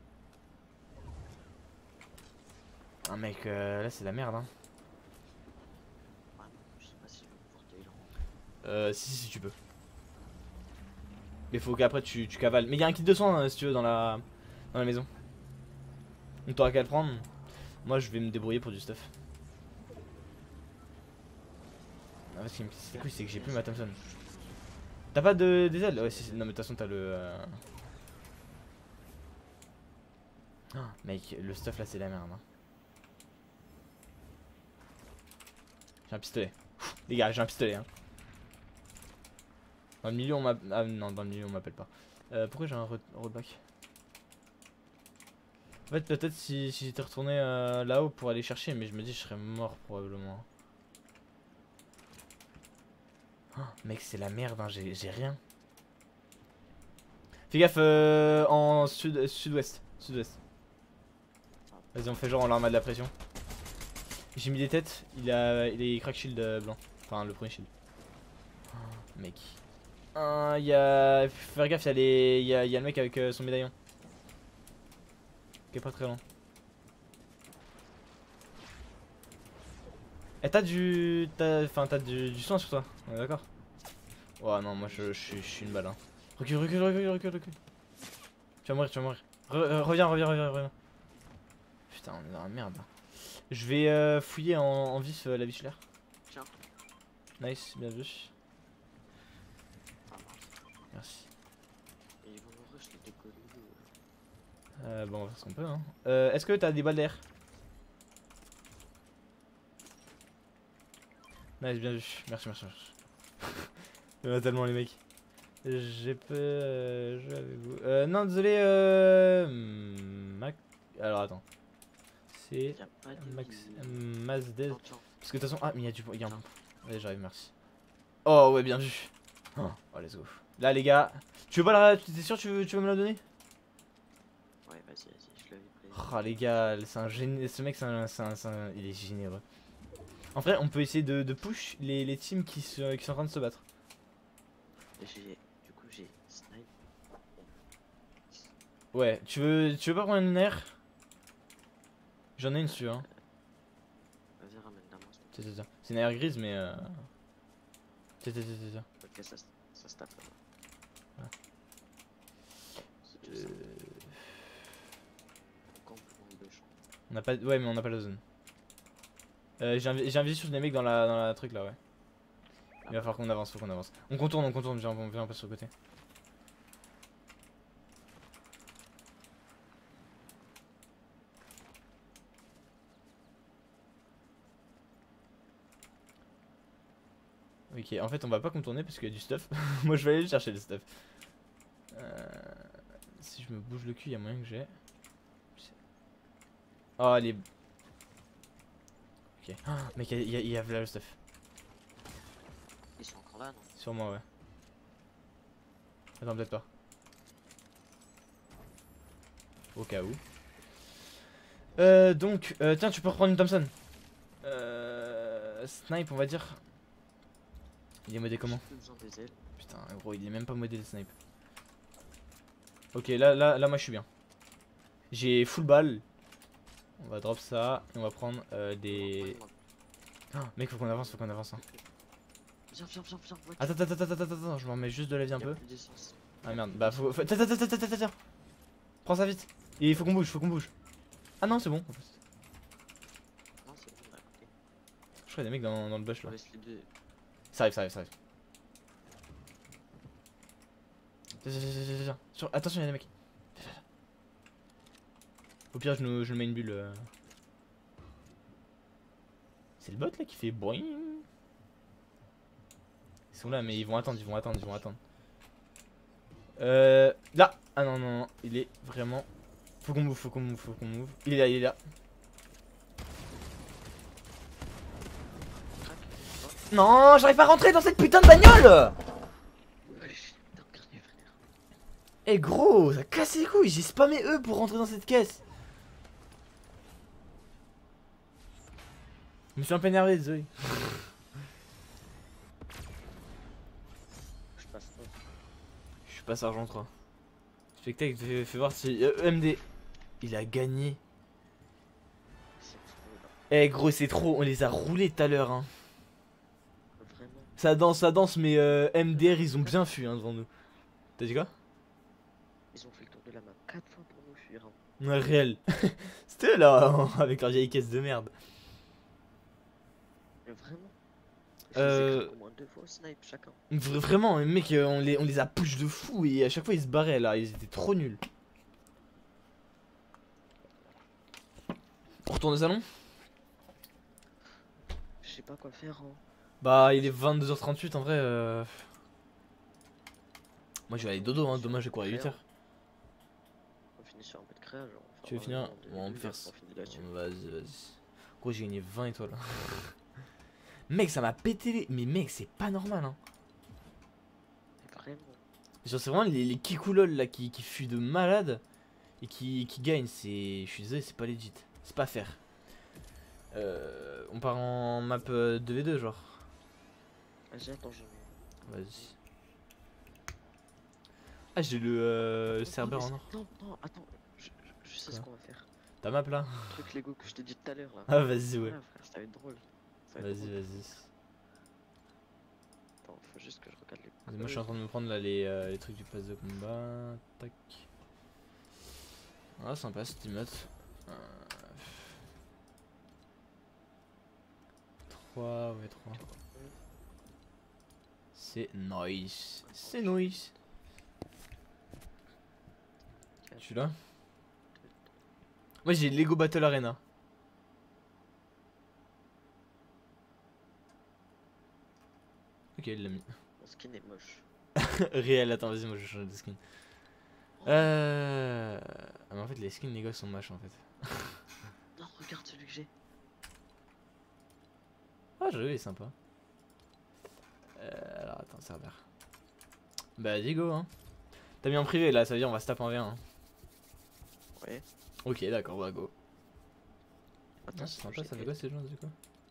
Ah, mec, euh, là c'est la merde, hein. Ah non, je sais pas si je vais pouvoir t'aider là. Euh, si, si, tu peux. Mais faut qu'après tu, tu cavales. Mais il y a un kit de soins hein, si tu veux dans la Dans la maison. Donc t'auras qu'à le prendre. Moi je vais me débrouiller pour du stuff. Ah, ce qui me casse les couilles, c'est que j'ai plus ma Thompson. T'as pas de des ailes? Ouais, si, si, non mais de toute façon t'as le... Euh... Oh, mec, le stuff là c'est la merde. Hein. J'ai un pistolet. Les gars, j'ai un pistolet. Hein. Dans le milieu on m'appelle... Ah non, dans le milieu on m'appelle pas. Euh, pourquoi j'ai un roadback? En fait peut-être si, si j'étais retourné euh, là-haut pour aller chercher, mais je me dis je serais mort probablement. Oh, mec c'est la merde, hein, j'ai rien. Fais gaffe euh, en sud, sud-ouest. Sud-ouest. Vas-y on fait genre on leur met de la pression. J'ai mis des têtes, il a il est crack shield euh, blanc. Enfin le premier shield. Oh, mec. Il euh, y a... Faut faire gaffe, il y, les... y, a... y a le mec avec euh, son médaillon. Qui est pas très loin. Et t'as du... Enfin t'as du... du soin sur toi, on est d'accord? Oh non moi je, je, je suis une balle hein. Recule, recule, recule, recule, recule. Tu vas mourir, tu vas mourir. Re euh, reviens, reviens, reviens, reviens. Putain on est dans la merde là. Je vais euh, fouiller en, en vif euh, la bichelaire. Tiens. Nice, bien vu. Merci. Et ils vont nous rush les décoller. Euh, bon on va faire ce qu'on peut hein. Euh, Est-ce que t'as des balles d'air? Nice, bien vu. Merci, merci, merci. Il y en a tellement les mecs. J'ai peu euh, jouer avec vous. Euh, non, désolé. Euh, Mac. Alors attends. C'est Max Mazdez. Parce que de toute façon. Ah, mais il y a du. Il y a un. Allez, j'arrive, merci. Oh, ouais, bien vu. Oh, oh, let's go. Là, les gars. Tu veux pas la. T'es sûr, tu veux, tu veux me la donner? Ouais, vas-y, vas-y, je l'avais pris. Oh, les gars, c'est un génie. Ce mec, c'est un, un, un. Il est généreux. En vrai, on peut essayer de, de push les, les teams qui, se, qui sont en train de se battre. J'ai. Du coup, j'ai snipe. Ouais, tu veux, tu veux pas prendre une air? J'en ai une dessus, hein. Vas-y, ramène la main. Tiens, tiens, tiens. C'est une air grise, mais. Euh... Tiens, tiens, tiens, tiens. Ok, ça, ça se tape là. Voilà. Euh... On a pas. Ouais, mais on a pas la zone. Euh, j'ai un visé sur des mecs dans la, dans la truc là, ouais. Il va falloir qu'on avance, faut qu'on avance. On contourne, on contourne, viens, on vient un peu sur le côté. Ok, en fait on va pas contourner parce qu'il y a du stuff. Moi je vais aller chercher le stuff. Euh, si je me bouge le cul, il y a moyen que j'ai. Oh les... Ok. Oh, mec, il y, y, y a là le stuff. Ils sont encore là, non? Sur moi, ouais. Attends, peut-être pas. Au cas où. Euh, donc, euh, tiens, tu peux reprendre une Thompson. Euh, snipe, on va dire. Il est modé comment? Putain, gros, il est même pas modé le snipe. Ok, là, là, là, moi je suis bien. J'ai full balle. On va drop ça et on va prendre euh, des. Oh, mec, faut qu'on avance, faut qu'on avance. Hein. Viens, viens, viens, viens. Attends, attends, attends, attends, attends, je m'en remets juste de la vie un peu. Ah merde, bah faut. faut... Attends, attends, attends, attends, attends. Prends ça vite. Et il faut qu'on bouge, faut qu'on bouge. Ah non, c'est bon. En fait. Non, c'est bon, écoutez. Je crois qu'il y a des mecs dans, dans le bush là. Deux. Ça arrive, ça arrive, ça arrive. Viens, viens, viens, viens, viens. Sur... Attention, il y a des mecs. Au pire, je nous, je nous mets une bulle. Euh... C'est le bot là qui fait boing. Ils sont là, mais ils vont attendre, ils vont attendre, ils vont attendre. Euh. Là. Ah non, non, non. Il est vraiment. Faut qu'on move, faut qu'on move, faut qu'on move. Il est là, il est là. Non, j'arrive pas à rentrer dans cette putain de bagnole. Eh gros, ça casse les couilles, j'ai spammé eux pour rentrer dans cette caisse. Je me suis un peu énervé, désolé. Je passe pas. Je suis pas sergent trois. Spectacle, fais, fais voir si... Euh, M D. Il a gagné. Eh gros, c'est trop, on les a roulés tout à l'heure. Hein. Vraiment. Ça danse, ça danse, mais euh, M D R, ils ont bien fui hein, devant nous. T'as dit quoi? Ils ont fait le tour de la map quatre fois pour nous fuir. Ouais, réel. C'était là, avec leur vieille caisse de merde. Mais vraiment. Euh... Je au moins deux fois au snipe chacun. Vra- Vraiment, les mecs, euh, on les, on les a push de fou et à chaque fois ils se barraient là, ils étaient trop nuls. On retourne au salon? Je sais pas quoi faire. Hein. Bah, il est vingt-deux heures trente-huit en vrai. Euh... Moi je vais aller dodo, hein, demain je vais courir à huit heures. On finit sur un peu de créa, genre. Enfin, Tu veux finir? de- Bon, on de- peut faire on ça. finit là-dessus. Vas-y, vas-y. Gros, j'ai gagné vingt étoiles. Mec, ça m'a pété les... Mais mec, c'est pas normal, hein. Vraiment. Genre, c'est vraiment les, les kikoulol là qui, qui fuient de malade et qui, qui gagnent. C'est... Je suis désolé, c'est pas legit. C'est pas faire. Euh, on part en map euh, deux v deux, genre. Vas-y, attends, je. Vas-y. Ah, j'ai le euh, Non, serveur mais en c'est- or. Non, non, attends. Je, je- je sais ce Quoi qu'on va faire. Ta map là? Le truc Lego que je t'ai dit tout à l'heure là. Ah, vas-y, ouais. Voilà, frère, ça va être drôle. Ça va être Vas-y, drôle. vas-y. Attends, faut juste que je regarde les. Vas-y, moi je suis en train de me prendre là les, euh, les trucs du pass de combat. Tac. Ah, sympa cette emote. Euh... trois, ouais, trois. C'est nice. C'est nice. Je suis là. Moi j'ai Lego Battle Arena. Ok, il l'a mis. Mon skin est moche. Réel, attends, vas-y, moi je vais changer de skin. Euh... Ah, mais en fait, les skins, les gars, sont moches en fait. Non, regarde celui que j'ai. Ah, j'avoue, il est sympa. Euh, alors, attends, serveur. Bah, dis go, hein. T'as mis en privé là, ça veut dire on va se taper en V un. Hein. Ouais. Ok, d'accord, bah go. Attends, Ah, c'est sympa, ça fait quoi ces gens du coup?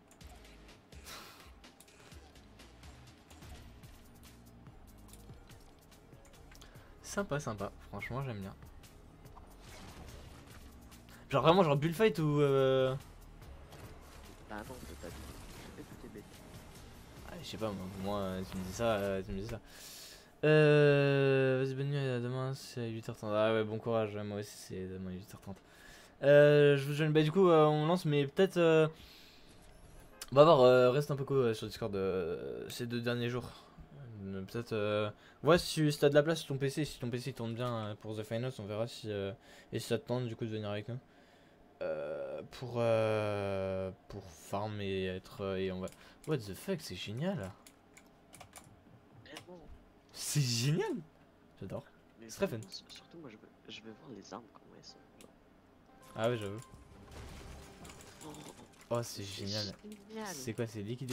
Sympa, sympa, franchement j'aime bien. Genre vraiment genre bullfight ou euh... Bah non, je t'ai pas dit. Je fais tout bête. Ah, je sais pas moi, moi euh, tu me dis ça, euh, tu me dis ça. Euh... Vas-y, bonne nuit, à demain c'est huit heures trente. Ah ouais, bon courage, moi aussi c'est demain huit heures trente. Euh, je vous joins, bah du coup euh, on lance mais peut-être... Euh... On va voir, euh, reste un peu cool euh, sur Discord euh, ces deux derniers jours. Euh, peut-être... Euh... Ouais, si, si t'as de la place sur ton P C, si ton P C tourne bien euh, pour The Finals, on verra si... Euh... Et si ça te tente du coup de venir avec nous. Euh, pour... Euh... Pour farm et être... Euh, et on va... What the fuck, c'est génial. Vraiment. C'est génial. J'adore. Mais C'est très fun. vraiment, surtout, moi, je veux, je veux voir les armes, comment elles sont. Genre. Ah ouais, j'avoue. Oh, Oh, c'est génial. génial. C'est quoi, c'est liquide?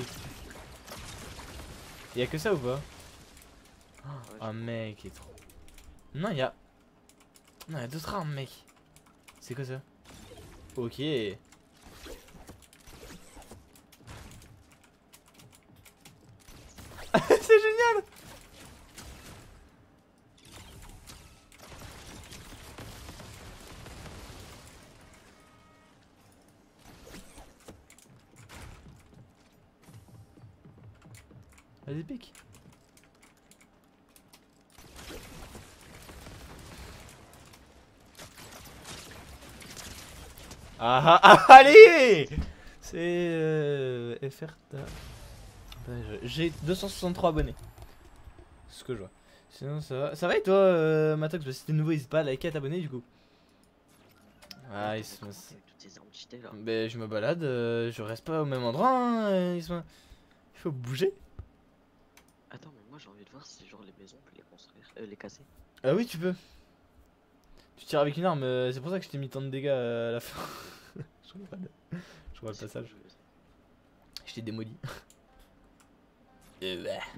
Y'a que ça ou pas? Oh, Ouais, un mec est trop... Non, y'a... Non, y'a d'autres armes, mec. C'est quoi ça? Ok. C'est génial. Vas-y, pique. Ah ah ah, allez. C'est euh, F R. J'ai deux cent soixante-trois abonnés. C'est ce que je vois. Sinon ça va. Ça va et toi euh, Matox? Bah, si t'es nouveau, n'hésite pas à liker, à t'abonner du coup. Ah, ils sont... Avec toutes ces armes cheatées là. Ben je me balade, euh, je reste pas au même endroit, hein, euh, ils sont... Il faut bouger. Attends, mais moi j'ai envie de voir si genre les maisons on peut les construire, euh, les casser. Ah oui, tu peux. Tu tires avec une arme, euh, c'est pour ça que je t'ai mis tant de dégâts euh, à la fin. Je vois pas de... Je vois le C'est passage. cool, ça. Je t'ai démoli. Et bah.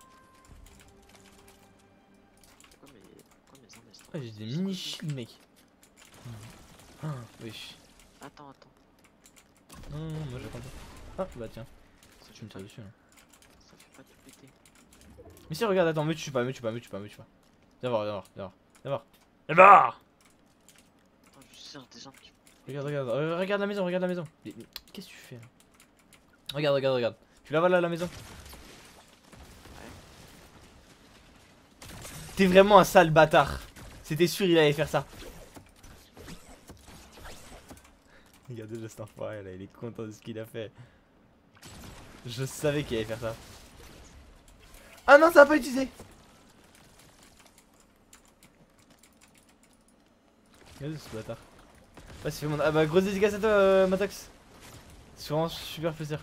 Pourquoi mes, pourquoi mes armes elles sont... Ah, j'ai des elles sont mini comme shields, mec. Ah, wesh. ça. Attends, attends. Non, non, non, moi j'attends pas. Ah, bah tiens, Ça tu fait me pas, tires dessus. Hein. ça fait pas tout péter. Mais si, regarde, attends, me tue pas, me tue pas, me tue pas, me tue pas. Viens voir, viens voir, viens voir. Viens voir. Viens voir. Oh, je sers des armes qui... Regarde, regarde, euh, regarde la maison, regarde la maison. Mais- mais Qu'est-ce que tu fais là? Regarde, regarde, regarde. Tu la vois là, la maison? T'es vraiment un sale bâtard. C'était sûr il allait faire ça. Regardez le cet enfoiré là, il est content de ce qu'il a fait. Je savais qu'il allait faire ça. Ah non, ça a pas utilisé. Regardez ce bâtard. Ouais, c'est fait mon... Ah bah grosse dédicace à toi euh, Matox. C'est vraiment super plaisir.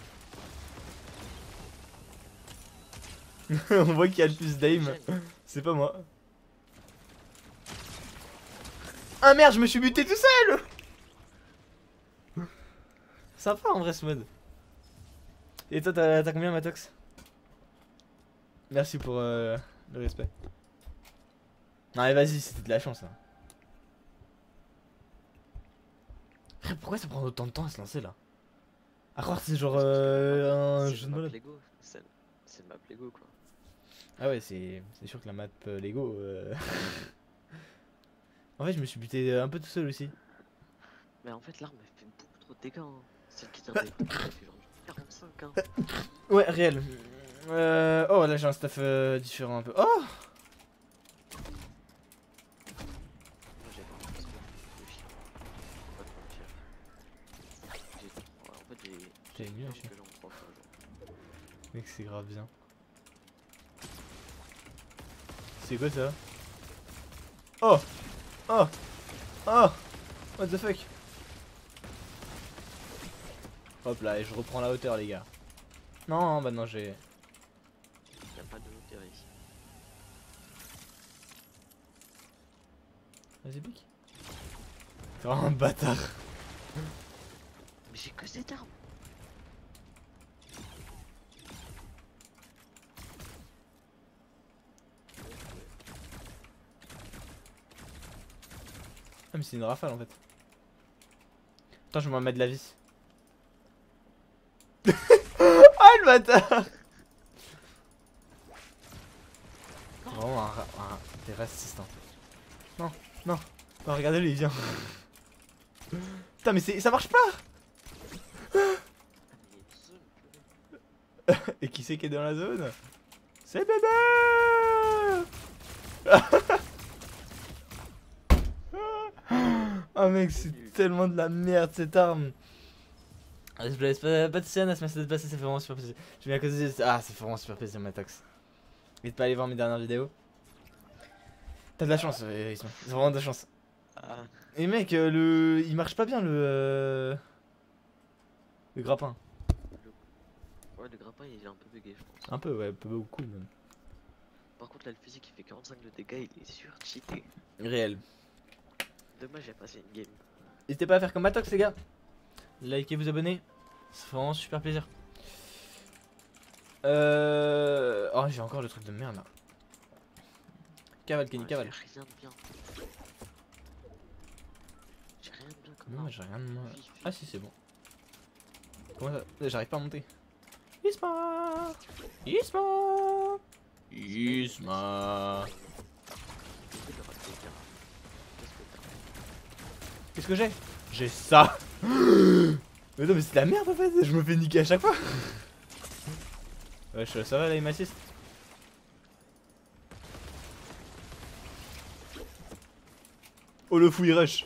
On voit qu'il y a le plus d'aim. C'est pas moi. Ah merde, je me suis buté tout seul. Sympa en vrai ce mode. Et toi t'as combien Matox? Merci pour euh, le respect. Non mais vas-y, c'était de la chance là. Frère, pourquoi ça prend autant de temps à se lancer là? À croire que c'est genre euh, un jeu de mode. C'est une map Lego quoi. Ah ouais, c'est sûr que la map euh, Lego... Euh... En fait, je me suis buté un peu tout seul aussi. Mais en fait, l'arme elle fait beaucoup trop de dégâts. Hein. Celle qui tient des elle fait genre quarante-cinq. Hein. Ouais, réel. Euh... Oh, là j'ai un stuff euh, différent un peu. Oh! Moi j'ai pas envie de faire de chien. Pas de mentir. J'ai trop. En fait, j'ai. T'es nul à chier. Mec, c'est grave bien. C'est quoi ça? Oh! Oh! Oh! What the fuck? Hop là, et je reprends la hauteur, les gars. Non, bah non, j'ai. Y'a pas de hauteur ici. Vas-y, pique. T'es vraiment un bâtard. Mais j'ai que cette arme. Ah mais c'est une rafale en fait. Attends, je vais m'en mettre de la vis. Ah le bâtard. Vraiment un, un... T'es raciste hein. Non, non. Non, regardez-le, il vient. Putain mais ça marche pas. Et qui c'est qui est dans la zone? C'est bébé. Oh mec, c'est tellement de la merde cette arme. Je vous laisse pas, pas de scène, merci d'être passé, ça fait vraiment super plaisir. Je viens à cause de... Ah, ça fait vraiment super plaisir Matox. N'hésite pas à aller voir mes dernières vidéos. T'as de la chance, euh, Isma. C'est vraiment de la chance. Ah. Et mec, euh, le... il marche pas bien le... Euh... Le grappin. Le... Ouais, le grappin il est un peu bugué, je pense. Un peu, ouais, un peu beaucoup même. Par contre, là, le fusil qui fait quarante-cinq de dégâts, il est sur-cheaté. Réel. Dommage, j'ai passé une game. N'hésitez pas à faire comme Matox, les gars. Likez, vous abonnez. Ça fait vraiment super plaisir. Euh... Oh, j'ai encore le truc de merde là. Cavale, Kenny, Ouais, cavale. j'ai rien de bien. J'ai rien de bien comme Non, arme. j'ai rien de moi. Ah, si, c'est bon. Comment ça? J'arrive pas à monter. Isma! Isma! Isma! Qu'est-ce que j'ai? J'ai ça! Mais non, mais c'est de la merde en fait, je me fais niquer à chaque fois! Wesh, ça va là, il m'assiste? Oh le fou, il rush!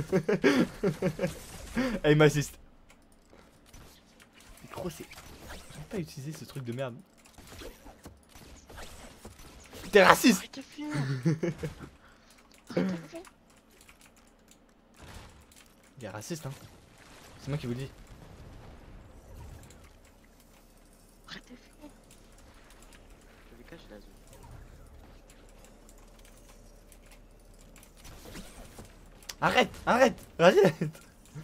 Ah, il m'assiste! Mais gros, c'est. J'arrive pas à utiliser ce truc de merde. T'es raciste! Arrête de fuir. Arrête de fuir. Il est raciste, hein. C'est moi qui vous le dis. Arrête de fuir. Je vais cacher la zone. Arrête! Arrête! Arrête!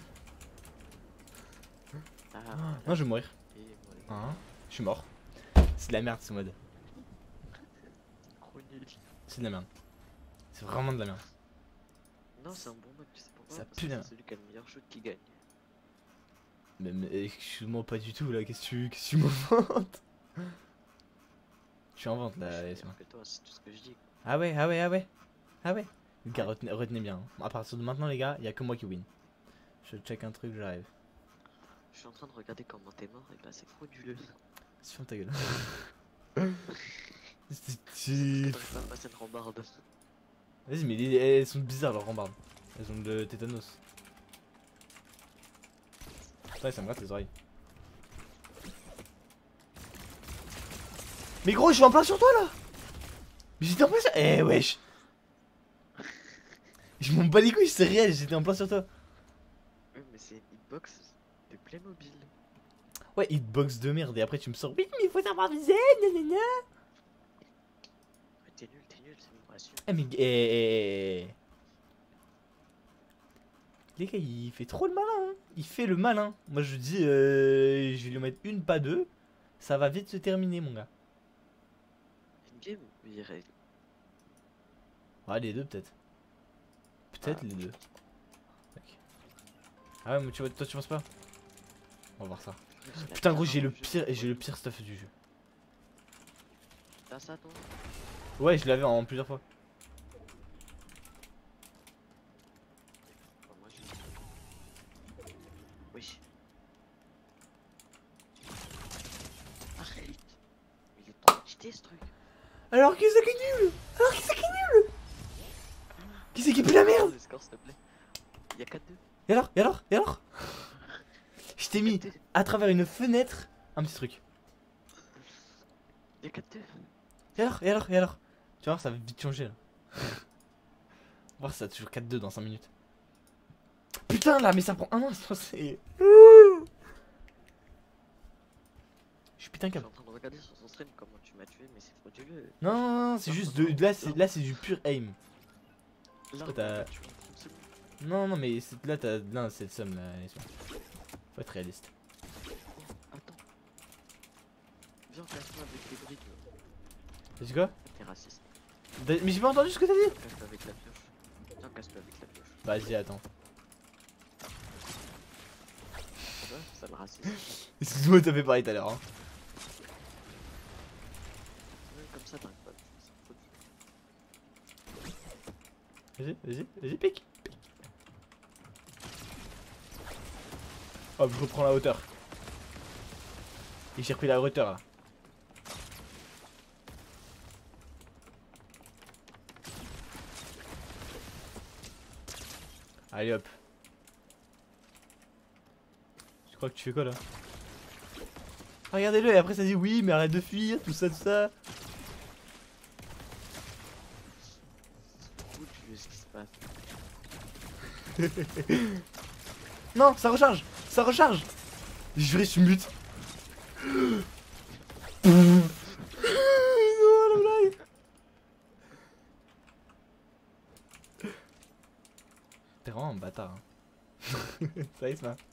Ah, Non, je vais mourir. et moi, Hein? Je suis mort. C'est de la merde ce mode. trop nul. C'est de la merde. C'est vraiment de la merde. Non, c'est un bon mode, tu sais pourquoi? Ça Parce pue que la- c'est celui qui a le meilleur shoot qui gagne. Mais, mais excuse-moi pas du tout là, qu'est-ce que tu qu'est-ce que tu m'inventes? Je suis en vente là, Je suis laisse-moi. meilleur que toi, c'est tout ce que je dis. Ah ouais, ah ouais, ah ouais. Ah ouais. Les gars, retenez, retenez bien. hein. À partir de maintenant, les gars, il y a que moi qui win. Je check un truc, j'arrive. Je suis en train de regarder comment t'es mort et bah c'est frauduleux. C'est ferme ta gueule. C'est- c'est- T'arrives pas à passer une rambarde. Vas-y, mais les- elles sont bizarres leurs rambardes. Elles ont le tétanos. Ouais, ça me gratte les oreilles. Mais gros, je suis en plein sur toi là. Mais j'étais en plein sur... Eh wesh. Je m'en bats les couilles, c'est réel, j'étais en plein sur toi. Ouais, mais c'est une hitbox de Playmobil. Ouais, hitbox de merde, et après tu me sors. Oui, mais il faut savoir viser, nanana. Ouais, t'es nul, t'es nul, c'est me rassure. Eh mais... Eh, eh, eh. Les gars, il fait trop le malin, hein. Il fait le malin. Moi je dis, euh, je vais lui mettre une, pas deux. Ça va vite se terminer, mon gars. Une game ou il règle? Ouais, les deux peut-être. Peut-être Ah. les deux. Ok. Ah ouais, mais tu vois, toi tu penses pas? On va voir ça. Putain gros, j'ai le pire, j'ai le pire stuff du jeu. T'as ça toi? Ouais, je l'avais en plusieurs fois. Enfin, moi j'ai... Oui. Arrête. Il est temps de quitter ce truc. Alors qui c'est qui est nul? Alors qui c'est qui est nul? Qui c'est qui pue la merde? Le score s'il te plaît. Il y a quatre deux. Et alors? Et alors? Et alors? Je t'ai mis à travers une fenêtre un petit truc. Il y a quatre deux. Et alors? Et alors? Et alors? Tu vas voir, ça va vite changer là. On va voir, ça a toujours quatre deux dans cinq minutes. Putain là, mais ça prend un instant, c'est... Je suis putain Je suis câble. en train de regarder sur son stream comment tu m'as tué, mais c'est frauduleux. Non, non, non, c'est juste de... Là, c'est là, c'est du pur aim. Là, Toi, t'as- on m'a tué en trente secondes. Non, non, mais c'est- là, t'as... Non, c'est le somme là. laisse-moi. Faut être réaliste. Attends. Viens, casse-toi avec les briques. là. T'as dit quoi? T'es raciste. T'as- Mais j'ai pas entendu ce que t'as dit. Casse-toi avec la pioche. Viens, casse-toi avec la pioche. Vas-y, attends. Ouais, ça le raciste. Excuse-moi, t'as fait pareil tout à l'heure. Hein. Même comme ça, t'arrives pas à tuer, c'est Vas-y, vas-y, vas-y, pique. pique. Hop, je reprends la hauteur. Et j'ai repris la hauteur là. Allez hop. Je crois que tu fais quoi là? Regardez-le et après ça dit oui mais arrête de fuir, tout ça, tout ça. Où tu veux ce qui se passe? Non, ça recharge, ça recharge. Je vais, je mute. Non, la blague. T'es vraiment un bâtard. Hein. Ça y est, ça.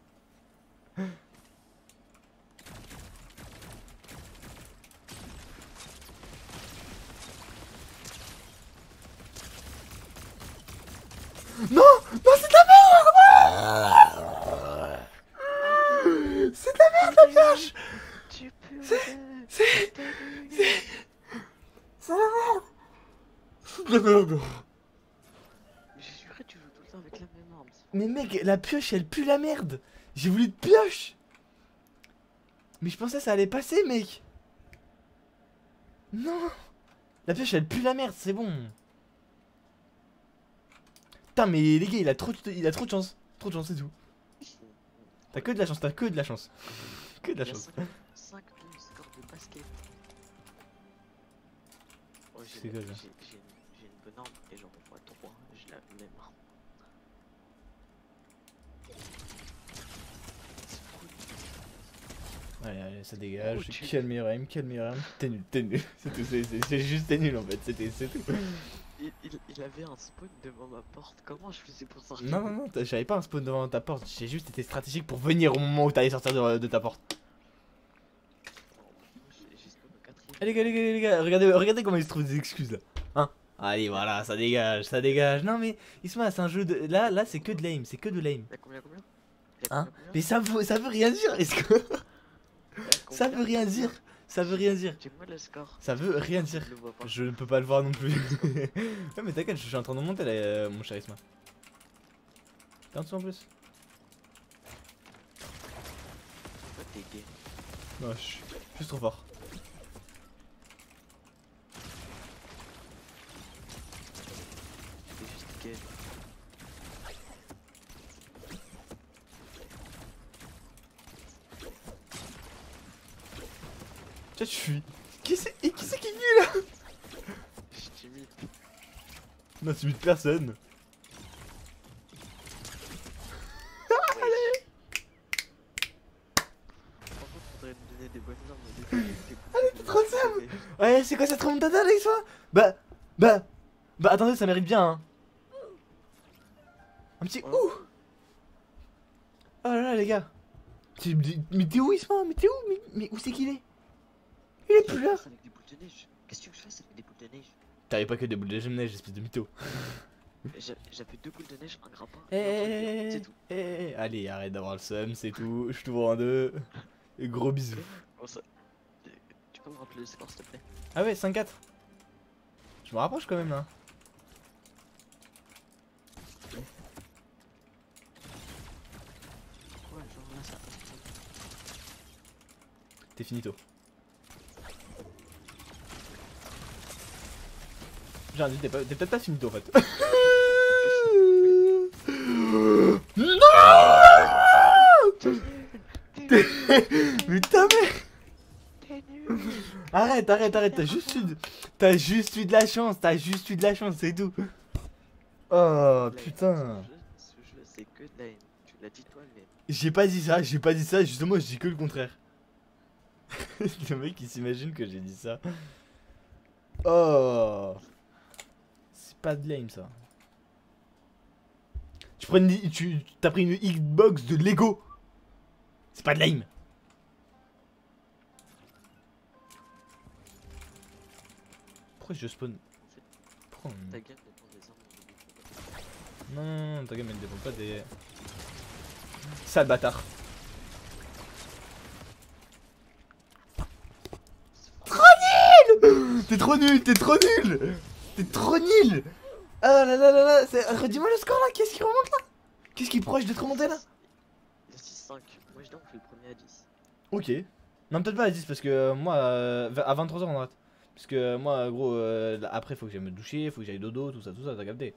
Non, non, c'est de la merde. C'est de la merde la pioche. Tu peux. C'est. C'est. C'est la merde. C'est de la merde. J'ai juré que tu joues tout le temps avec la même arme. Mais mec, la pioche elle pue la merde. J'ai voulu de pioche. Mais je pensais que ça allait passer, mec. Non. La pioche elle pue la merde, c'est bon. Putain, mais les gars, il a trop de, il a trop de chance. Trop de chance, c'est tout. T'as que de la chance, t'as que de la chance. Que de la chance. cinq deux score de basket. Oh, j'ai C'est quoi, ça? j'ai- j'ai une, j'ai une bonne arme et j'en vois trois. J'ai la même arme. Allez, allez, ça dégage. Oh, tu- Quel meilleur aim, quel meilleur aim. T'es nul, t'es nul. C'est tout, c'est- c'est c'est juste t'es nul en fait. C'était, c'est tout. Il, il, il avait un spawn devant ma porte. Comment je faisais pour sortir? Non, non, non, t'as- j'avais pas un spawn devant ta porte. J'ai juste été stratégique pour venir au moment où t'allais sortir de, de ta porte. J'ai j'ai spawn au quatrième. Eh les gars, les gars, les gars, regardez, regardez comment il se trouve des excuses là. Hein? Allez, voilà, ça dégage, ça dégage. Non, mais Isma, c'est un jeu de. Là, là, c'est que de l'aim, c'est que de l'aim. Y'a combien, combien? Y'a Hein? combien, combien? Mais ça veut, ça veut rien dire. Est-ce que. Y'a Ça combien, veut rien combien? dire. Ça veut rien dire. Dis-moi le score. Ça veut rien dire. Je le vois pas. Je ne peux pas le voir non plus. Ouais, mais t'inquiète, je suis en train de monter là, euh, mon cher Isma. T'es en dessous en plus? Toi, t'es gay. Non, je suis juste trop fort. T'es juste gay. Tu suis. Qui c'est et qui c'est qui vit là? Je t'imite. Non, tu imites personne. Par contre, faudrait me donner des bonnes armes. Des, des, des Allez, t'es trop simple. Ouais, c'est quoi cette remontada avec toi? Bah, bah, bah, attendez, ça mérite bien, hein. Un petit ouh. Oh là là, les gars. T'es- Mais t'es où, Isma? Mais t'es où? Mais, mais où c'est qu'il est? Il est plus là. Avec des boules de neige. Qu'est-ce que tu veux que je fasse avec des boules de neige? T'avais pas que des boules de neige, espèce de mytho. J'a- J'avais deux boules de neige, un grappin. Eh, et un truc, eh, c'est tout. eh, eh, allez, arrête d'avoir le seum, c'est tout. Je t'ouvre en deux. Et gros bisous. Bon, ça... Tu peux me rappeler le score s'il te plaît? Ah ouais, cinq quatre. Je me rapproche quand même là. Ouais, genre là ça. T'es finito. J'ai un doute, t'es pas- t'es peut-être pas finito en fait. Non. Mais ta mère. Arrête, arrête, arrête, t'as juste eu de... T'as juste eu de la chance, t'as juste eu de la chance, c'est tout. Oh putain. Ce jeu, ce jeu c'est que de la haine. Tu l'as dit toi-même. J'ai pas dit ça, j'ai pas dit ça, justement je dis que le contraire. Le mec il s'imagine que j'ai dit ça. Oh. C'est pas de lame ça. Tu prends une... Tu t'as pris une Xbox de Lego. C'est pas de lame. Pourquoi je spawn? Pourquoi on... Ta gueule dépend des armes. Non, non, non, ta gamme elle dépend pas des... Sale bâtard. Trop nul. T'es trop nul, t'es trop nul. T'es trop nul. Ah là là là là, c'est- redis-moi le score là, qu'est-ce qui remonte là? Qu'est-ce qui est proche d'être remonté là? Il y a six cinq. Moi je dis on fait le premier à dix. Ok. Non, peut-être pas à dix parce que euh, moi, euh, à vingt-trois heures on rate. Parce que euh, moi, gros, euh, après faut que j'aille me doucher, faut que j'aille dodo, tout ça, tout ça, t'as capté?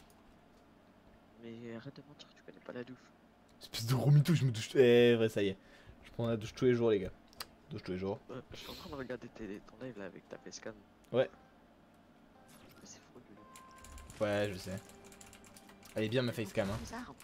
Mais arrête de mentir, tu connais pas la douche. Espèce de gros mytho, je me douche. Eh, vrai, ça y est. Je prends la douche tous les jours, les gars. Douche tous les jours. Ouais, je suis en train de regarder tes, ton live là avec ta facecam. Ouais. Mais c'est frauduleux. Ouais, je sais. Elle est bien ma facecam, hein. Les armes.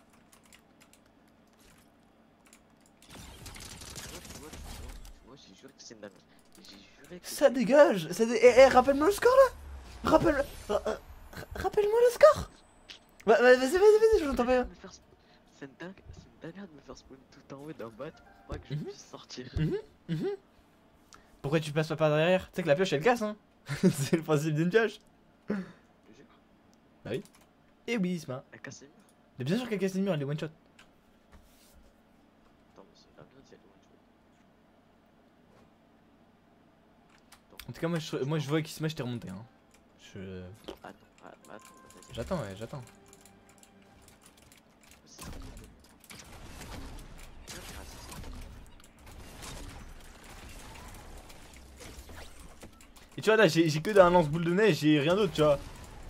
Tu vois, tu vois, tu vois, tu vois, j'ai juré que c'est une dame. J'ai juré que Ça dégage. Ça dé... Eh, eh, rappelle-moi le score là. Rappelle... ra- ra- Rappelle-moi le score. Va- va- Vas-y, vas-y, vas-y, je l'entends pas. me faire sp- C'est une dingue, c'est une dinguerie de me faire spawn tout en haut d'un bot pour pas que je Mhm. puisse sortir. Mhm, mhm. Pourquoi tu passes pas par derrière? Tu sais que la pioche elle casse, hein. C'est le principe d'une pioche. Je te jure, Et oui, Isma. elle casse les murs. Mais bien sûr qu'elle casse les murs, elle est one shot. Attends, mais c'est une dinguerie si elle est one shot. En tout cas, moi je, moi, je vois qu'Isma, je t'ai remonté, hein. Je... Attends, ah, bah attends, bah vas-y. J'attends, ouais, j'attends. C'est ça. Ah, c'est ça. Et tu vois là, j'ai j'ai que un lance-boule de neige, j'ai rien d'autre, tu vois.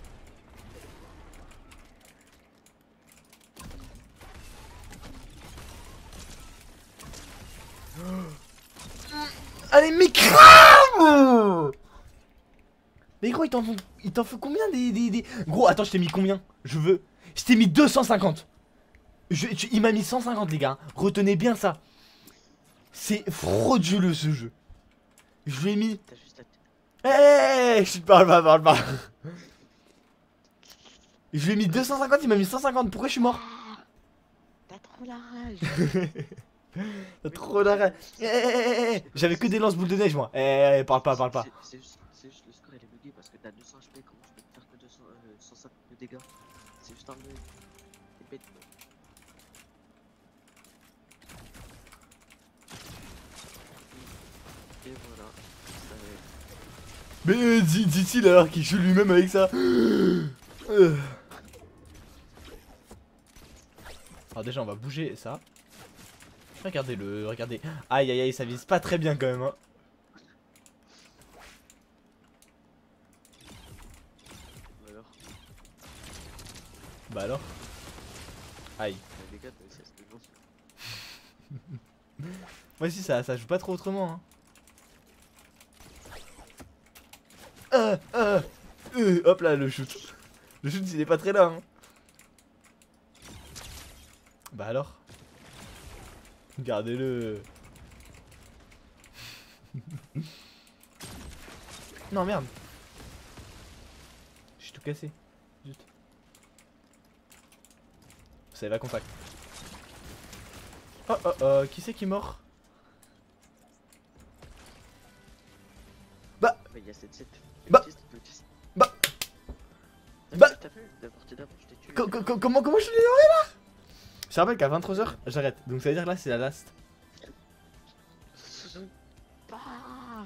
Allez, mais crame. Mais gros, il t'en faut, il t'en faut combien des, des, des... Gros, attends, je t'ai mis combien? Je veux... Je t'ai mis deux cent cinquante. Je, tu- il m'a mis cent cinquante, les gars. Retenez bien ça. C'est frauduleux, ce jeu. Je lui ai mis... T'as juste à te... Hey, je te parle pas, parle pas. Je lui ai mis deux cent cinquante, il m'a mis cent cinquante. Pourquoi je suis mort? T'as trop la rage. T'as trop la rage. Eh, eh, eh, eh, j'avais que des lance-boules de neige, moi. Eh, eh, parle pas, parle pas. C'est- C'est juste, c'est juste le score il est bugué parce que t'as deux cents H P, comment je peux te faire que deux cents, euh, cent cinquante de dégâts? C'est juste un bug. C'est bête. Et voilà. Ça va être- Mais euh, dis- dit-il alors qu'il joue lui-même avec ça. Euh. Alors déjà on va bouger ça. Regardez-le, regardez. Aïe aïe aïe, ça vise pas très bien quand même, hein. Alors, Bah alors. Aïe. les dégâts de seize secondes. Moi aussi ça, ça joue pas trop autrement, hein. Ah, ah, euh, hop là, le shoot. Le shoot, il est pas très là. Hein. Bah alors. Gardez-le. Non, merde. J'ai tout cassé. Zut. C'est la contact. Oh oh oh, qui c'est qui est mort? Bah Il y a sept sept. Bah Bah Bah T'as vu, la partie d'avant, je t'ai tué. co- co- Comment comment je l'ai levé là? Je te rappelle qu'à vingt-trois heures, j'arrête. Donc ça veut dire que là, c'est la last. Bah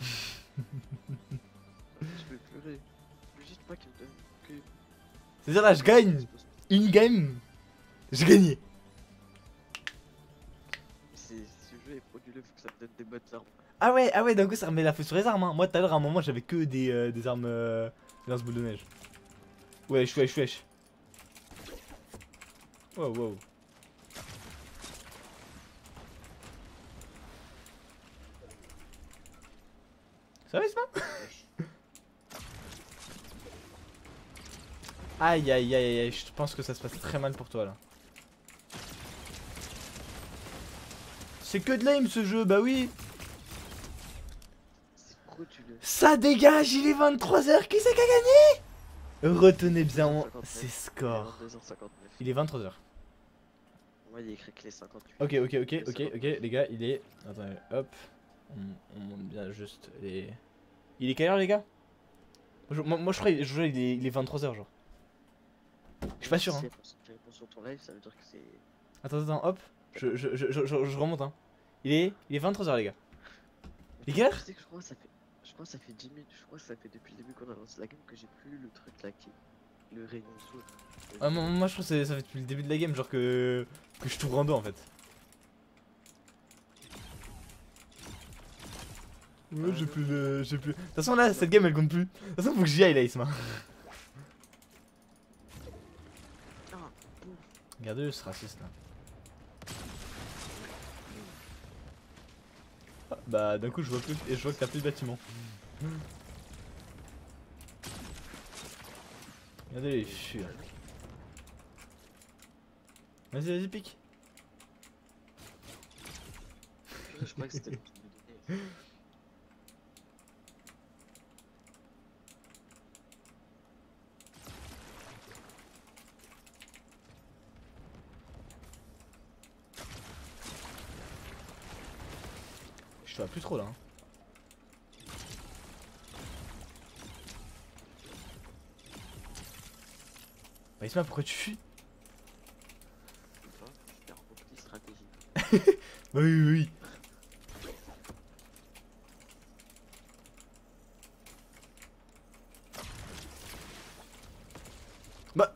Je vais pleurer. Je veux juste pas qu'il me donne que... C'est-à-dire là, je gagne. Une game. J'ai gagné. C'est... Ce jeu est frauduleux, faut que ça me donne des bonnes armes. Ah ouais, ah ouais, d'un coup ça remet la faute sur les armes. Hein. Moi tout à l'heure, à un moment, j'avais que des, euh, des armes euh, des lance-boules de neige. Wesh, wesh, wesh. Wow, wow. Ça va, Isma? Aïe, aïe, aïe, aïe, je pense que ça se passe très mal pour toi là. C'est que de lame ce jeu, bah oui. C'est frauduleux. Ça dégage, il est vingt-trois heures, qui c'est qui a gagné? Retenez bien ces scores. vingt-deux heures cinquante-neuf. Il est vingt-trois heures. Moi il est écrit que les cinquante-huit. Ok, ok, ok, ok, ok, les gars, il est... Attendez, hop. On, on monte bien juste les... Il est quelle heure les gars? Moi, je- moi, moi, je crois qu'il je- il est, il est vingt-trois heures genre. Je suis pas sûr hein. Si tu réponds sur ton live, ça veut dire que c'est... Attends, attends, hop. Je, je, je, je, je- je remonte hein. Il est, il est vingt-trois heures les gars. Il est quelle heure? Je sais que je crois que ça fait... Je crois que ça fait dix minutes, je crois que ça fait depuis le début qu'on a lancé la game que j'ai plus le truc là qui... Le rayon jaune. Ah, moi, moi, je trouve que c'est- ça fait depuis le début de la game genre que... Que je tourne en deux en fait. Ouais, j'ai plus de... J'ai plus... De toute façon là, cette game elle compte plus. De toute façon faut que j'y aille là Isma. Ah, boum. Regardez ce raciste là. Ah, bah d'un coup je vois plus et je vois que t'as plus de bâtiment. Regardez les fûts. Vas-y vas-y pique. Je crois que c'était le truc de donner. Je te vois plus trop là. Hein. Bah Isma pourquoi tu fuis? Enfin, faire un petit stratégie. Bah oui oui oui. Bah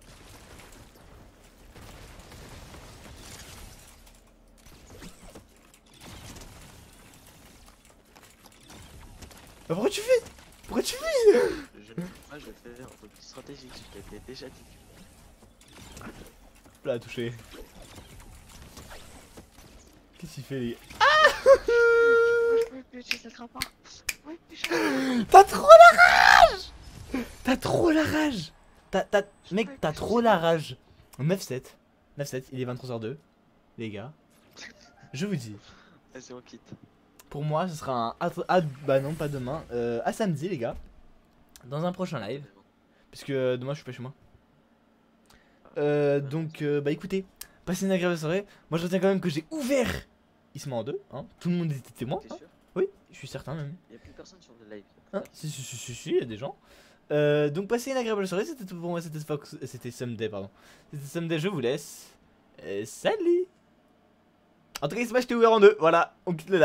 Bah pourquoi tu fuis? Pourquoi tu fuis? Je ne pas, je fais un peu plus stratégique, je t'avais déjà dit. Là touché. Qu'est-ce qu'il fait les... T'as trop la rage. T'as trop la rage. T'as, t'as... Mec, t'as trop la rage. neuf sept. neuf sept, il est vingt-trois heures deux. Les gars. Je vous dis. Vas-y, on quitte. Pour moi, ce sera un... à- à- bah non, pas demain. Euh, à samedi, les gars. Dans un prochain live. Puisque euh, demain, je suis pas chez moi. Euh, donc, euh, bah écoutez. Passez une agréable soirée. Moi, je retiens quand même que j'ai ouvert Isma en deux. Hein. Tout le monde était témoin. T'es Hein. sûr? Oui, je suis certain même. Y'a plus personne sur le live. Hein, si, si, si, si, si, il y a des gens. Euh, donc passez une agréable soirée, c'était tout pour moi, c'était Fox, c'était Someday, pardon. C'était Someday, je vous laisse. Euh, salut. En tout cas, Smash, t'es ouvert en deux, voilà, on quitte le live.